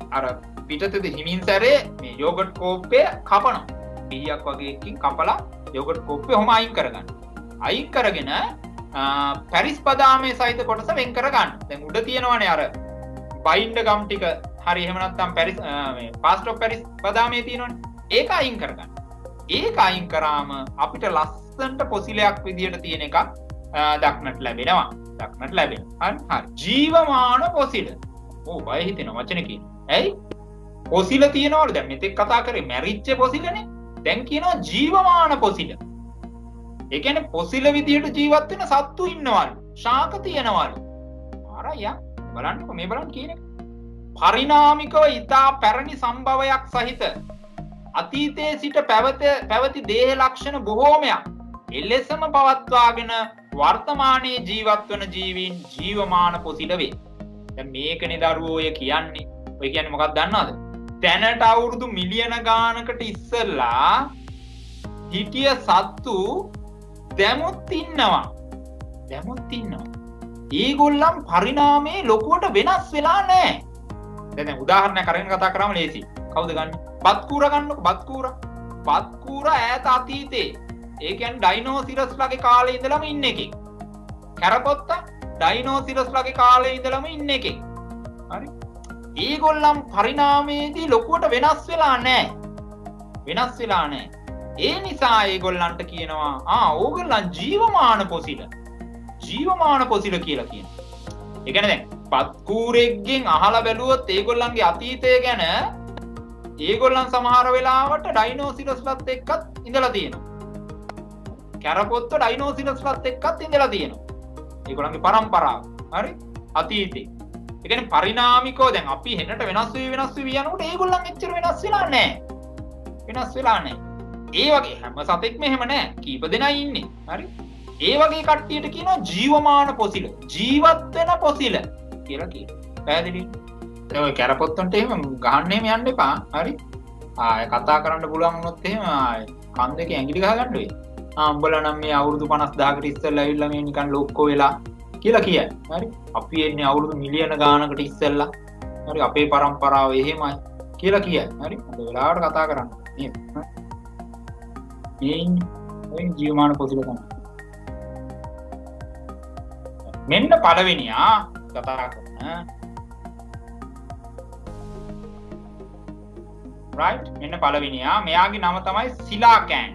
අර පිටතේ හිමින් සැරේ මේ යෝගට් කෝප්පය කපනවා. පීයක් වගේ එකකින් කපලා යෝගට් කෝප්පය ඔහොම අයින් කරගන්න. අයින් කරගෙන පැරිස් බදාමේ සහිත කොටස වෙන් කරගන්න. දැන් උඩ තියෙනවනේ අර බයින්ඩ් ගම් ටික හරි එහෙම නැත්නම් පැරිස් මේ පාස්ට් ඔෆ් පැරිස් බදාමේ තියෙනවනේ. ඒක අයින් කරගන්න. ඒක අයින් කරාම අපිට ලස්සනට පොසිලයක් විදියට තියෙන එකක් දක්නට ලැබෙනවා. දක්නට ලැබෙනවා. හරි. ජීවමාන පොසිල. ඕ බය හිතෙන වචන කියන්නේ. ඇයි? පොසිල තියනවලු. දැන් මෙතෙක් කතා කරේ මැරිච්ච පොසිලනේ. දැන් කියනවා ජීවමාන පොසිල. ඒ කියන්නේ පොසිල විදියට ජීවත් වෙන සත්තු ඉන්නවලු. ශාක තියනවලු. ආරයියා බලන්නකො මේ බලන්න කියන එක. පරිණාමිකව ඊතා පැරණි සම්භවයක් සහිත අතීතයේ සිට පැවති දේහ ලක්ෂණ බොහෝමයක් එලෙසම පවත්වාගෙන වර්තමානයේ ජීවත් වන ජීවීන් ජීවමාන පොසිල වේ. දැන් මේකනේ දරුවෝ ඔය කියන්නේ. ඔය කියන්නේ මොකක්ද දන්නවද? දැනට අවුරුදු මිලියන ගානකට ඉස්සෙල්ලා හිටිය සත්තු දැමුත් ඉන්නවා. ඒගොල්ලන් පරිණාමයේ ලොකුවට වෙනස් වෙලා නැහැ. දැන් උදාහරණයක් අරගෙන කතා කරාම ලේසි. කවුද ගන්න? බත්කූර ගන්නකො බත්කූර. බත්කූර ඈත අතීතේ. ඒ කියන්නේ ඩයිනෝසිරස්ලාගේ කාලේ ඉඳලම ඉන්න එකෙක්. කැරපොත්ත ඩයිනෝසිරස්ලාගේ කාලේ ඉඳලම ඉන්න එකෙක්. හරි? ඒගොල්ලන් පරිණාමයේදී ලොකුවට වෙනස් වෙලා නැහැ. ඒ නිසා ඒගොල්ලන්ට කියනවා ඕගොල්ලන් ජීවමාන පොසිල. ජීවමාන පොසිල කියලා කියනවා. ඒ කියන්නේ දැන් බත්කූරෙක්ගෙන් අහලා බැලුවොත් ඒගොල්ලන්ගේ අතීතය ගැන ඒගොල්ලන් සමහර වෙලාවට ඩයිනෝසිරස්ලත් එක්කත් ඉඳලා තියෙනවා. කැරපොත්ත ඩයිනෝසිරස්ලත් එක්කත් ඉඳලා තියෙනවා. ඒගොල්ලන්ගේ පරම්පරාව. හරි? අතීතේ. ඒ කියන්නේ පරිණාමිකව දැන් අපි හෙනට වෙනස් වෙවි යනකොට ඒගොල්ලන් එච්චර වෙනස් වෙලා නැහැ. ඒ වගේ හැම සතෙක්ම එහෙම නැහැ. කීප දෙනා ඉන්නේ. හරි? ඒ වගේ කට්ටියට කියනවා ජීවමාන පොසිල. ජීවත් වෙන පොසිල කියලා කියනවා. පැහැදිලිද? දැන් ඔය කැරපොත්තන්ට එහෙම ගහන්න එහෙම යන්න එපා. හරි? ආය කතා කරන්න පුළුවන් වුණොත් එහෙම ආය කන් දෙකේ ඇඟිලි ගහ ගන්න වෙයි. උඹලා නම් මේ අවුරුදු 50000කට ඉස්සෙල්ලා ඇවිල්ලා මේ නිකන් ලොක්කෝ වෙලා කියලා කියයි. හරි? අපි එන්නේ අවුරුදු මිලියන ගානකට ඉස්සෙල්ලා. හරි? අපේ પરම්පරාව එහෙමයි කියලා කියයි. හරි? හොඳ වෙලාවට කතා කරන්න. නේද? මේ ජීවමාන පොසිල තමයි. මෙන්න පළවෙනියා කතා කරන. right? මෙන්න පළවෙනියා. මෙයාගේ නම තමයි සිලාකෑන්.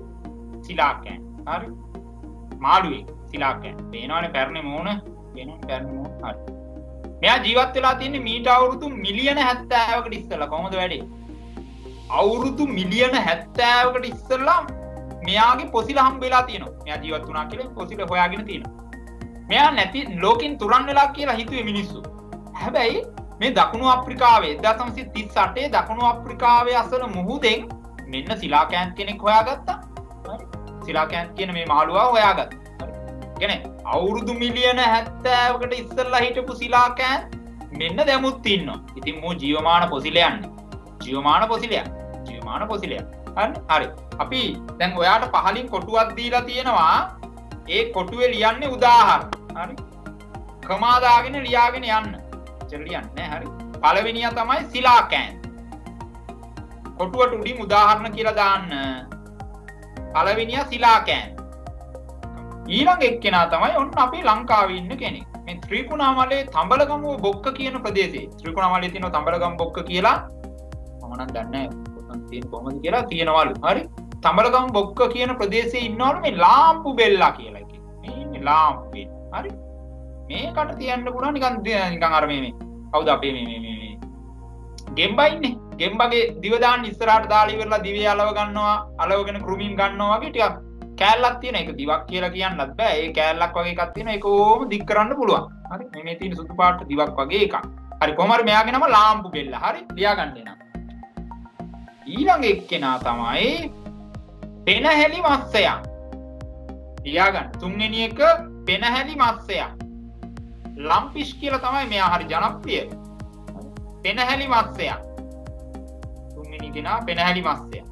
හරි? මාළුවෙක් සිලාකෑන්. පේනවනේ පැරණි මූණ. හරි. මෙයා ජීවත් වෙලා තියෙන්නේ මීට අවුරුදු මිලියන 70කට ඉස්සෙල්ලා. කොහොමද වැඩේ? අවුරුදු මිලියන 70කට ඉස්සෙල්ලා මෙයාගේ පොසිල හම්බෙලා තියෙනවා. මෙයා ජීවත් වුණා කියලා පොසිල හොයාගෙන තියෙනවා. මෙයා නැති ලෝකෙන් තුරන් වෙලා කියලා හිතුවේ මිනිස්සු. හැබැයි මේ දකුණු අප්‍රිකාවේ 1938 දකුණු අප්‍රිකාවේ අසල මුහුදෙන් මෙන්න සිලාකෑන්ත් කෙනෙක් හොයාගත්තා. හරි? සිලාකෑන්ත් කියන මේ මාළුවා හොයාගත්තා. හරි? කියන්නේ අවුරුදු මිලියන 70කට ඉස්සෙල්ලා හිටපු සිලාකෑන්ත් මෙන්න දැමුත් ඉන්නවා. ඉතින් මෝ ජීවමාන පොසිල යන්නේ. ජීවමාන පොසිලයක්. හරි. අපි දැන් ඔයාට පහලින් කොටුවක් දීලා තියෙනවා. ඒ කොටුවේ ලියන්නේ උදාහරණ. හරි? කමා දාගෙන ලියාගෙන යන්න. එච්චර ලියන්නේ නැහැ. හරි? පළවෙනියා තමයි සිලාකෑන්. කොටුවට උඩින් උදාහරණ කියලා දාන්න. පළවෙනියා සිලාකෑන්. ඊළඟ එක්කෙනා තමයි ඔන්න අපේ ලංකාවේ ඉන්න කෙනෙක්. මේ ත්‍රිකුණාමලේ තඹලගමුව බොක්ක කියන ප්‍රදේශයේ. ත්‍රිකුණාමලේ තියෙන තඹලගම් බොක්ක කියලා මම නම් දන්නේ නැහැ. කොතන තියෙන කොහමද කියලා තියෙනවලු. හරි? තඹලගම් බොක්ක කියන ප්‍රදේශයේ ඉන්නවලු මේ ලාම්පු බෙල්ලා කියලා එකේ. මේ ඉන්නේ ලාම්පු බෙල්. හරි? මේකට තියන්න පුළුවන් නිකන් අර මේ කවුද අපේ මේ ගෙම්බා ඉන්නේ. ගෙම්බගේ දිව දාන්න ඉස්සරහට දාලා ඉවරලා දිවේ අලව ගන්නවා. අලවගෙන කෘමීන් ගන්නවා වගේ ටිකක් කෑල්ලක් තියෙන. ඒක දිවක් කියලා කියන්නත් බෑ. ඒ කෑල්ලක් වගේ එකක් තියෙන. ඒක ඕම දික් කරන්න පුළුවන්. හරි? මේ තියෙන සුදු පාට දිවක් වගේ එකක්. හරි කොහොම හරි මෙයාගේ නම ලාම්පු බෙල්ලා. හරි? ලියාගන්න එනවා. ඊළඟ එක්කෙනා තමයි පෙනහැලි මත්ස්‍යයා. ලියාගන්න. තුන්වෙනි එක පෙනහැලි මත්ස්‍යයා. ලම්පිෂ් කියලා තමයි මෙයා හරි ජනප්‍රිය. පෙනහැලි මත්ස්‍යයා. තුන්වෙනි කෙනා පෙනහැලි මත්ස්‍යයා.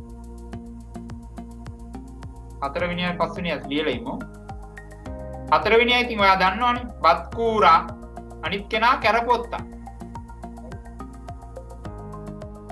හතරවෙනියයි පස්වෙනියත් ලියලා ඉමු. හතරවෙනියයි ඉතින් ඔයා දන්නවනේ බත්කූරා. අනිත් කෙනා කැරපොත්තා.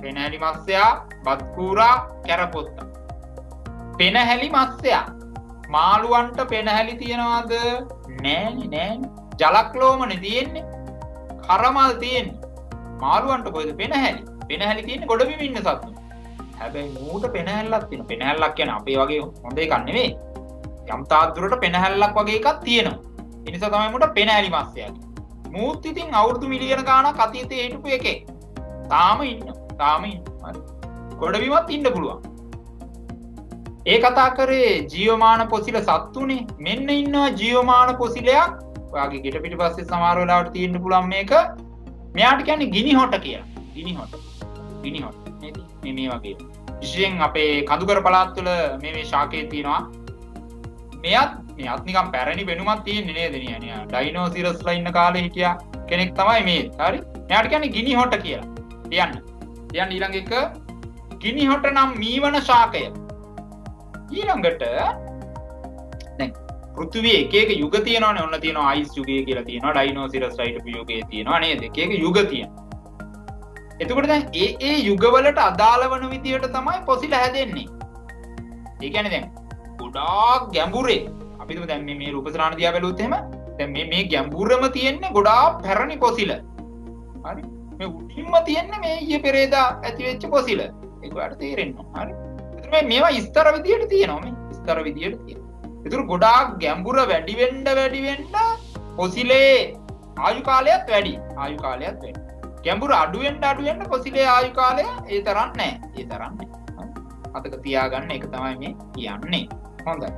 පෙනහැලි මත්ස්‍යයා, බත්කූරා, කැරපොත්ත. පෙනහැලි මත්ස්‍යයා. මාළුවන්ට පෙනහැලි තියනවාද? නෑනේ. ජලක්ලෝමනේ තියෙන්නේ. කරමල් තියෙන්නේ. මාළුවන්ට කොයිද පෙනහැලි? පෙනහැලි තියෙන්නේ ගොඩබිම ඉන්න සත්තු. හැබැයි මූට පෙනහැල්ලක් තියෙනවා. පෙනහැල්ලක් කියන්නේ අපේ වගේ හොඳ එකක් නෙවෙයි. යම් තාක් දුරට පෙනහැල්ලක් වගේ එකක් තියෙනවා. ඒ නිසා තමයි මූට පෙනහැලි මත්ස්‍යයා කියන්නේ. මූත් ඉතින් අවුරුදු මිලියන ගාණක් අතීතයේ හිටපු එකේ. තාම ඉන්නවා. හරි. ගොඩබිමත් ඉන්න පුළුවන්. ඒ කතා කරේ ජීවමාන පොසිල සත්තුනේ. මෙන්න ඉන්නවා ජීවමාන පොසිලයක්. ඔයාගේ ගෙට පිටිපස්සේ සමහර වෙලාවට තියෙන්න පුළුවන් මේක. මෙයාට කියන්නේ ගිනි හොට කියලා. ගිනි හොට. නේද? මේ වගේ. විශේෂයෙන් අපේ කඳුකර පළාත්වල මේ ශාකයේ තියෙනවා. මෙයත් නිකන් පැරණි වෙනුමක් තියෙන්නේ නේද නියනේ. ඩයිනෝසිරස්ලා ඉන්න කාලේ හිටියා කෙනෙක් තමයි මේ. හරි. මෙයාට කියන්නේ ගිනි හොට කියලා. ලියන්න ඊළඟ එක ගිනි හොට නම් මීවන ශාකය. ඊළඟට දැන් පෘථිවියේ එක එක යුග තියෙනවානේ. ඔන්න තියෙනවා අයිස් යුගය කියලා තියෙනවා. ඩයිනෝසිරස් රයිට් යුගය තියෙනවා නේද? එක එක යුග තියෙනවා. එතකොට දැන් ඒ යුගවලට අදාළ වන විදියට තමයි පොසිල හැදෙන්නේ. ඒ කියන්නේ දැන් ගොඩාක් ගැඹුරේ අපි හිතමු දැන් මේ රූපසරාණ දිහා බැලුවොත් එහෙම දැන් මේ ගැඹුරම තියෙන්නේ ගොඩාක් පැරණි පොසිල. හරි. මේ උඩින්ම තියෙන්නේ මේ ඊයේ පෙරේදා ඇති වෙච්ච පොසිල. ඒක ඔයාලට තේරෙනවා. හරි. එතකොට මේවා විස්තර විදියට තියෙනවා මේ. විස්තර විදියට තියෙනවා. ඒතර ගොඩාක් ගැඹුර වැඩි වෙන්න පොසිලේ ආයු කාලයත් වැඩි. ගැඹුර අඩු වෙන්න පොසිලේ ආයු කාලය ඒ තරම් නැහැ. අතක තියාගන්න එක තමයි මේ කියන්නේ. හොඳයි.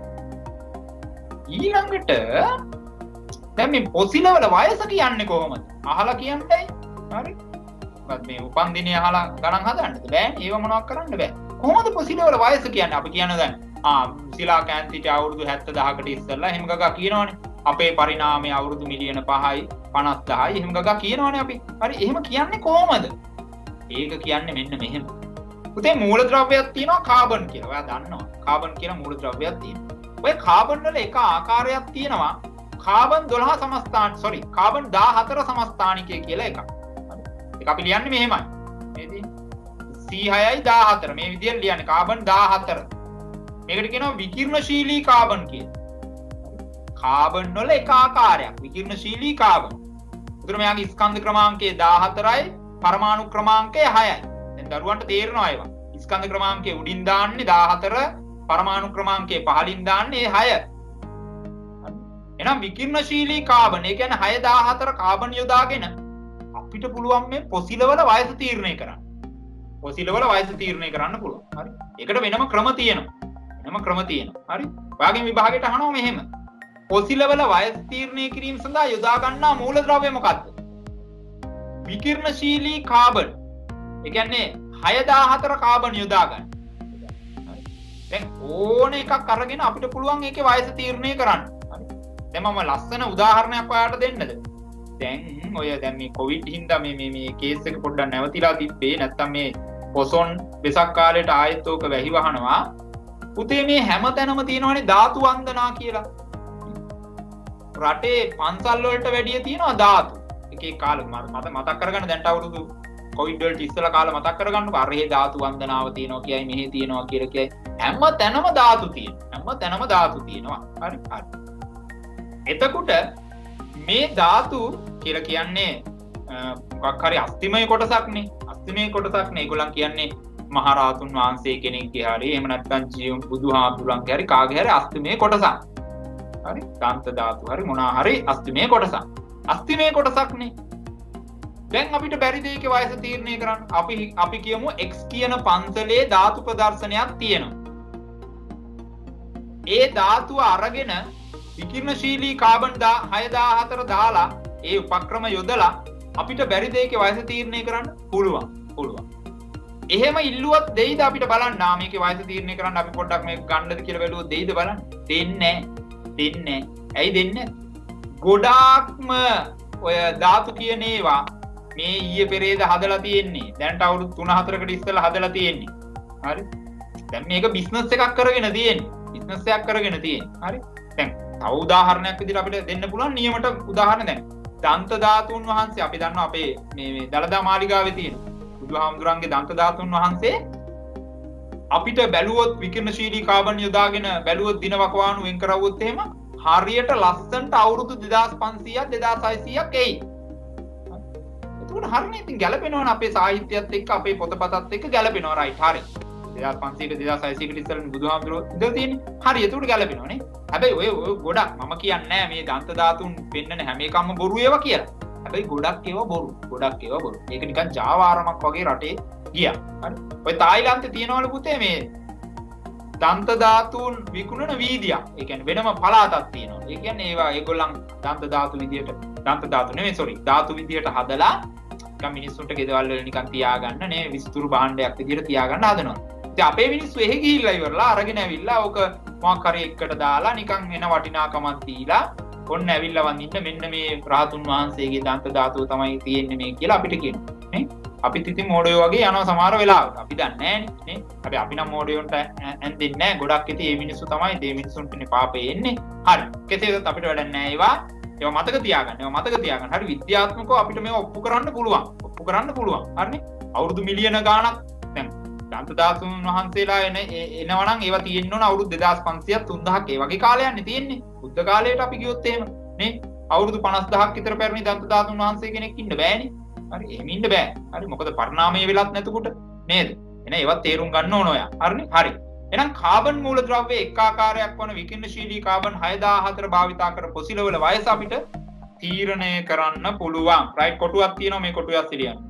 ඊළඟට දැන් මේ පොසිලවල වයස කියන්නේ කොහොමද? අහලා කියන්නයි. හරි. මේ උපන් දිනේ අහලා ගණන් හදන්නද බෑ. ඒව මොනවක් කරන්න බෑ. කොහොමද පොසිලවල වයස කියන්නේ? අපි කියන්නේ දැන් සිලා කැන්තිට අවුරුදු 70000කට ඉස්සෙල්ලා එහෙම ගගා කියනවනේ. අපේ පරිණාමය අවුරුදු මිලියන 5යි 50000යි එහෙම ගගා කියනවනේ අපි. හරි. එහෙම කියන්නේ කොහොමද? ඒක කියන්නේ මෙන්න මෙහෙම. පුතේ මූලද්‍රව්‍යයක් තියෙනවා කාබන් කියලා. ඔයා දන්නවා. කාබන් කියන මූලද්‍රව්‍යයක් තියෙනවා. ඔය කාබන් වල එක ආකාරයක් තියෙනවා. කාබන් 14 සමස්ථානිකය කියලා එකක්. ඒක අපි ලියන්නේ මෙහෙමයි. නේද? C6යි 14 මේ විදිහට ලියන්නේ කාබන් 14. මේකට කියනවා විකිරණශීලී කාබන් කියලා. කාබන් වල එක ආකාරයක් විකිරණශීලී කාබන්. උතර මෙයාගේ ස්කන්ධ ක්‍රමාංකය 14යි පරමාණු ක්‍රමාංකය 6යි. දැන් දරුවන්ට තේරෙනවා ඒවා. ස්කන්ධ ක්‍රමාංකය උඩින් දාන්නේ 14 පරමාණු ක්‍රමාංකය පහළින් දාන්නේ 6. එහෙනම් විකිරණශීලී කාබන් ඒ කියන්නේ 614 කාබන් යොදාගෙන අපිට පුළුවන් මේ පොසිලවල වයස තීරණය කරන්න. පොසිලවල වයස තීරණය කරන්න පුළුවන්. හරි. ඒකට වෙනම ක්‍රම තියෙනවා. හරි. ඔයාගේ විභාගයට අහනවා මෙහෙම. පොසිලවල වයස තීරණය කිරීම සඳහා යොදා ගන්නා මූලද්‍රව්‍ය මොකක්ද? විකිරණශීලී කාබන්. ඒ කියන්නේ 614 කාබන් යොදා ගන්න. හරි. දැන් ඕන එකක් අරගෙන අපිට පුළුවන් ඒකේ වයස තීරණය කරන්න. හරි. දැන් මම ලස්සන උදාහරණයක් ඔයාලට දෙන්නද? දැන් මේ කොවිඩ් හින්දා මේ කේස් එක පොඩ්ඩක් නැවතිලා තිබ්බේ. නැත්තම් මේ පොසොන් වෙසක් කාලේට ආයෙත් ඕක වැහි වහනවා. පුතේ මේ හැමතැනම තියෙනවනේ ධාතු වන්දනා කියලා. රටේ පන්සල් වලට වැඩිය තියෙනවා ධාතු. එකේ කාලෙ මතක් කරගන්න දැන්ට අවුරුදු කොවිඩ් වලට ඉස්සලා කාලේ මතක් කරගන්නකො අර හේ ධාතු වන්දනාව තියෙනවා කියයි මෙහෙ තියෙනවා කියලා කියයි. හැමතැනම ධාතු තියෙනවා. හරි. එතකොට මේ ධාතු කියලා කියන්නේ මොකක් හරි අස්තිමය කොටසක්නේ. ඒගොල්ලන් කියන්නේ මහරහතුන් වහන්සේ කෙනෙක්ගේ හරි එහෙම නැත්නම් ජීවම් බුදුහාමුදුරන්ගේ හරි කාගේ හරි අස්තිමය කොටසක්. හරි. කාන්ත ධාතු හරි මොනවා හරි අස්තිමය කොටසක්නේ. දැන් අපිට බැරි දෙයක වයස තීරණය කරන්න. අපි කියමු X කියන පන්සලේ ධාතු ප්‍රදර්ශනයක් තියෙනවා. ඒ ධාතුව අරගෙන විකිරණශීලී කාබන් 614 දාලා ඒ උපක්‍රම යොදලා අපිට බැරි දෙයක වයස තීරණය කරන්න පුළුවන්. එහෙම ඉල්ලුවත් දෙයිද අපිට බලන්න. මේකේ වයස තීරණය කරන්න අපි පොඩ්ඩක් මේක ගන්නද කියලා බැලුවොත් දෙයිද බලන්න. දෙන්නේ නැහැ. ඇයි දෙන්නේ? ගොඩාක්ම ඔය ධාතු කියන ඒවා මේ ඊයේ පෙරේද හදලා තියෙන්නේ. දැන්ට අවුරුදු 3-4කට ඉස්සෙල්ලා හදලා තියෙන්නේ. හරි. දැන් මේක බිස්නස් එකක් කරගෙන තියෙන්නේ. හරි. දැන් තව උදාහරණයක් විදිහට අපිට දෙන්න පුළුවන් නියමට උදාහරණ දැන් දන්ත ධාතුන් වහන්සේ අපි දන්නවා අපේ මේ දළදා මාලිගාවේ තියෙන. බුදුහාමුදුරන්ගේ දන්ත ධාතුන් වහන්සේ අපිට බැලුවොත් විකිරණශීලී කාබන් යොදාගෙන බැලුවොත් දින වකවානු වෙන් කරවුවොත් එහෙම හරියට ලස්සනට අවුරුදු 2600ක් 2600ක් එයි. එතකොට හරිනේ ඉතින් ගැලපෙනවනේ අපේ සාහිත්‍යයත් එක්ක අපේ පොතපතත් එක්ක ගැලපෙනවා රයිට් හරි. 2500ක 2600කට ඉස්සෙල්ලා බුදුහාමුදුරුවෝ ඉඳලා තියෙන්නේ. හරි එතකොට ගැලපෙනවනේ. හැබැයි ඔය ගොඩක් මම කියන්නේ නැහැ මේ දන්ත ධාතුන් පෙන්නන හැම එකක්ම බොරු ඒවා කියලා. හැබැයි ගොඩක් ඒවා බොරු. ගොඩක් ඒවා බොරු. ඒක නිකන් ජාවාරමක් වගේ රටේ ගියා. හරි. ඔය තායිලන්තේ තියනවලු පුතේ මේ දන්ත ධාතුන් විකුණන වීදියක්. ඒ කියන්නේ වෙනම පළාතක් තියෙනවා. ඒ කියන්නේ ඒවා ඒගොල්ලන් දන්ත ධාතු විදියට දන්ත ධාතු නෙමෙයි සෝරි ධාතු විදියට හදලා නිකන් මිනිස්සුන්ට ගෙදවල් වල නිකන් තියාගන්න නේ විස්තුරු භාණ්ඩයක් විදියට තියාගන්න හදනවා. ඉතින් අපේ මිනිස්සු එහෙ ගිහිල්ලා ඉවරලා අරගෙන ඇවිල්ලා ඕක මොකක් හරි එකට දාලා නිකන් එන වටිනාකමක් දීලා ඔන්න ඇවිල්ලා වඳින්න මෙන්න මේ රහතුන් වහන්සේගේ දන්ත ධාතුව තමයි තියෙන්නේ මේ කියලා අපිට කියනවා නේ. අපිත් ඉතින් මෝඩයෝ වගේ යනවා සමහර වෙලාවට. අපි දන්නේ නැහනේ නේ. හැබැයි අපි නම් මෝඩයොන්ට ඇඳෙන්නේ නැහැ. ගොඩක් ඉතින් මේ මිනිස්සු තමයි මේ මිනිස්සුන්ටනේ පාපේ එන්නේ. හරි. කෙසේවත් අපිට වැඩක් නැහැ ඒවා. ඒවා මතක තියාගන්න. ඒවා මතක තියාගන්න. හරි විද්‍යාත්මකව අපිට මේවා ඔප්පු කරන්න පුළුවන්. ඔප්පු කරන්න පුළුවන්. හරිනේ. අවුරුදු මිලියන ගාණක් දැන් දන්ත ධාතුන් වහන්සේලා එනවා නම් ඒවා තියෙන්න ඕන අවුරුදු 2500ක් 3000ක් ඒ වගේ කාලයක්නේ තියෙන්නේ. බුද්ධ කාලයට අපි ගියොත් එහෙම නේ අවුරුදු 50000ක් විතර පැරණි දන්ත ධාතුන් වහන්සේ කෙනෙක් ඉන්න බෑනේ. හරි එහෙම ඉන්න බෑ. හරි මොකද පරිණාමය වෙලත් නැතුකොට නේද? එහෙනම් ඒවත් තේරුම් ගන්න ඕන ඔයා. හරිනේ? හරි. එහෙනම් කාබන් මූලද්‍රව්‍ය එක් ආකාරයක් වන විකිරණශීලී කාබන් 6004 භාවිතා කර පොසිල වල වයස අපිට තීරණය කරන්න පුළුවන්. රයිට් කොටුවක් තියෙනවා මේ කොටුව ඇස්සිලියන්.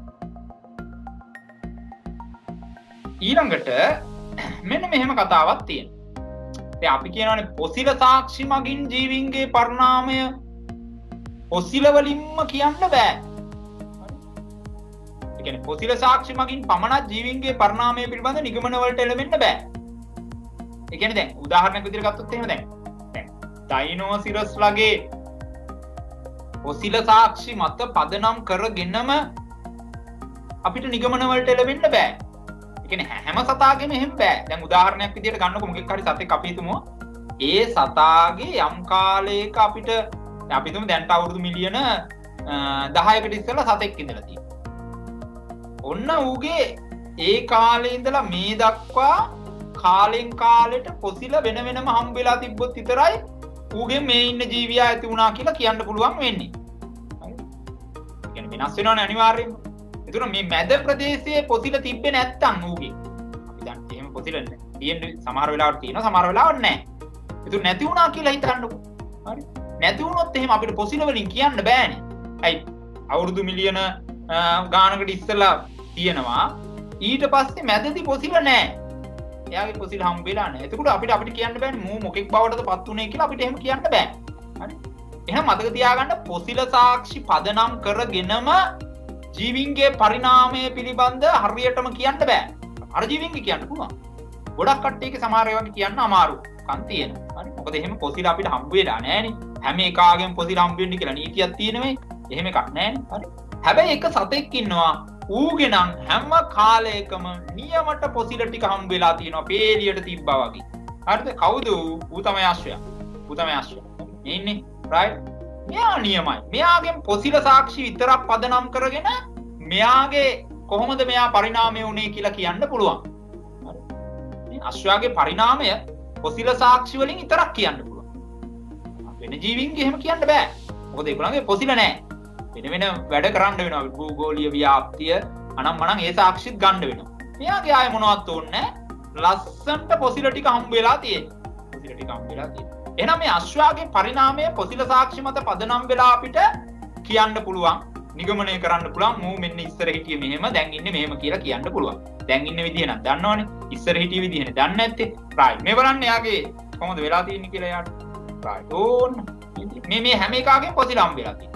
ඊළඟට මෙන්න මෙහෙම කතාවක් තියෙනවා. දැන් අපි කියනවානේ පොසිල සාක්ෂි මගින් ජීවීන්ගේ පරිණාමය පොසිල වලින්ම කියන්න බෑ. ඒ කියන්නේ පොසිල සාක්ෂි මගින් පමණක් ජීවීන්ගේ පරිණාමය පිළිබඳ නිගමන වලට එළවෙන්න බෑ. ඒ කියන්නේ දැන් උදාහරණයක් විදිහට ගත්තොත් එහෙම දැන් ඩයිනෝසිරස්ලගේ පොසිල සාක්ෂි මත පදනම් කරගෙනම අපිට නිගමන වලට එළවෙන්න බෑ. ඒ කියන්නේ හැම සතාගෙම එහෙම බෑ. දැන් උදාහරණයක් විදිහට ගන්නකො මොකෙක් හරි සතෙක් අපි හිතමු. ඒ සතාගේ යම් කාලයක අපිට අපි හිතමු දැන්ට අවුරුදු මිලියන 10කට ඉස්සෙල්ලා සතෙක් ඉඳලා තියෙනවා. ඔන්න ඌගේ ඒ කාලේ ඉඳලා මේ දක්වා කාලෙන් කාලෙට පොසිල වෙන වෙනම හම්බ වෙලා තිබ්බොත් විතරයි ඌගේ මේ ඉන්න ජීවියා ඇති වුණා කියලා කියන්න පුළුවන් වෙන්නේ. හරි. ඒ කියන්නේ වෙනස් වෙනවනේ අනිවාර්යයෙන්ම. ඒතර මේ මැද ප්‍රදේශයේ පොසිල තිබ්බේ නැත්තම් ඌගේ. අපි දැන් එහෙම පොසිල තියෙන්නේ සමහර වෙලාවට තියෙනවා සමහර වෙලාවට නැහැ. ඒතර නැති වුණා කියලා හිතන්නකෝ. හරි. නැති වුණොත් එහෙම අපිට පොසිල වලින් කියන්න බෑනේ. ඇයි? අවුරුදු මිලියන ගානකට ඉස්සලා තියෙනවා. ඊට පස්සේ මැදදී පොසිල නැහැ. එයාගේ පොසිල හම්බ වෙලා නැහැ. එතකොට අපිට කියන්න බෑනේ මූ මොකෙක් බවටද පත් උනේ කියලා අපිට එහෙම කියන්න බෑ. හරි. එහෙනම් මතක තියාගන්න පොසිල සාක්ෂි පදනම් කරගෙනම ජීවීන්ගේ පරිණාමය පිළිබඳ හරියටම කියන්න බෑ. අර ජීවීන්ගේ කියන්න පුළුවන්. ගොඩක් කට්ටියගේ සමහර ඒවා කියන්න අමාරු කන් තියෙනවා. හරි. මොකද එහෙම පොසිල අපිට හම්බ වෙලා නැහැනේ. හැම එකාගෙම පොසිල හම්බ වෙන්න කියලා නීතියක් තියෙනවෙයි. එහෙම එකක් නැහැනේ. හරි. හැබැයි එක සතෙක් ඉන්නවා ඌගේ නම් හැම කාලයකම නියමට පොසිල ටික හම්බ වෙලා තියෙනවා පේලියට තිබ්බා වගේ. හරිද? කවුද ඌ තමයි අශ්වයා. ඌ තමයි අශ්වයා. මේ ඉන්නේ රයිට්. මෙයා නියමයි. මෙයාගෙන් පොසිල සාක්ෂි විතරක් පදනම් කරගෙන මෙයාගේ කොහොමද මෙයා පරිණාමය වුනේ කියලා කියන්න පුළුවන්. හරි. මේ අශ්වයාගේ පරිණාමය පොසිල සාක්ෂි වලින් විතරක් කියන්න පුළුවන්. වෙන ජීවීන්ගේ එහෙම කියන්න බෑ. මොකද ඒගොල්ලන්ගේ පොසිල නැහැ. වෙන වෙන වැඩ කරන්න වෙනවා. භූගෝලීය ව්‍යාප්තිය අනම්මනම් ඒ සාක්ෂිත් ගන්න වෙනවා. මෙයාගේ ආය මොනවත් ඕනේ නැහැ. ලස්සන්ට පොසිල ටික හම්බ වෙලා තියෙනවා. පොසිල ටික හම්බ වෙලා තියෙනවා. එහෙනම් මේ අශ්වයාගේ පරිණාමය පොසිල සාක්ෂි මත පදනම් වෙලා අපිට කියන්න පුළුවන්. නිගමනය කරන්න පුළුවන්. මූ මෙන්න ඉස්සර හිටියේ මෙහෙම දැන් ඉන්නේ මෙහෙම කියලා කියන්න පුළුවන්. දැන් ඉන්න විදිය නම් දන්නවනේ. ඉස්සර හිටිය විදියනේ දන්නේ නැත්තේ. රයිට්. මේ බලන්න එයාගේ කොහොමද වෙලා තියෙන්නේ කියලා එයාට. රයිට්. ඕන්න. මේ හැම එකකගෙන් පොසිල හම්බ වෙලා තියෙනවා.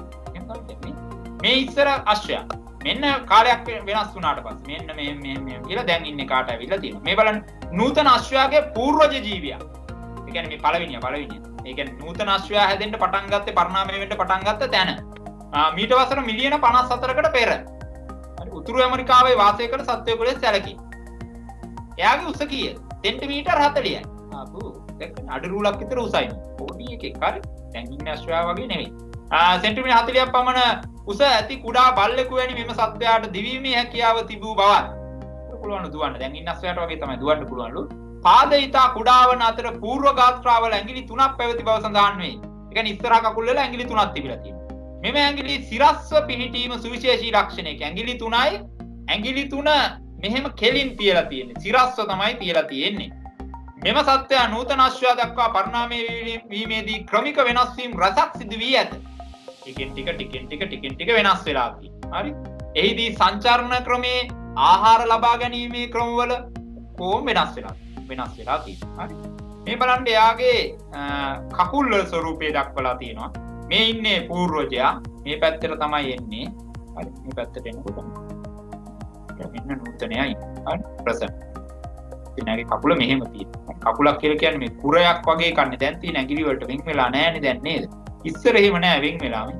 මේ ඉස්සර අශ්වයා මෙන්න කාලයක් වෙනස් වුණාට පස්සේ මෙන්න මේ කියලා දැන් ඉන්නේ කාට ඇවිල්ලා තියෙනවා. මේ බලන්න නූතන අශ්වයාගේ පූර්වජ ජීවියා. ඒ කියන්නේ මේ පළවෙනිය. ඒ කියන්නේ නූතන අශ්වයා හැදෙන්න පටන් ගත්තේ පරිණාමය වෙන්න පටන් ගත්ත තැන. මීට වසර මිලියන 54කට පෙර. හරි උතුරු ඇමරිකාවේ වාසය කරන සත්වයෙකුගේ සැලකි. එයාගේ උස කීයද? සෙන්ටිමීටර් 40යි. ආපු දැන් අඩ රූලක් විතර උසයි. පොඩි එකෙක් හරි. දැන් ඉන්නේ අශ්වයා වගේ නෙවෙයි. සෙන්ටිමීටර් 40ක් පමණ උස ඇති කුඩා බල්ලෙකු වැනි මෙම සත්වයාට දිවීමේ හැකියාව තිබූ බවත් පුළුවන් දුවන්න. දැන් ඉන්න අස්සයට වගේ තමයි දුවන්න පුළුවන්ලු. පාද ඊතා කුඩා වන අතර පූර්ව ගාත්‍රාවල ඇඟිලි 3ක් පැවති බව සඳහන් වේ. ඒ කියන්නේ ඉස්සරහ කකුල් වල ඇඟිලි 3ක් තිබිලා තියෙනවා. මෙම ඇඟිලි සිරස්ව පිහිටීම සුවිශේෂී ලක්ෂණයක. ඇඟිලි 3යි ඇඟිලි 3 මෙහෙම කෙලින් තියලා තියෙන්නේ. සිරස්ව තමයි තියලා තියෙන්නේ. මෙම සත්වයා නූතන අශ්වයා දක්වා පරිණාමය වීමේදී ක්‍රමික වෙනස් වීම් රසක් සිදු වී ඇත. ටිකෙන් ටික වෙනස් වෙලා තියෙනවා. හරි. එහිදී සංචාරණ ක්‍රමේ ආහාර ලබා ගැනීමේ ක්‍රමවල කොහොම වෙනස් වෙලා තියෙනවා. හරි. මේ බලන්න එයාගේ කකුල් වල ස්වරූපය දක්වලා තියෙනවා. මේ ඉන්නේ පූර්වජයා. මේ පැත්තට තමයි එන්නේ. හරි. මේ පැත්තට එනකොට එන්න නූතනයයි. හරි. ප්‍රසන්න. ඉතින්ගේ කකුල මෙහෙම තියෙනවා. කකුලක් කියලා කියන්නේ මේ කුරයක් වගේ කන්නේ. දැන් තියෙන ඇඟිලි වලට වෙන් වෙලා නැහැ දැන් නේද? ඉස්සර එහෙම නැහැ වෙන් වෙලා මේ.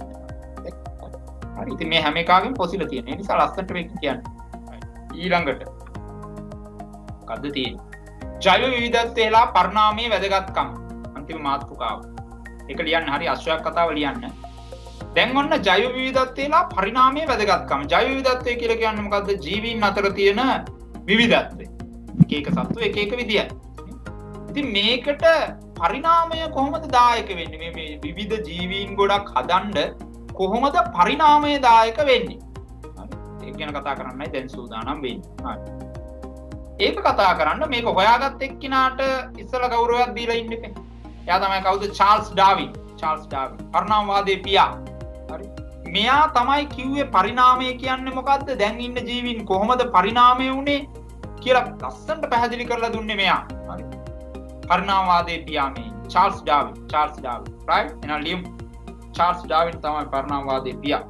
හරි. ඉතින් මේ හැම එකකින් පොසිල තියෙන. ඒ නිසා ලස්සනට මේක කියන්නේ. ඊළඟට මොකද්ද තියෙන්නේ? ජෛව විවිධත්වයේලා පරිණාමයේ වැදගත්කම. අන්තිම මාතෘකාව. ඒක ලියන්න හරි අශ්වයක් කතාව ලියන්න. දැන් ඔන්න ජෛව විවිධත්වයේලා පරිණාමයේ වැදගත්කම. ජෛව විවිධත්වය කියලා කියන්නේ මොකද්ද? ජීවීන් අතර තියෙන විවිධත්වය. එක සත්තු එක විදියයි. ඉතින් මේකට පරිණාමය කොහොමද දායක වෙන්නේ? මේ විවිධ ජීවීන් ගොඩක් හදන්න කොහොමද පරිණාමය දායක වෙන්නේ? හරි. ඒක ගැන කතා කරන්නයි දැන් සූදානම් වෙන්නේ. හරි. ඒක කතා කරන්න මේක හොයාගත් එක්කිනාට ඉස්සලා ගෞරවයක් දීලා ඉන්න එපා. එයා තමයි කවුද? Charles Darwin. පරිණාමවාදයේ පියා. හරි. මෙයා තමයි කිව්වේ පරිණාමය කියන්නේ මොකද්ද? දැන් ඉන්න ජීවීන් කොහොමද පරිණාමය වුනේ කියලා ලස්සනට පැහැදිලි කරලා දුන්නේ මෙයා. හරි. පරිණාමවාදයේ පියා මේ චාල්ස් ඩාවින්. right? එහෙනම් ලියමු. චාල්ස් ඩාවින් තමයි පරිණාමවාදයේ පියා.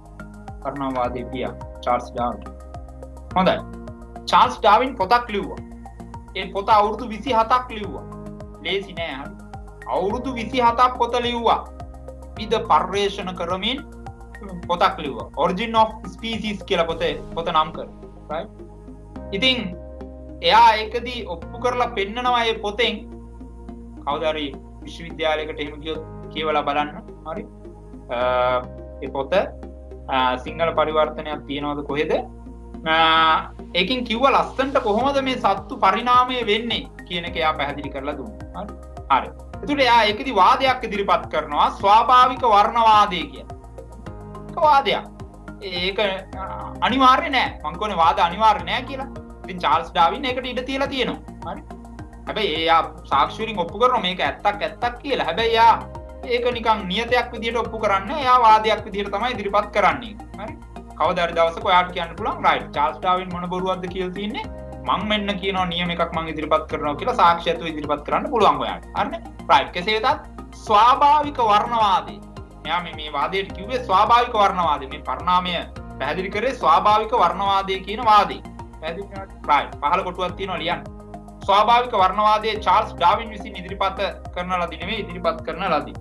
Charles Darwin. හොඳයි. චාල්ස් ඩාවින් පොතක් ලිව්වා. ඒ පොත අවුරුදු 27ක් ලිව්වා. ලේසි නෑ හරි. අවුරුදු 27ක් පොත ලිව්වා. විවිධ පර්යේෂණ කරමින් පොතක් ලිව්වා. Origin of Species කියලා පොත නම් කරා. right? ඉතින් එයා ඒකදී ඔප්පු කරලා පෙන්නනවා මේ පොතෙන් කවුද හරි විශ්වවිද්‍යාලයකට එහෙම ගියොත් කියවලා බලන්න. හරි. ඒ පොත සිංහල පරිවර්තනයක් තියෙනවද කොහෙද? ඒකින් කිව්ව ලස්සනට කොහොමද මේ සත්තු පරිණාමය වෙන්නේ කියන එක එයා පැහැදිලි කරලා දුන්නා. හරි. එතකොට එයා ඒකෙදි වාදයක් ඉදිරිපත් කරනවා ස්වාභාවික වර්ණවාදය කියලා. ඒක වාදයක්. ඒක අනිවාර්ය නෑ. මං කියන්නේ වාද අනිවාර්ය නෑ කියලා. ඉතින් චාල්ස් ඩාවින් ඒකට ඉඩ තියලා තියෙනවා. හරි. හැබැයි එයා සාක්ෂි වලින් ඔප්පු කරනවා මේක ඇත්තක් කියලා. හැබැයි එයා ඒක නිකන් නියතයක් විදියට ඔප්පු කරන්නේ. එයා වාදයක් විදියට තමයි ඉදිරිපත් කරන්නේ. හරි. කවදා හරි දවසක ඔයාට කියන්න පුළුවන් රයිට් චාල්ස් ඩාවින් මොන බොරුවක්ද කියලා තියන්නේ මං මෙන්න කියනවා නියම එකක් මං ඉදිරිපත් කරනවා කියලා සාක්ෂියතු ඉදිරිපත් කරන්න පුළුවන් ඔයාට. හරිනේ? රයිට්. කෙසේ වෙතත් ස්වාභාවික වර්ණවාදී. මෙයා මේ වාදයට කිව්වේ ස්වාභාවික වර්ණවාදී. මේ පරිණාමය පැහැදිලි කරේ ස්වාභාවික වර්ණවාදී කියන වාදේ. පැහැදිලි කරනවා. රයිට්. පහළ කොටුවක් තියෙනවා ලියන්න. ස්වාභාවික වර්ණවාදයේ චාල්ස් ඩාවින් විසින් ඉදිරිපත් කරන ලදී නෙවෙයි ඉදිරිපත් කරන ලදී.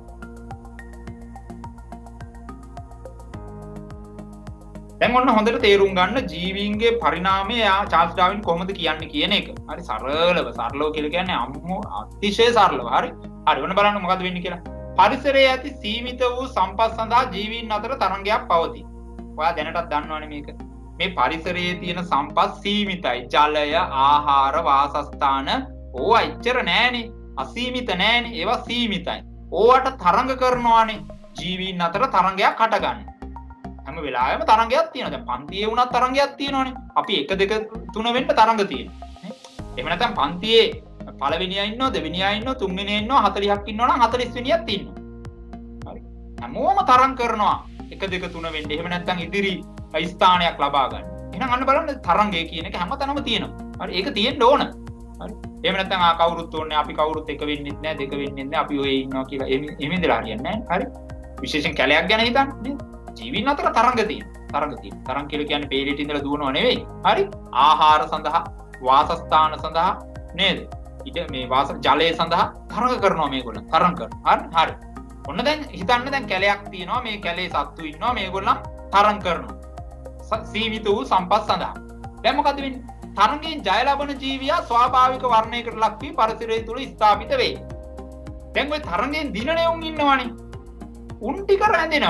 දැන් ඔන්න හොඳට තේරුම් ගන්න ජීවීන්ගේ පරිණාමය චාල්ස් ඩාවින් කොහොමද කියන්නේ කියන එක. හරි සරලව කියලා කියන්නේ අම්මෝ අතිශය සරලව. හරි. ඔන්න බලන්න මොකද වෙන්නේ කියලා. පරිසරයේ ඇති සීමිත වූ සම්පත් සඳහා ජීවීන් අතර තරංගයක් පවතී. ඔයා දැනටත් දන්නවනේ මේක. මේ පරිසරයේ තියෙන සම්පත් සීමිතයි. ජලය, ආහාර, වාසස්ථාන ඕවා එච්චර නෑනේ. අසීමිත නෑනේ. ඒවා සීමිතයි. ඕවට තරංග කරනවානේ. ජීවීන් අතර තරංගයක් හටගන්න. හැම වෙලාවෙම තරංගයක් තියෙනවා. දැන් පන්තියේ වුණත් තරංගයක් තියෙනවනේ. අපි 1 2 3 වෙන්න තරංග තියෙනවා. එහෙම නැත්නම් පන්තියේ පළවෙනියා ඉන්නවා, දෙවෙනියා ඉන්නවා, තුන්වෙනියා ඉන්නවා, 40ක් ඉන්නවා නම් 40 වෙනියක් ඉන්නවා. හරි. හැමෝම තරංග කරනවා 1 2 3 වෙන්න. එහෙම නැත්නම් ඉදිරි ස්ථානයක් ලබා ගන්න. එහෙනම් අන්න බලන්න තරංගය කියන එක හැමතැනම තියෙනවා. හරි. ඒක තියෙන්න ඕන. හරි. එහෙම නැත්නම් කවුරුත් ඕනේ අපි කවුරුත් එක වෙන්නෙත් නැහැ, දෙක වෙන්නෙත් නැහැ, අපි ඔය ඉන්නවා කියලා එහෙම ඉඳලා හරියන්නේ නැහැ. හරි. විශේෂයෙන් කැලයක් ගැන හිතන්න නේද? ජීවීන් අතර තරංග තියෙනවා. තරංග කියලා කියන්නේ පේලියට ඉඳලා දුවනව නෙවෙයි. හරි. ආහාර සඳහා, වාසස්ථාන සඳහා නේද? මේ ජලය සඳහා තරංග කරනවා මේගොල්ලන්. තරංග කරනවා. හරි. ඔන්න දැන් හිතන්න දැන් කැලයක් තියෙනවා. මේ කැලේ සත්තු ඉන්නවා. මේගොල්ලන් තරංග කරනවා. සීමිත වූ සම්පත් සඳහා. දැන් මොකද වෙන්නේ? තරංගයෙන් ජය ලබන ජීවියා ස්වාභාවික වර්ණයකට ලක් වී පරිසරය තුල ස්ථාපිත වෙයි. දැන් ওই තරංගයෙන් දිනන උන් ඉන්නවනේ. උන් ටික රැඳෙනවා.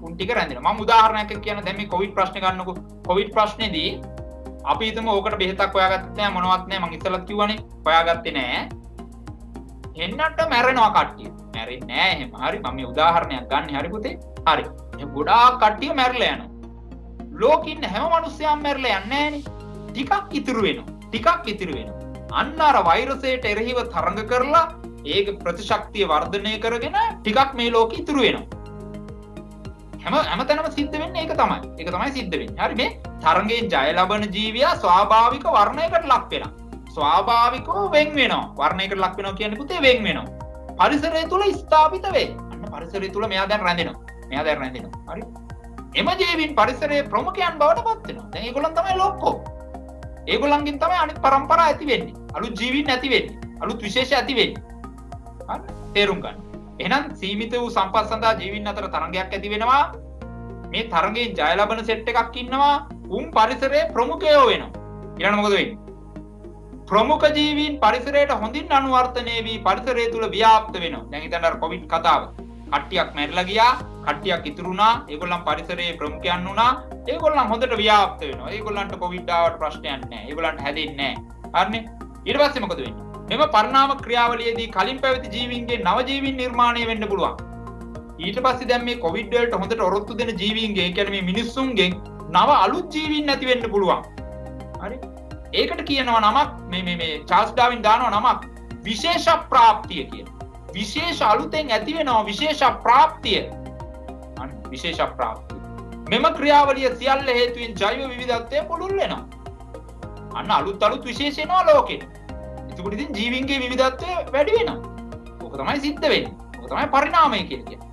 උන් ටික රැඳෙනවා. මම උදාහරණයක් කියන්න දැන් මේ කොවිඩ් ප්‍රශ්නේ ගන්නකො. කොවිඩ් ප්‍රශ්නේදී අපි හිතමු ඕකට බෙහෙතක් හොයාගත්තේ නැහැ මොනවත් නැහැ. මම ඉස්සෙල්ලත් කිව්වනේ හොයාගත්තේ නැහැ. එන්නට මැරෙනවා කට්ටිය. මැරෙන්නේ නැහැ එහෙම. හරි මම මේ උදාහරණයක් ගන්න හරි පුතේ. හරි. මේ ගොඩාක් කට්ටිය මැරිලා යනවා. ලෝකෙ ඉන්න හැම මිනිස්සයම මැරිලා යන්නේ නැහනේ. ටිකක් ඉතුරු වෙනවා. ටිකක් ඉතුරු වෙනවා. අන්න අර වෛරසයට එරෙහිව තරඟ කරලා ඒක ප්‍රතිශක්තිය වර්ධනය කරගෙන ටිකක් මේ ලෝකෙ ඉතුරු වෙනවා. හැමතැනම සිද්ධ වෙන්නේ ඒක තමයි. ඒක තමයි සිද්ධ වෙන්නේ. හරි මේ තරඟයෙන් ජය ලබන ජීවියා ස්වාභාවික වර්ණයකට ලක් වෙනවා. ස්වාභාවිකව වෙන් වෙනවා. වර්ණයකට ලක් වෙනවා කියන්නේ පුතේ වෙන් වෙනවා. පරිසරය තුල ස්ථාපිත වෙයි. අන්න පරිසරය තුල මෙයා දැන් රැඳෙනවා. මෙයා දැන් රැඳෙනවා. හරි. එම ජීවීන් පරිසරයේ ප්‍රමුඛයන් බවට පත් වෙනවා. දැන් ඒගොල්ලන් තමයි ලොක්කෝ. ඒගොල්ලන්ගෙන් තමයි අනිත් પરම්පරා ඇති වෙන්නේ. අලුත් ජීවීන් ඇති වෙන්නේ. අලුත් විශේෂ ඇති වෙන්නේ. හරි. තේරුම් ගන්න. එහෙනම් සීමිත වූ සම්පත් සඳහා ජීවීන් අතර තරඟයක් ඇති වෙනවා. මේ තරඟයෙන් ජය ලබන සෙට් එකක් ඉන්නවා. උන් පරිසරයේ ප්‍රමුඛයෝ වෙනවා. ඊළඟ මොකද වෙන්නේ? ප්‍රමුඛ ජීවීන් පරිසරයට හොඳින් අනුවර්තනය වී පරිසරය තුල ව්‍යාප්ත වෙනවා. දැන් හිතන්න අර කොවිඩ් කතාව. කට්ටියක් මැරිලා ගියා, කට්ටියක් ඉතුරු වුණා. ඒගොල්ලන් පරිසරයේ ප්‍රමුඛයන් වුණා. ඒගොල්ලන් හොඳට ව්‍යාප්ත වෙනවා. ඒගොල්ලන්ට කොවිඩ් ආවට ප්‍රශ්නයක් නැහැ. ඒගොල්ලන්ට හැදෙන්නේ නැහැ. හරිනේ. ඊට පස්සේ මොකද වෙන්නේ? මෙම පරිණාම ක්‍රියාවලියේදී කලින් පැවති ජීවීන්ගේ නව ජීවීන් නිර්මාණය වෙන්න පුළුවන්. ඊට පස්සේ දැන් මේ කොවිඩ් වලට හොඳට ඔරොත්තු දෙන ජීවීන්ගේ, ඒ කියන්නේ මේ මිනිස්සුන්ගෙන් නව අලුත් ජීවීන් නැති වෙන්න පුළුවන්. හරි? ඒකට කියනවා නමක් මේ චාල්ස් ඩාවින් දානවා නමක් විශේෂ ප්‍රාප්තිය කියලා. විශේෂ අලුතෙන් ඇති වෙනවා විශේෂ ප්‍රාප්තිය. අන්න විශේෂ ප්‍රාප්තිය. මෙම ක්‍රියාවලිය සියල්ල හේතුවෙන් ජෛව විවිධත්වය පුළුල් වෙනවා. අන්න අලුත් විශේෂ එනවා ලෝකෙට. එතකොට ඉතින් ජීවීන්ගේ විවිධත්වය වැඩි වෙනවා. ඕක තමයි සිද්ධ වෙන්නේ. ඕක තමයි පරිණාමය කියන්නේ.